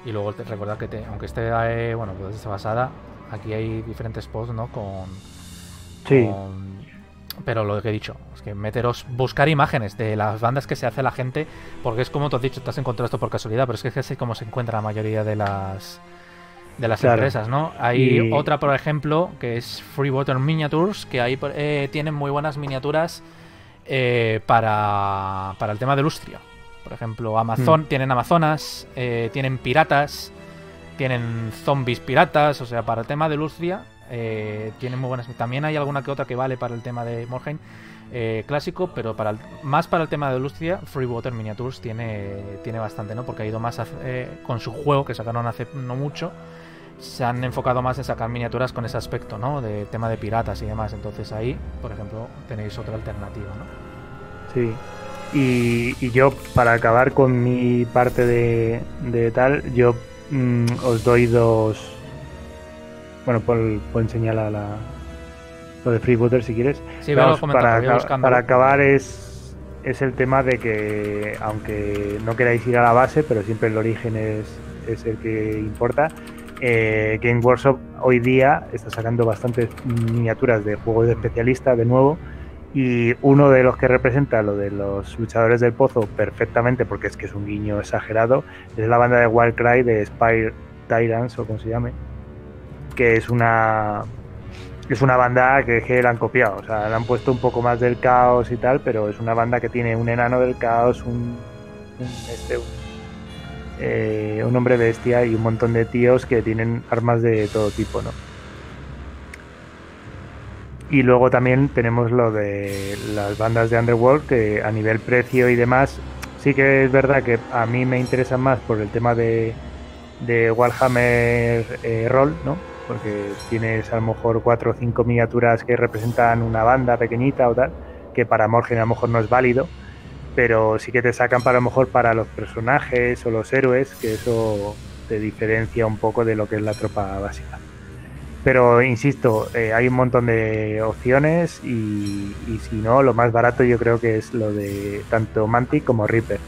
Y luego te recordad que te, aunque esté, eh, bueno, pues esté basada, aquí hay diferentes posts, ¿no? Con, sí. con... Pero lo que he dicho, es que meteros, buscar imágenes de las bandas que se hace la gente, porque es como tú has dicho, te has encontrado esto por casualidad, pero es que es así como se encuentra la mayoría de las de las Claro. empresas, ¿no? Hay Y- otra, por ejemplo, que es Freewater Miniatures, que ahí eh, tienen muy buenas miniaturas eh, para, para el tema del Ustria. Por ejemplo, Amazon, Mm. tienen Amazonas, eh, tienen piratas, tienen zombies piratas, o sea, para el tema de Lustria eh, tienen muy buenas. También hay alguna que otra que vale para el tema de Morhaime eh, clásico, pero para el, más para el tema de Lustria, Freewater Miniatures tiene, tiene bastante, ¿no? Porque ha ido más a, eh, con su juego que sacaron hace no mucho. Se han enfocado más en sacar miniaturas con ese aspecto, ¿no? De tema de piratas y demás. Entonces ahí, por ejemplo, tenéis otra alternativa, ¿no? Sí. Y, y yo, para acabar con mi parte de, de tal, yo mm, os doy dos. Bueno, puedo, puedo enseñar la, la- lo de Freebooter si quieres. Sí, Vamos, vamos comentando, para, voy aca- buscando. para acabar es, es el tema de que, aunque no queráis ir a la base, pero siempre el origen es, es el que importa. eh, Game Workshop hoy día está sacando bastantes miniaturas de juegos de especialista de nuevo. Y uno de los que representa lo de los luchadores del pozo perfectamente, porque es que es un guiño exagerado, es la banda de Warcry de Spire Tyrants, o como se llame, que es una es una banda que, que la han copiado, o sea, le han puesto un poco más del caos y tal, pero es una banda que tiene un enano del caos, un, un, este, un, eh, un hombre bestia y un montón de tíos que tienen armas de todo tipo, ¿no? Y luego también tenemos lo de las bandas de Underworld, que a nivel precio y demás, sí que es verdad que a mí me interesan más por el tema de, de Warhammer eh, Roll, ¿no? Porque tienes a lo mejor cuatro o cinco miniaturas que representan una banda pequeñita o tal, que para Morgen a lo mejor no es válido, pero sí que te sacan para a lo mejor para los personajes o los héroes, que eso te diferencia un poco de lo que es la tropa básica. Pero insisto, eh, hay un montón de opciones y, y si no, lo más barato yo creo que es lo de tanto Mantic como Reaper,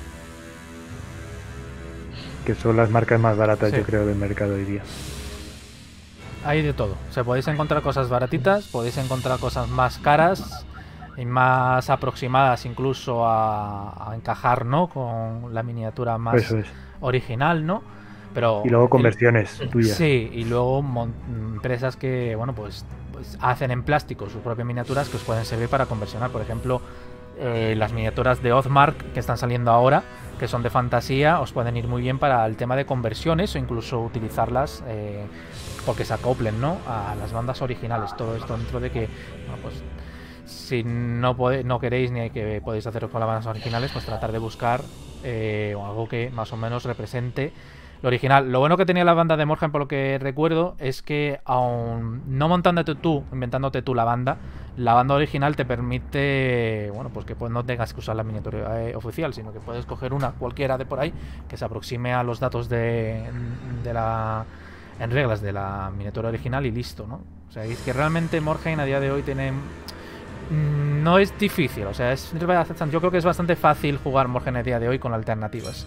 que son las marcas más baratas, Sí. yo creo, del mercado hoy día. Hay de todo. O sea, podéis encontrar cosas baratitas, podéis encontrar cosas más caras y más aproximadas incluso a, a encajar, ¿no? Con la miniatura más Eso es. original, ¿no? Pero Y luego el- conversiones tuyas. Sí, y luego mon- empresas que, bueno, pues, pues hacen en plástico sus propias miniaturas que os pueden servir para conversionar. Por ejemplo, eh, las miniaturas de Oathmark que están saliendo ahora, que son de fantasía, os pueden ir muy bien para el tema de conversiones o incluso utilizarlas eh, porque se acoplen, ¿no? A las bandas originales. Todo esto dentro de que, bueno, pues si no pode- no queréis ni que podéis haceros con las bandas originales, pues tratar de buscar eh, algo que más o menos represente lo original. Lo bueno que tenía la banda de Morhaime, por lo que recuerdo, es que aun no montándote tú, inventándote tú la banda, la banda original te permite, bueno, pues que pues no tengas que usar la miniatura eh, oficial, sino que puedes coger una cualquiera de por ahí que se aproxime a los datos de, de la en reglas de la miniatura original y listo, ¿no? O sea, es que realmente Morhaime a día de hoy tiene mm, no es difícil, o sea, es, yo creo que es bastante fácil jugar Morhaime a día de hoy con alternativas.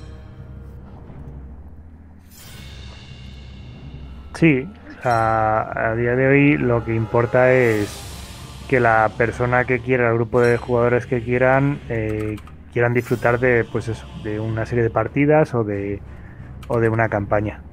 Sí, o sea, a día de hoy lo que importa es que la persona que quiera, el grupo de jugadores que quieran, eh, quieran disfrutar de, pues eso, de una serie de partidas o de, o de una campaña.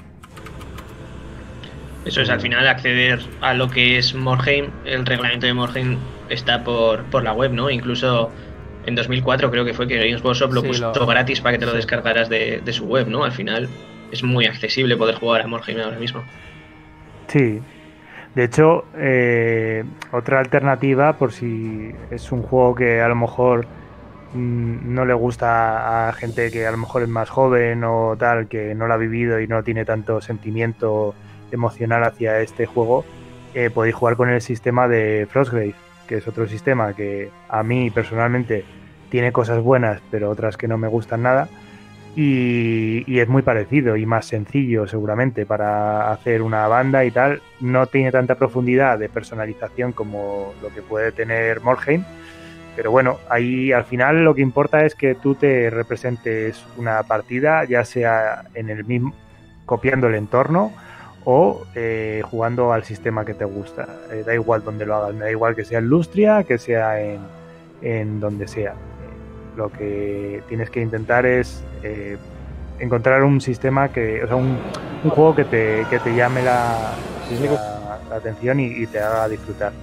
Eso es, al final, acceder a lo que es Morhaime, el reglamento de Morhaime está por, por la web, ¿no? Incluso en dos mil cuatro creo que fue que Games Workshop lo Sí, puso lo- gratis para que te lo sí. descargaras de, de su web, ¿no? Al final es muy accesible poder jugar a Morhaime ahora mismo. Sí, de hecho, eh, otra alternativa, por si es un juego que a lo mejor mm, no le gusta a gente que a lo mejor es más joven o tal, que no lo ha vivido y no tiene tanto sentimiento emocional hacia este juego, eh, podéis jugar con el sistema de Frostgrave, que es otro sistema que a mí personalmente tiene cosas buenas, pero otras que no me gustan nada. Y, y es muy parecido y más sencillo seguramente para hacer una banda y tal. No tiene tanta profundidad de personalización como lo que puede tener Morhaime, pero bueno, ahí al final lo que importa es que tú te representes una partida, ya sea en el mismo copiando el entorno o eh, jugando al sistema que te gusta. Eh, da igual donde lo hagas, me da igual que sea en Lustria, que sea en, en donde sea. Eh, lo que tienes que intentar es eh, encontrar un sistema que, o sea, un, un juego que te, que te llame la, la, la atención y, y te haga disfrutar.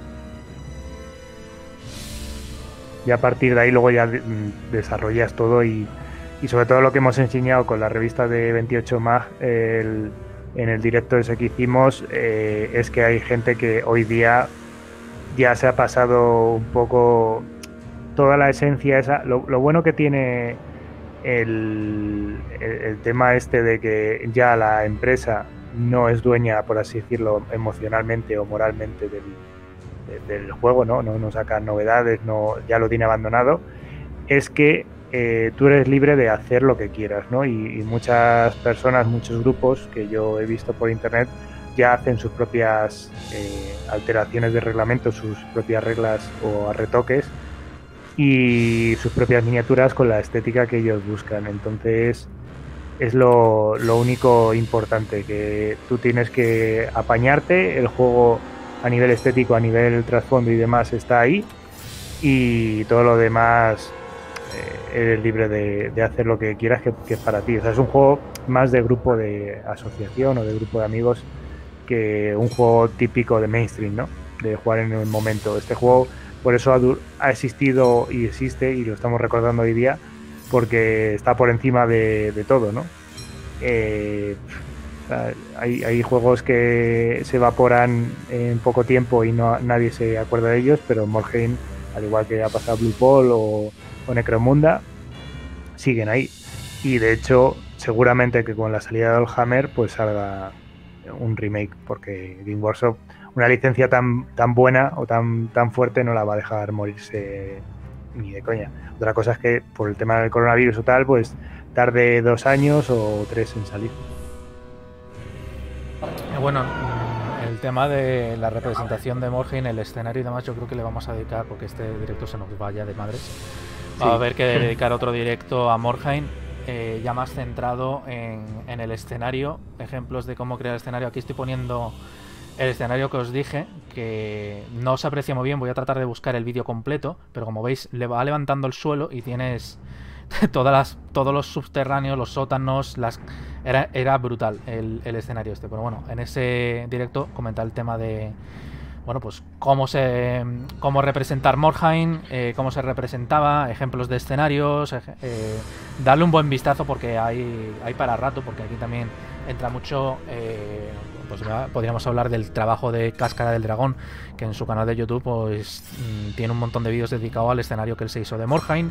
Y a partir de ahí luego ya de, desarrollas todo y, y sobre todo lo que hemos enseñado con la revista de veintiocho Mag, el en el directo ese que hicimos, eh, es que hay gente que hoy día ya se ha pasado un poco toda la esencia esa. Lo, lo bueno que tiene el, el, el tema este de que ya la empresa no es dueña, por así decirlo, emocionalmente o moralmente del, de, del juego, ¿no? No, no saca novedades, no, ya lo tiene abandonado, es que Eh, tú eres libre de hacer lo que quieras, ¿no? Y, y muchas personas, muchos grupos que yo he visto por internet ya hacen sus propias eh, alteraciones de reglamento, sus propias reglas o retoques y sus propias miniaturas con la estética que ellos buscan. Entonces es lo, lo único importante, que tú tienes que apañarte, el juego a nivel estético, a nivel trasfondo y demás está ahí, y todo lo demás eres libre de, de hacer lo que quieras, que, que es para ti. O sea, es un juego más de grupo de asociación o de grupo de amigos que un juego típico de mainstream, ¿no? De jugar en un momento. Este juego, por eso ha, ha existido y existe, y lo estamos recordando hoy día, porque está por encima de, de todo, ¿no? Eh, hay, hay juegos que se evaporan en poco tiempo y no nadie se acuerda de ellos, pero Mordheim, al igual que ha pasado Blue Ball o o Necromunda, siguen ahí, y de hecho seguramente que con la salida de Warhammer pues salga un remake, porque Game Workshop una licencia tan tan buena o tan tan fuerte no la va a dejar morirse ni de coña. Otra cosa es que por el tema del coronavirus o tal pues tarde dos años o tres en salir. Bueno, el tema de la representación de Mordheim, el escenario y demás, yo creo que le vamos a dedicar, porque este directo se nos vaya de madres. Va sí. a haber que dedicar otro directo a Mordheim, eh, ya más centrado en, en el escenario, ejemplos de cómo crear escenario. Aquí estoy poniendo el escenario que os dije, que no se aprecia muy bien, voy a tratar de buscar el vídeo completo, pero como veis le va levantando el suelo y tienes todas las, todos los subterráneos, los sótanos, las era, era brutal el, el escenario este. Pero bueno, en ese directo comentar el tema de, bueno, pues cómo se cómo representar Mordheim, eh, cómo se representaba, ejemplos de escenarios, eh, darle un buen vistazo porque hay, hay para rato, porque aquí también entra mucho, eh, pues podríamos hablar del trabajo de Cáscara del Dragón, que en su canal de YouTube pues tiene un montón de vídeos dedicados al escenario que él se hizo de Mordheim.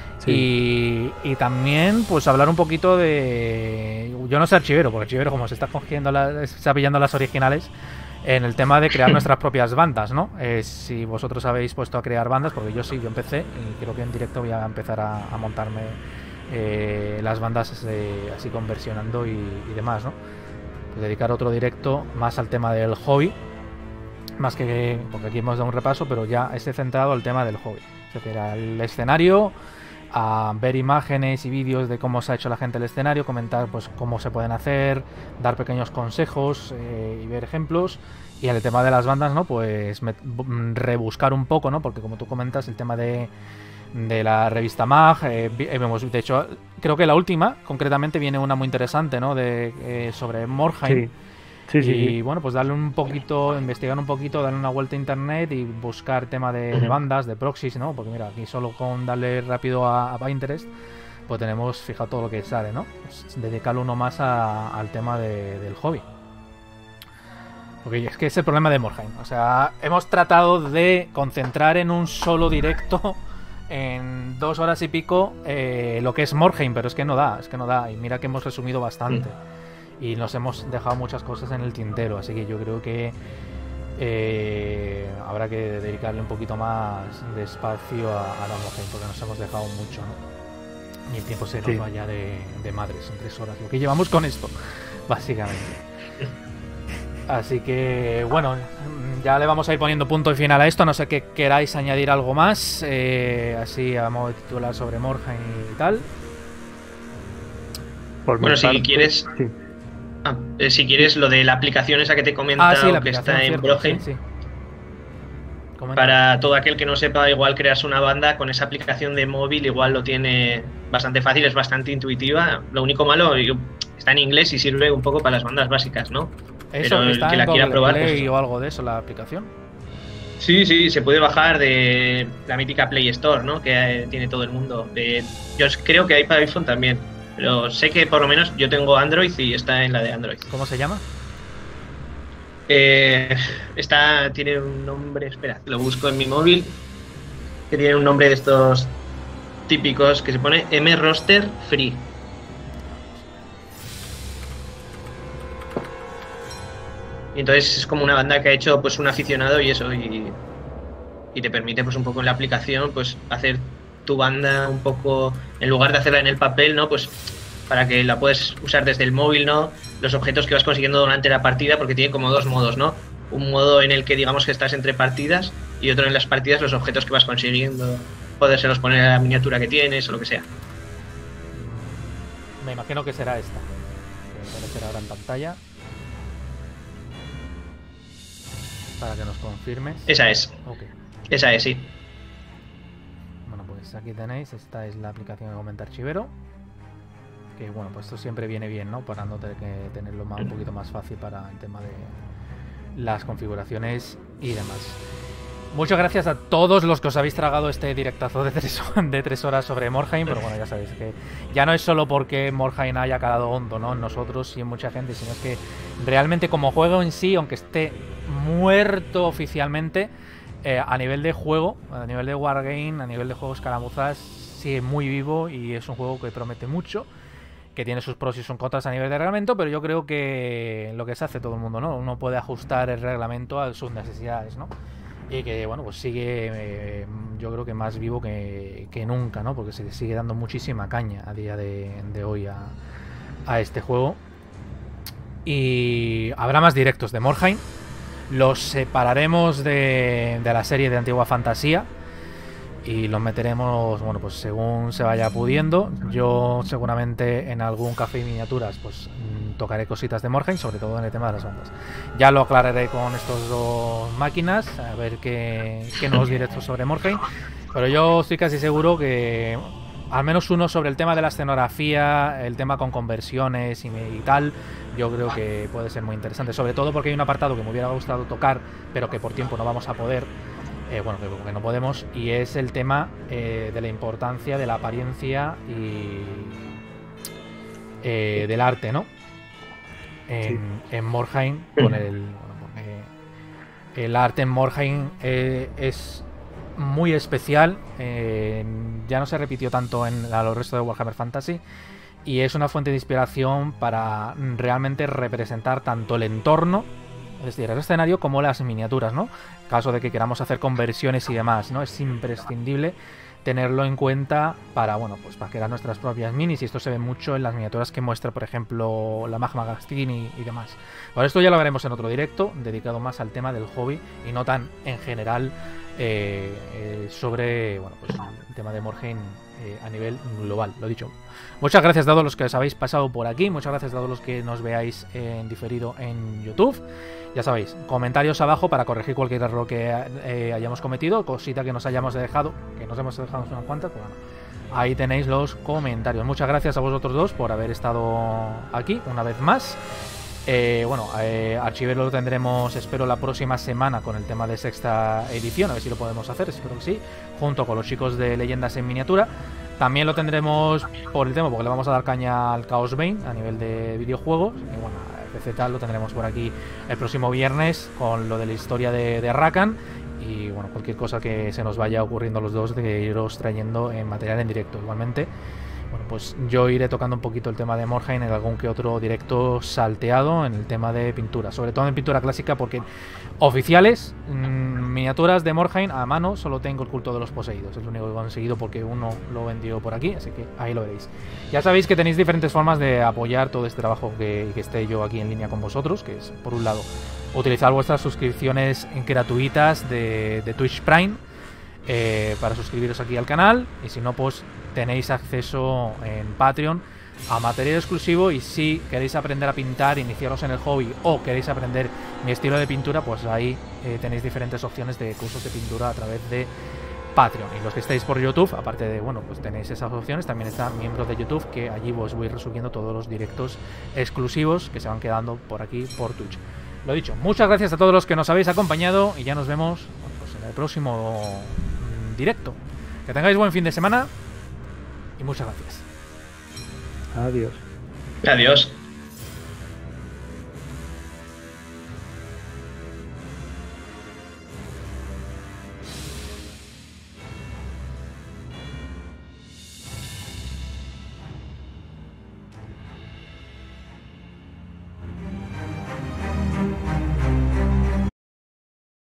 Sí. Y, y también pues hablar un poquito de, yo no sé archivero, porque archivero como se está cogiendo la, se está pillando las originales, en el tema de crear nuestras propias bandas, ¿no? Eh, si vosotros habéis puesto a crear bandas, porque yo sí, yo empecé y creo que en directo voy a empezar a, a montarme eh, las bandas eh, así conversionando y, y demás, ¿no? Pues dedicar otro directo más al tema del hobby, más que, porque aquí hemos dado un repaso, pero ya esté centrado al tema del hobby, es decir, al escenario, a ver imágenes y vídeos de cómo se ha hecho la gente el escenario, comentar pues cómo se pueden hacer, dar pequeños consejos eh, y ver ejemplos. Y en el tema de las bandas, ¿no? Pues me, rebuscar un poco, ¿no? Porque como tú comentas, el tema de, de la revista Mag, eh, hemos, de hecho, creo que la última, concretamente, viene una muy interesante, ¿no? De, eh, sobre Mordheim. Sí. Sí, sí, y sí. bueno, pues darle un poquito, investigar un poquito, darle una vuelta a internet y buscar tema de, de bandas, de proxies, ¿no? Porque mira, aquí solo con darle rápido a, a Pinterest, pues tenemos fijado todo lo que sale, ¿no? Pues dedicarlo uno más a, al tema de, del hobby. Porque es que es el problema de Mordheim. O sea, hemos tratado de concentrar en un solo directo, en dos horas y pico, eh, lo que es Mordheim, pero es que no da, es que no da. Y mira que hemos resumido bastante. Y nos hemos dejado muchas cosas en el tintero, así que yo creo que eh, habrá que dedicarle un poquito más de espacio a, a la Mordheim, porque nos hemos dejado mucho, ¿no? Y el tiempo se nos sí. vaya de, de madres en tres horas, lo que llevamos con esto, básicamente. Así que, bueno, ya le vamos a ir poniendo punto y final a esto, no sé que queráis añadir algo más, eh, así a modo de titular sobre Mordheim y tal. Por bueno, si parte, quieres... Sí. Ah, eh, si quieres, lo de la aplicación esa que te he comentado, Ah, sí, la que aplicación, está en cierto, Broheim. sí, sí. Comenta. Para todo aquel que no sepa, igual crearse una banda con esa aplicación de móvil, igual lo tiene bastante fácil, es bastante intuitiva. Lo único malo, yo, está en inglés y sirve un poco para las bandas básicas, ¿no? Eso, Pero el está que en la quiera Google probar, Play pues, o algo de eso, la aplicación. sí, sí, se puede bajar de la mítica Play Store, ¿no? Que eh, tiene todo el mundo. De, yo creo que hay para iPhone también, pero sé que por lo menos yo tengo Android y está en la de Android. ¿Cómo se llama? Eh, está, tiene un nombre, espera, lo busco en mi móvil, que tiene un nombre de estos típicos que se pone M-Roster Free. Y entonces es como una banda que ha hecho pues un aficionado y eso, y, y te permite pues un poco en la aplicación pues hacer tu banda un poco, en lugar de hacerla en el papel, ¿no? Pues para que la puedes usar desde el móvil, ¿no? Los objetos que vas consiguiendo durante la partida, porque tiene como dos modos, ¿no? Un modo en el que digamos que estás entre partidas y otro en las partidas los objetos que vas consiguiendo. Podérselos poner a la miniatura que tienes o lo que sea. Me imagino que será esta. Que aparecerá ahora en pantalla. Para que nos confirmes. Esa es. Ok. Esa es, sí. Bueno, pues aquí tenéis. Esta es la aplicación que comenta Archivero. Que bueno, pues esto siempre viene bien, ¿no? Para no tener que tenerlo más, un poquito más fácil para el tema de las configuraciones y demás. Muchas gracias a todos los que os habéis tragado este directazo de tres, de tres horas sobre Mordheim, pero bueno, ya sabéis que ya no es solo porque Mordheim haya calado hondo, ¿no? En nosotros y en mucha gente, sino es que realmente como juego en sí, aunque esté muerto oficialmente, eh, a nivel de juego, a nivel de wargame, a nivel de juegos caramuzas, sigue muy vivo y es un juego que promete mucho, que tiene sus pros y sus contras a nivel de reglamento, pero yo creo que lo que se hace todo el mundo, ¿no? Uno puede ajustar el reglamento a sus necesidades, ¿no? Y que, bueno, pues sigue, eh, yo creo que más vivo que, que nunca, ¿no? Porque se sigue dando muchísima caña a día de, de hoy a, a este juego. Y habrá más directos de Mordheim. Los separaremos de, de la serie de Antigua Fantasía. Y los meteremos, bueno, pues según se vaya pudiendo. Yo seguramente en algún café y miniaturas pues tocaré cositas de Mordheim, sobre todo en el tema de las bandas. Ya lo aclararé con estos dos máquinas, a ver qué, qué nuevos directos sobre Mordheim. Pero yo estoy casi seguro que al menos uno sobre el tema de la escenografía, el tema con conversiones y, y tal, yo creo que puede ser muy interesante. Sobre todo porque hay un apartado que me hubiera gustado tocar, pero que por tiempo no vamos a poder. Eh, bueno, que, que no podemos, y es el tema eh, de la importancia de la apariencia y eh, del arte, ¿no? En, sí. en Mordheim, con el, bueno, eh, el arte en Mordheim eh, es muy especial, eh, ya no se repitió tanto en a los restos de Warhammer Fantasy, y es una fuente de inspiración para realmente representar tanto el entorno, es decir, el escenario, como las miniaturas, ¿no? En caso de que queramos hacer conversiones y demás, ¿no? Es imprescindible tenerlo en cuenta para, bueno, pues para crear nuestras propias minis, y esto se ve mucho en las miniaturas que muestra, por ejemplo, la Magma Gastin y, y demás. Por esto ya lo veremos en otro directo, dedicado más al tema del hobby y no tan en general eh, eh, sobre, bueno, pues el tema de Mordheim eh, a nivel global, lo dicho. Muchas gracias a todos los que os habéis pasado por aquí, muchas gracias a todos los que nos veáis en diferido en YouTube. Ya sabéis, comentarios abajo para corregir cualquier error que eh, hayamos cometido, cosita que nos hayamos dejado, que nos hemos dejado unas cuantas, pues bueno, ahí tenéis los comentarios. Muchas gracias a vosotros dos por haber estado aquí una vez más. Eh, bueno, eh, Archivero lo tendremos, espero, la próxima semana con el tema de sexta edición, a ver si lo podemos hacer, espero que sí, junto con los chicos de Leyendas en Miniatura. También lo tendremos por el tema, porque le vamos a dar caña al Chaos Bane a nivel de videojuegos. Y bueno, P C tal lo tendremos por aquí el próximo viernes con lo de la historia de, de Rakan. Y bueno, cualquier cosa que se nos vaya ocurriendo a los dos de iros trayendo en material en directo. Igualmente, bueno, pues yo iré tocando un poquito el tema de Mordheim en algún que otro directo salteado en el tema de pintura, sobre todo en pintura clásica, porque oficiales, mmm, miniaturas de Mordheim a mano solo tengo el culto de los poseídos, es lo único que he conseguido porque uno lo vendió por aquí, así que ahí lo veréis. Ya sabéis que tenéis diferentes formas de apoyar todo este trabajo que, que esté yo aquí en línea con vosotros, que es, por un lado, utilizar vuestras suscripciones gratuitas de, de Twitch Prime eh, para suscribiros aquí al canal, y si no, pues tenéis acceso en Patreon a material exclusivo. Y si queréis aprender a pintar, iniciaros en el hobby o queréis aprender mi estilo de pintura, pues ahí eh, tenéis diferentes opciones de cursos de pintura a través de Patreon. Y los que estáis por YouTube, aparte de, bueno, pues tenéis esas opciones, también están miembros de YouTube, que allí os voy resubiendo todos los directos exclusivos que se van quedando por aquí, por Twitch. Lo dicho, muchas gracias a todos los que nos habéis acompañado y ya nos vemos, bueno, pues en el próximo directo. Que tengáis buen fin de semana y muchas gracias. Adiós. Adiós.